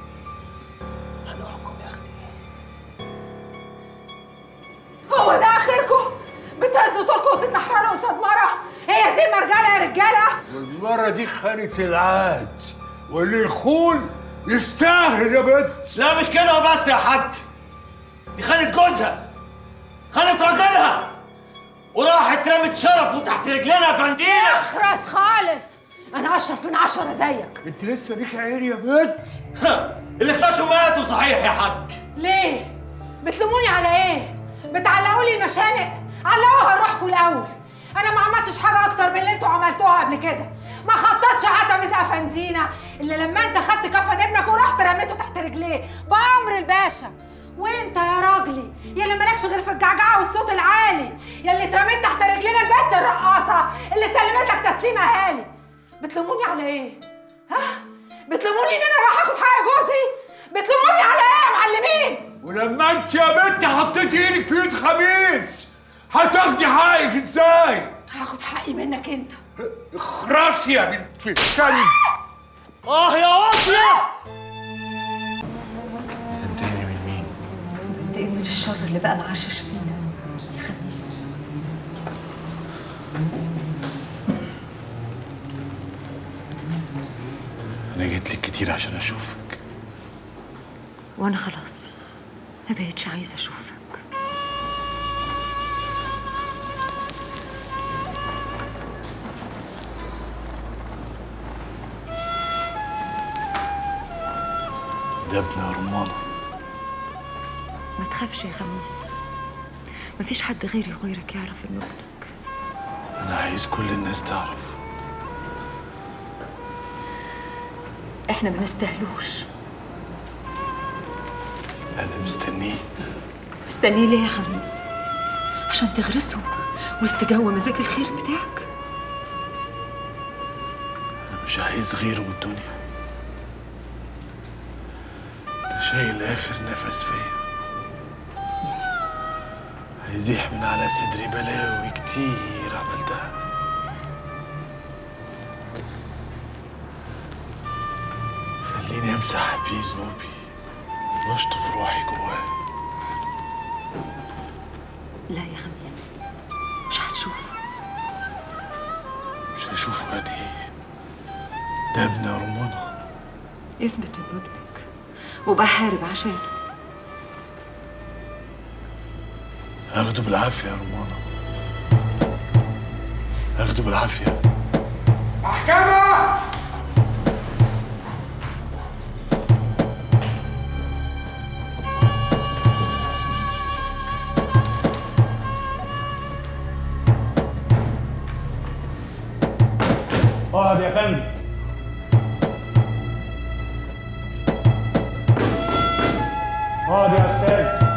هنحكم يا اختي. هو ده اخركم؟ بتهزوا طولكم وتتنحرروا قصاد مره؟ هي دي المرجله يا رجاله؟ والمره دي خانت العهد، واللي يخون يستاهل يا بنت. لا مش كده وبس يا حاج، دي خانت جوزها، خانت راجلها، وراحت رمت شرفه تحت رجلنا يا فندينا. اخرس خالص، انا اشرف من عشرة زيك. انت لسه ليك عين يا بنت. اللي اختشوا ماتوا صحيح يا حاج. ليه؟ بتلوموني على ايه؟ بتعلقوا لي المشانق؟ علقوها لروحكم الاول. انا ما عملتش حاجه اكتر من اللي انتوا عملتوها قبل كده، ما خططتش عتمة افندينا اللي لما انت خدت كفن ابنك ورحت رميته تحت رجليه بامر الباشا. وانت يا راجلي يا اللي مالكش غير في الجعجعه والصوت العالي، يا اللي اترميت تحت رجلينا البت الرقاصه اللي سلمت لك تسليم اهالي. بتلوموني على ايه؟ ها؟ بتلوموني ان انا راح اخد حق جوزي؟ بتلوموني على ايه يا معلمين؟ ولما انت يا بنت حطيت ايدك في ايد خميس هتاخدي حقك ازاي؟ هاخد حقي منك انت. اخرسي يا بنت الكلب. اه يا واطيه. بتنتقمي من مين؟ بنتقم من الشر اللي بقى معشش فينا يا خميس. انا جيت لك كتير عشان اشوفك. وانا خلاص ما بقتش عايزه اشوفك. ده ابن رمانه. ما تخافش يا خميس، مفيش حد غيري وغيرك يعرف انه ابنك. انا عايز كل الناس تعرف. احنا ما نستاهلوش. انا مستنيه. مستنيه ليه يا خميس؟ عشان تغرسه واستجوى مزاج الخير بتاعك. انا مش عايز غيره من الدنيا. ده شايل اخر نفس فيا. هيزيح من على صدري بلاوي كتير عملتها. خليني امسح بيه ذنوبي واشطف روحي جواه. لا يا خميس مش هتشوفه. مش هشوفه يعني ايه؟ ده ابن رمانه. اثبت انه ابنك وبحارب عشانه. هاخده بالعافيه يا رمانه. هاخده بالعافيه. محكمة! اقعد يا فندم. اقعد يا استاذ.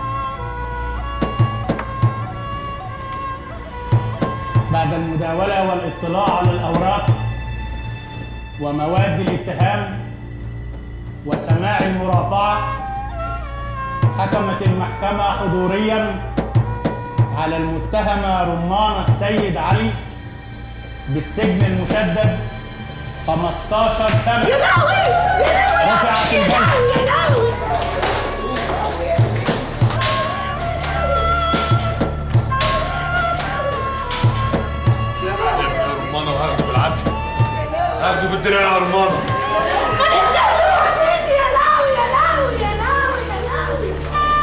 بعد المداولة والاطلاع على الأوراق ومواد الاتهام وسماع المرافعة، حكمت المحكمة حضورياً على المتهمة رمان السيد علي بالسجن المشدد خمستاشر سنة. يا لهوي يا لهوي رفعت يا لهوي يا لهوي. رمانه وهاخده بالعافيه. هاخده بالدراع يا رمانه. ما نستاهلوش يا لهوي يا لهوي يا لهوي يا لهوي.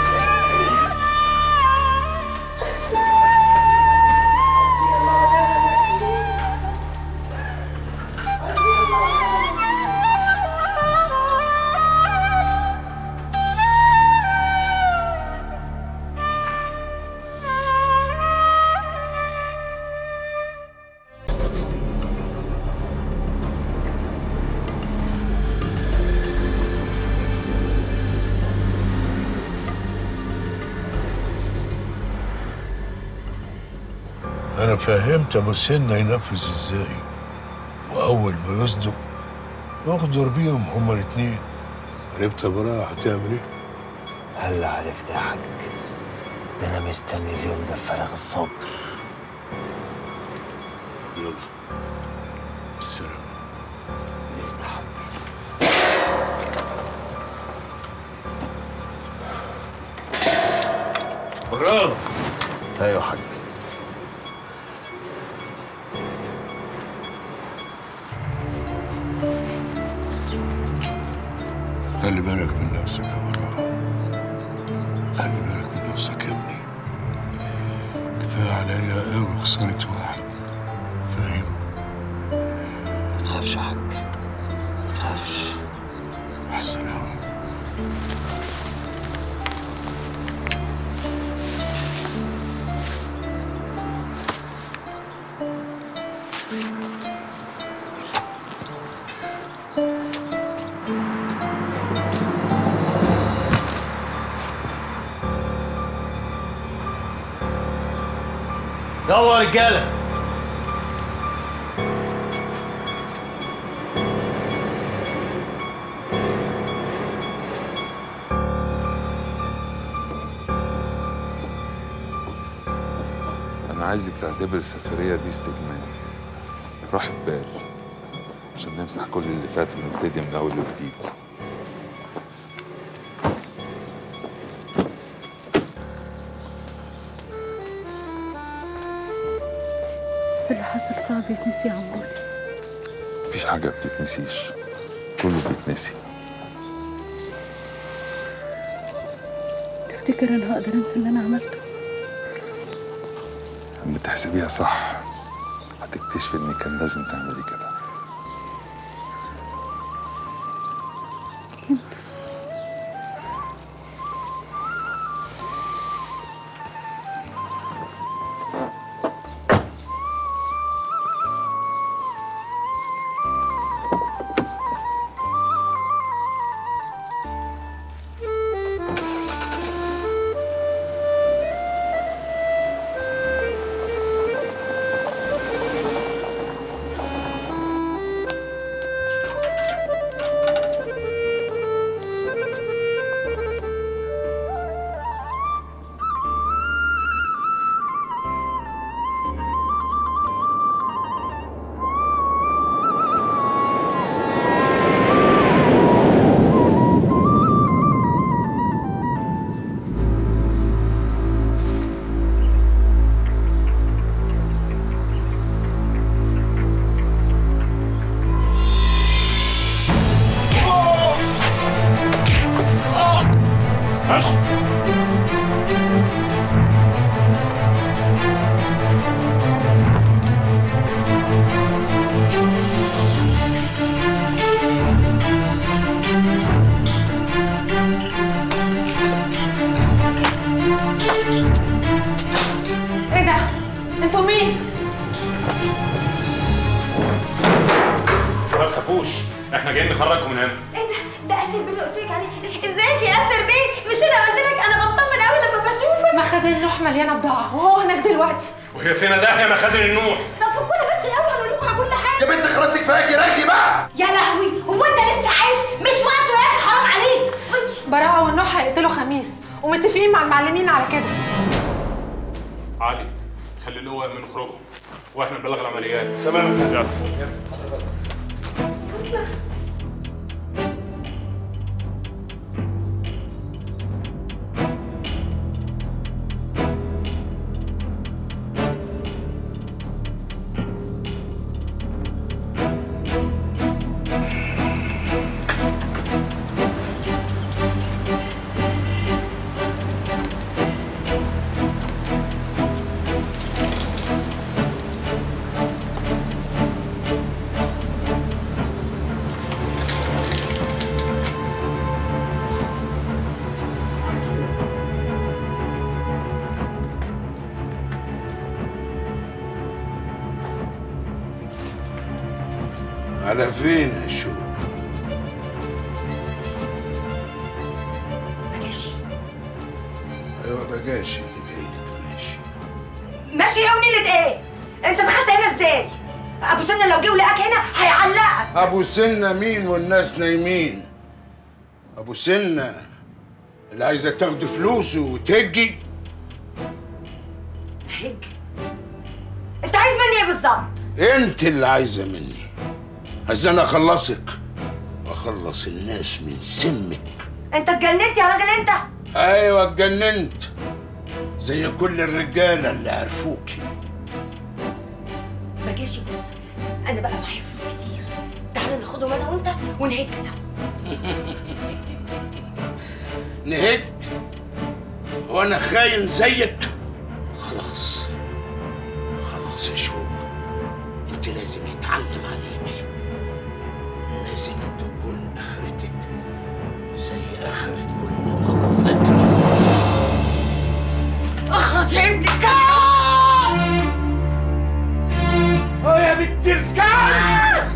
أنا فهمت أبو سنة ينفذ إزاي، وأول ما يصدق يغدر بيهم هما الاتنين. عرفت يا براءة هتعمل إيه؟ هلا عرفت يا حاج. ده أنا مستني اليوم ده بفارغ الصبر. يلا بالسلامة. بإذن يا حاج. براءة. أيوة يا حاج. خلي بالك من نفسك يا براءة. خلي بالك من نفسك يا ابني. كفاية عليا قوي خسارة واحد. فاهم؟ ما تخافش يا حاج. ما تخافش. مع السلامة. يلا يا رجاله. أنا عايزك تعتبر السفرية دي استجمام، راحة بال، عشان نمسح كل اللي فات ونبتدي من أول وجديد. بس اللي حصل صعب يتنسي يا عمودي. مفيش حاجة بتتنسيش، كله بيتنسي. تفتكر أنا هقدر أنسى اللي أنا عملته؟ لما تحسبيها صح هتكتشفي إن كان لازم تعملي كده. ايه ده؟ انتوا مين؟ ما تخافوش، احنا جايين نخرجكم من هنا. ايه ده؟ ده اسر بيه اللي قلت لك عليه. ازيك يا اسر بيه؟ مش انا قلت لك انا بطمن قوي لما بشوفك. مخازن نوح مليانه بضاعه وهو هناك دلوقتي. وهي فين ده يا مخازن النوح؟ طب فكونا بس الاول واقول لكم على كل حاجه. يا بنت خلاص كفايه رغي بقى. يا لهوي، هو انت لسه عايش؟ مش وقته يا اخي، حرام عليك. براءه والنوح هيقتلوا خميس ومتفقين مع المعلمين على كده. علي خلي اللواء من خروجهم واحنا نبلغ العمليات. تمام يا فندم. على فين يا شوق؟ بجاشي. ايوه بجاشي اللي جاي لك ماشي. ماشي يا ونيلة ايه؟ انت دخلت هنا ازاي؟ ابو سنة لو جه ولقاك هنا هيعلقك. ابو سنة مين والناس نايمين؟ ابو سنة اللي عايزه تاخد فلوسه وتهجي. هج؟ انت عايز مني ايه بالظبط؟ انت اللي عايزه مني. عايز انا اخلصك واخلص الناس من سمك. انت اتجننت يا راجل انت؟ ايوه اتجننت زي كل الرجاله اللي عرفوكي. بجاشي بص، انا بقى معايا فلوس كتير، تعالى ناخدهم انا وانت ونهج سوا. نهج؟ وانا خاين زيك؟ خلاص خلاص يا شوق، انت لازم يتعلم عليكي، لازم تكون اخرتك زي اخرة كل مرة فاكرة. اخرس يا ابن الكلب! اه يا بنت الكلب!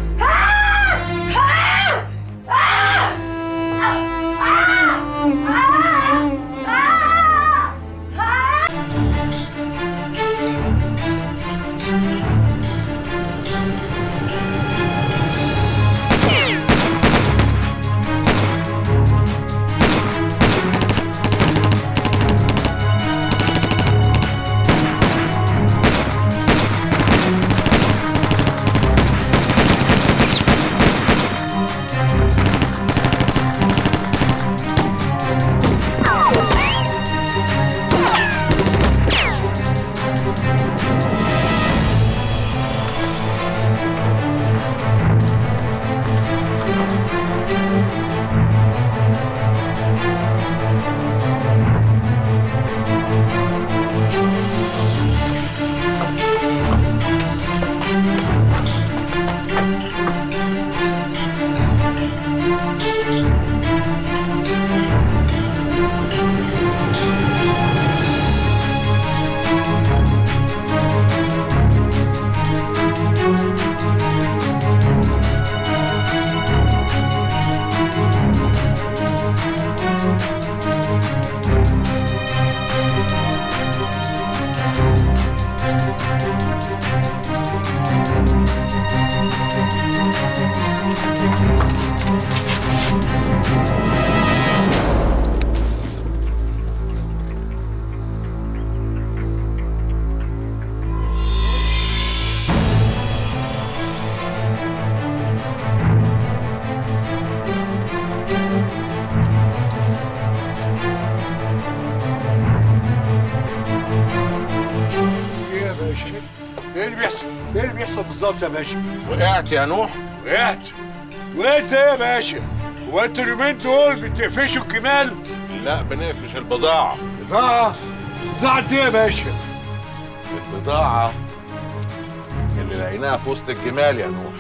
ايه اللي بيحصل بالظبط يا باشا؟ وقعت يا نوح؟ وقعت؟ وقعت ايه يا باشا؟ هو انتوا اليومين دول بتقفشوا الجمال؟ لا بنقفش البضاعة. بضاعة؟ بضاعة ايه يا باشا؟ البضاعة اللي لقيناها في وسط الجمال يا نوح.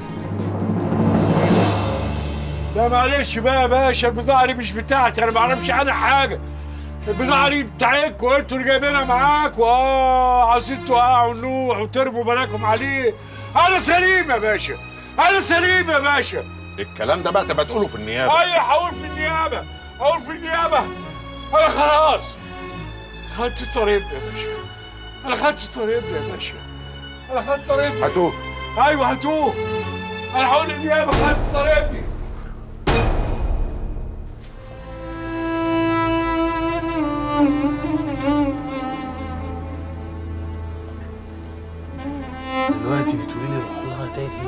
لا معلش بقى يا باشا، البضاعة دي مش بتاعتي، أنا ما أعرفش عنها حاجة. البضاعة دي بتاعتكم، انتوا اللي جايبينها معاكم، اه عايزين توقعوا نوح وترموا بلاكم عليه. أنا سليم يا باشا، أنا سليم يا باشا. الكلام ده بقى تبقى تقوله في النيابة. أيوة هقول في النيابة، هقول في النيابة. أنا خلاص خدت طريقنا يا باشا، أنا خدت طريقنا يا باشا، أنا خدت طريقنا. هاتوه. أيوة هاتوه، أنا هقول للنيابة خدت طريقتي. دلوقتي بتقولي لي روحوا لها تاني؟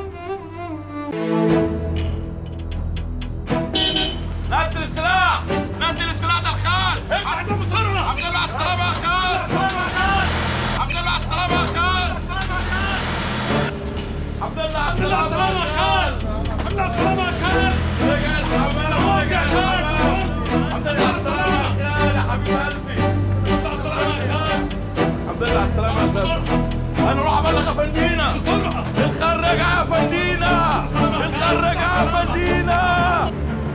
نزل السلاح، نزل السلاح ده الخال. افتح الباب بسرعه. الحمد لله على السلامه يا خال. الحمد لله على السلامه يا خال. الحمد لله على السلامه يا خال. الحمد لله على السلامه يا خال. رجع الحمامه، رجع الحمامه. الحمد لله على السلامه يا خال يا حبيب قلبي. الحمد لله على السلامه يا خال. هنروح ابلغ افندينا بسرعه. الخال رجع يا افندينا، الخال رجع يا افندينا.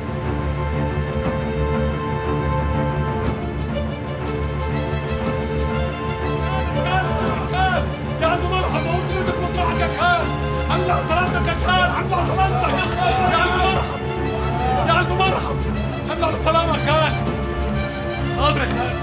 يا عم مرحبا، قلت لك مطرحك يا خال. الحمد لله على سلامتك يا خال، الحمد لله على سلامتك يا عم مرحبا، يا عم مرحبا. الحمد لله على السلامه يا خال. حاضر يا خال.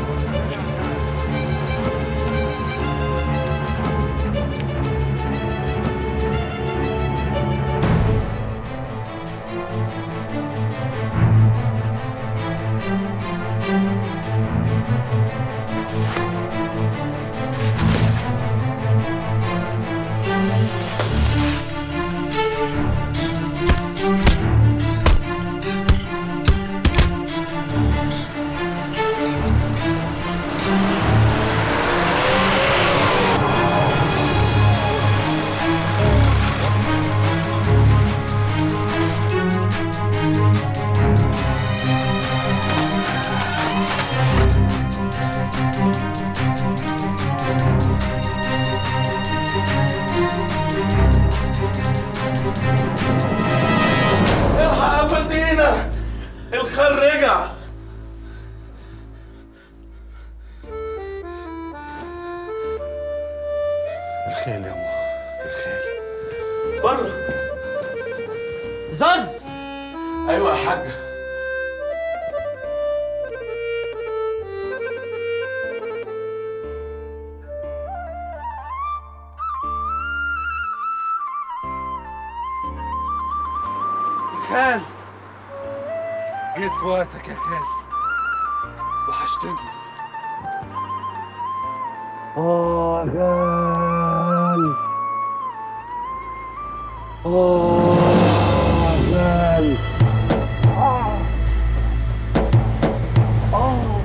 الحق يا فندينا، الخال رجع. الخال يا أمه، الخال. بره. زاز. ايوه يا حاجه. خال، جيت في وقتك يا خال، وحشتني. اه يا خال، اه يا خال، اه اه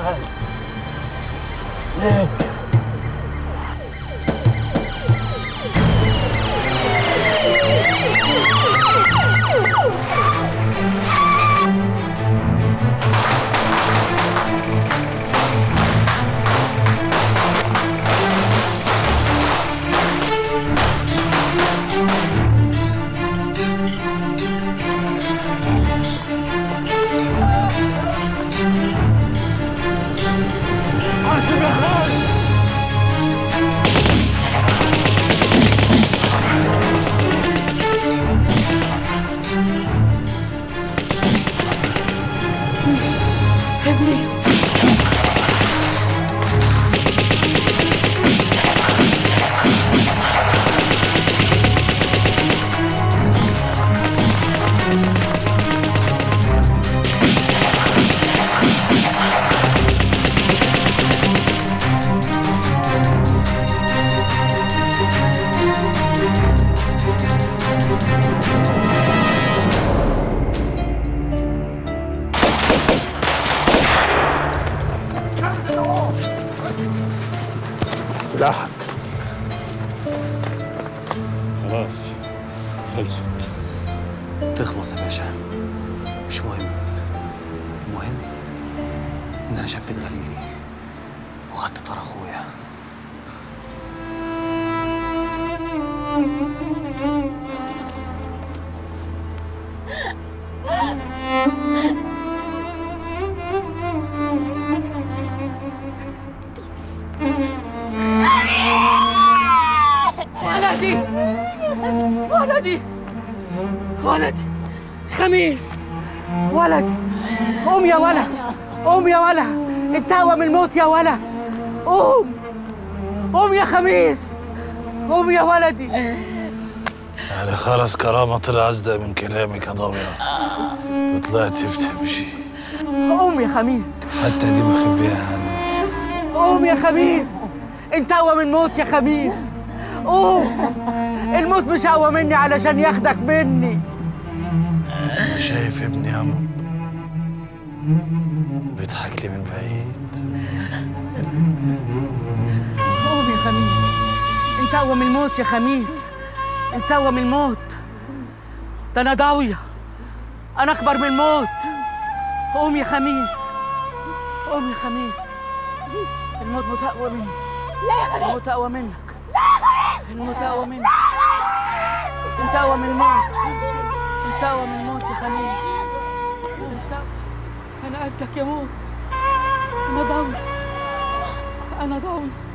تعالى ليه؟ حاسب يا خالد. ابني سلاحك. خلاص خلصت. تخلص يا باشا، مش مهم. المهم ان انا شفيت غليلي وخدت طار اخويا. ولدي ولدي ولدي خميس ولدي. قوم يا ولا، قوم يا ولا، انتهى من الموت يا ولا. قوم قوم يا خميس، قوم يا ولدي. يعني خلاص كرامة طلع أصدق من كلامك يا ضوية وطلعتي بتمشي. قوم يا خميس، حتى دي مخبيها عني. قوم يا خميس، انت اقوى من الموت يا خميس. قوم، الموت مش اقوى مني علشان ياخدك مني. أنا شايف ابني يا عمو بيضحك لي من بعيد. قوم يا خميس، انت اقوى من الموت يا خميس، انت اقوى من الموت. ده انا ضاوية، انا اكبر من الموت. قوم يا خميس، قوم يا خميس، الموت موت اقوى مني. لا يا خميس، الموت اقوى منك. لا يا خميس، الموت اقوى منك. لا يا خميس، انت اقوى من الموت، انت اقوى من الموت يا خميس. انت انا قدك يا موت. انا ضاوية، انا ضاوية.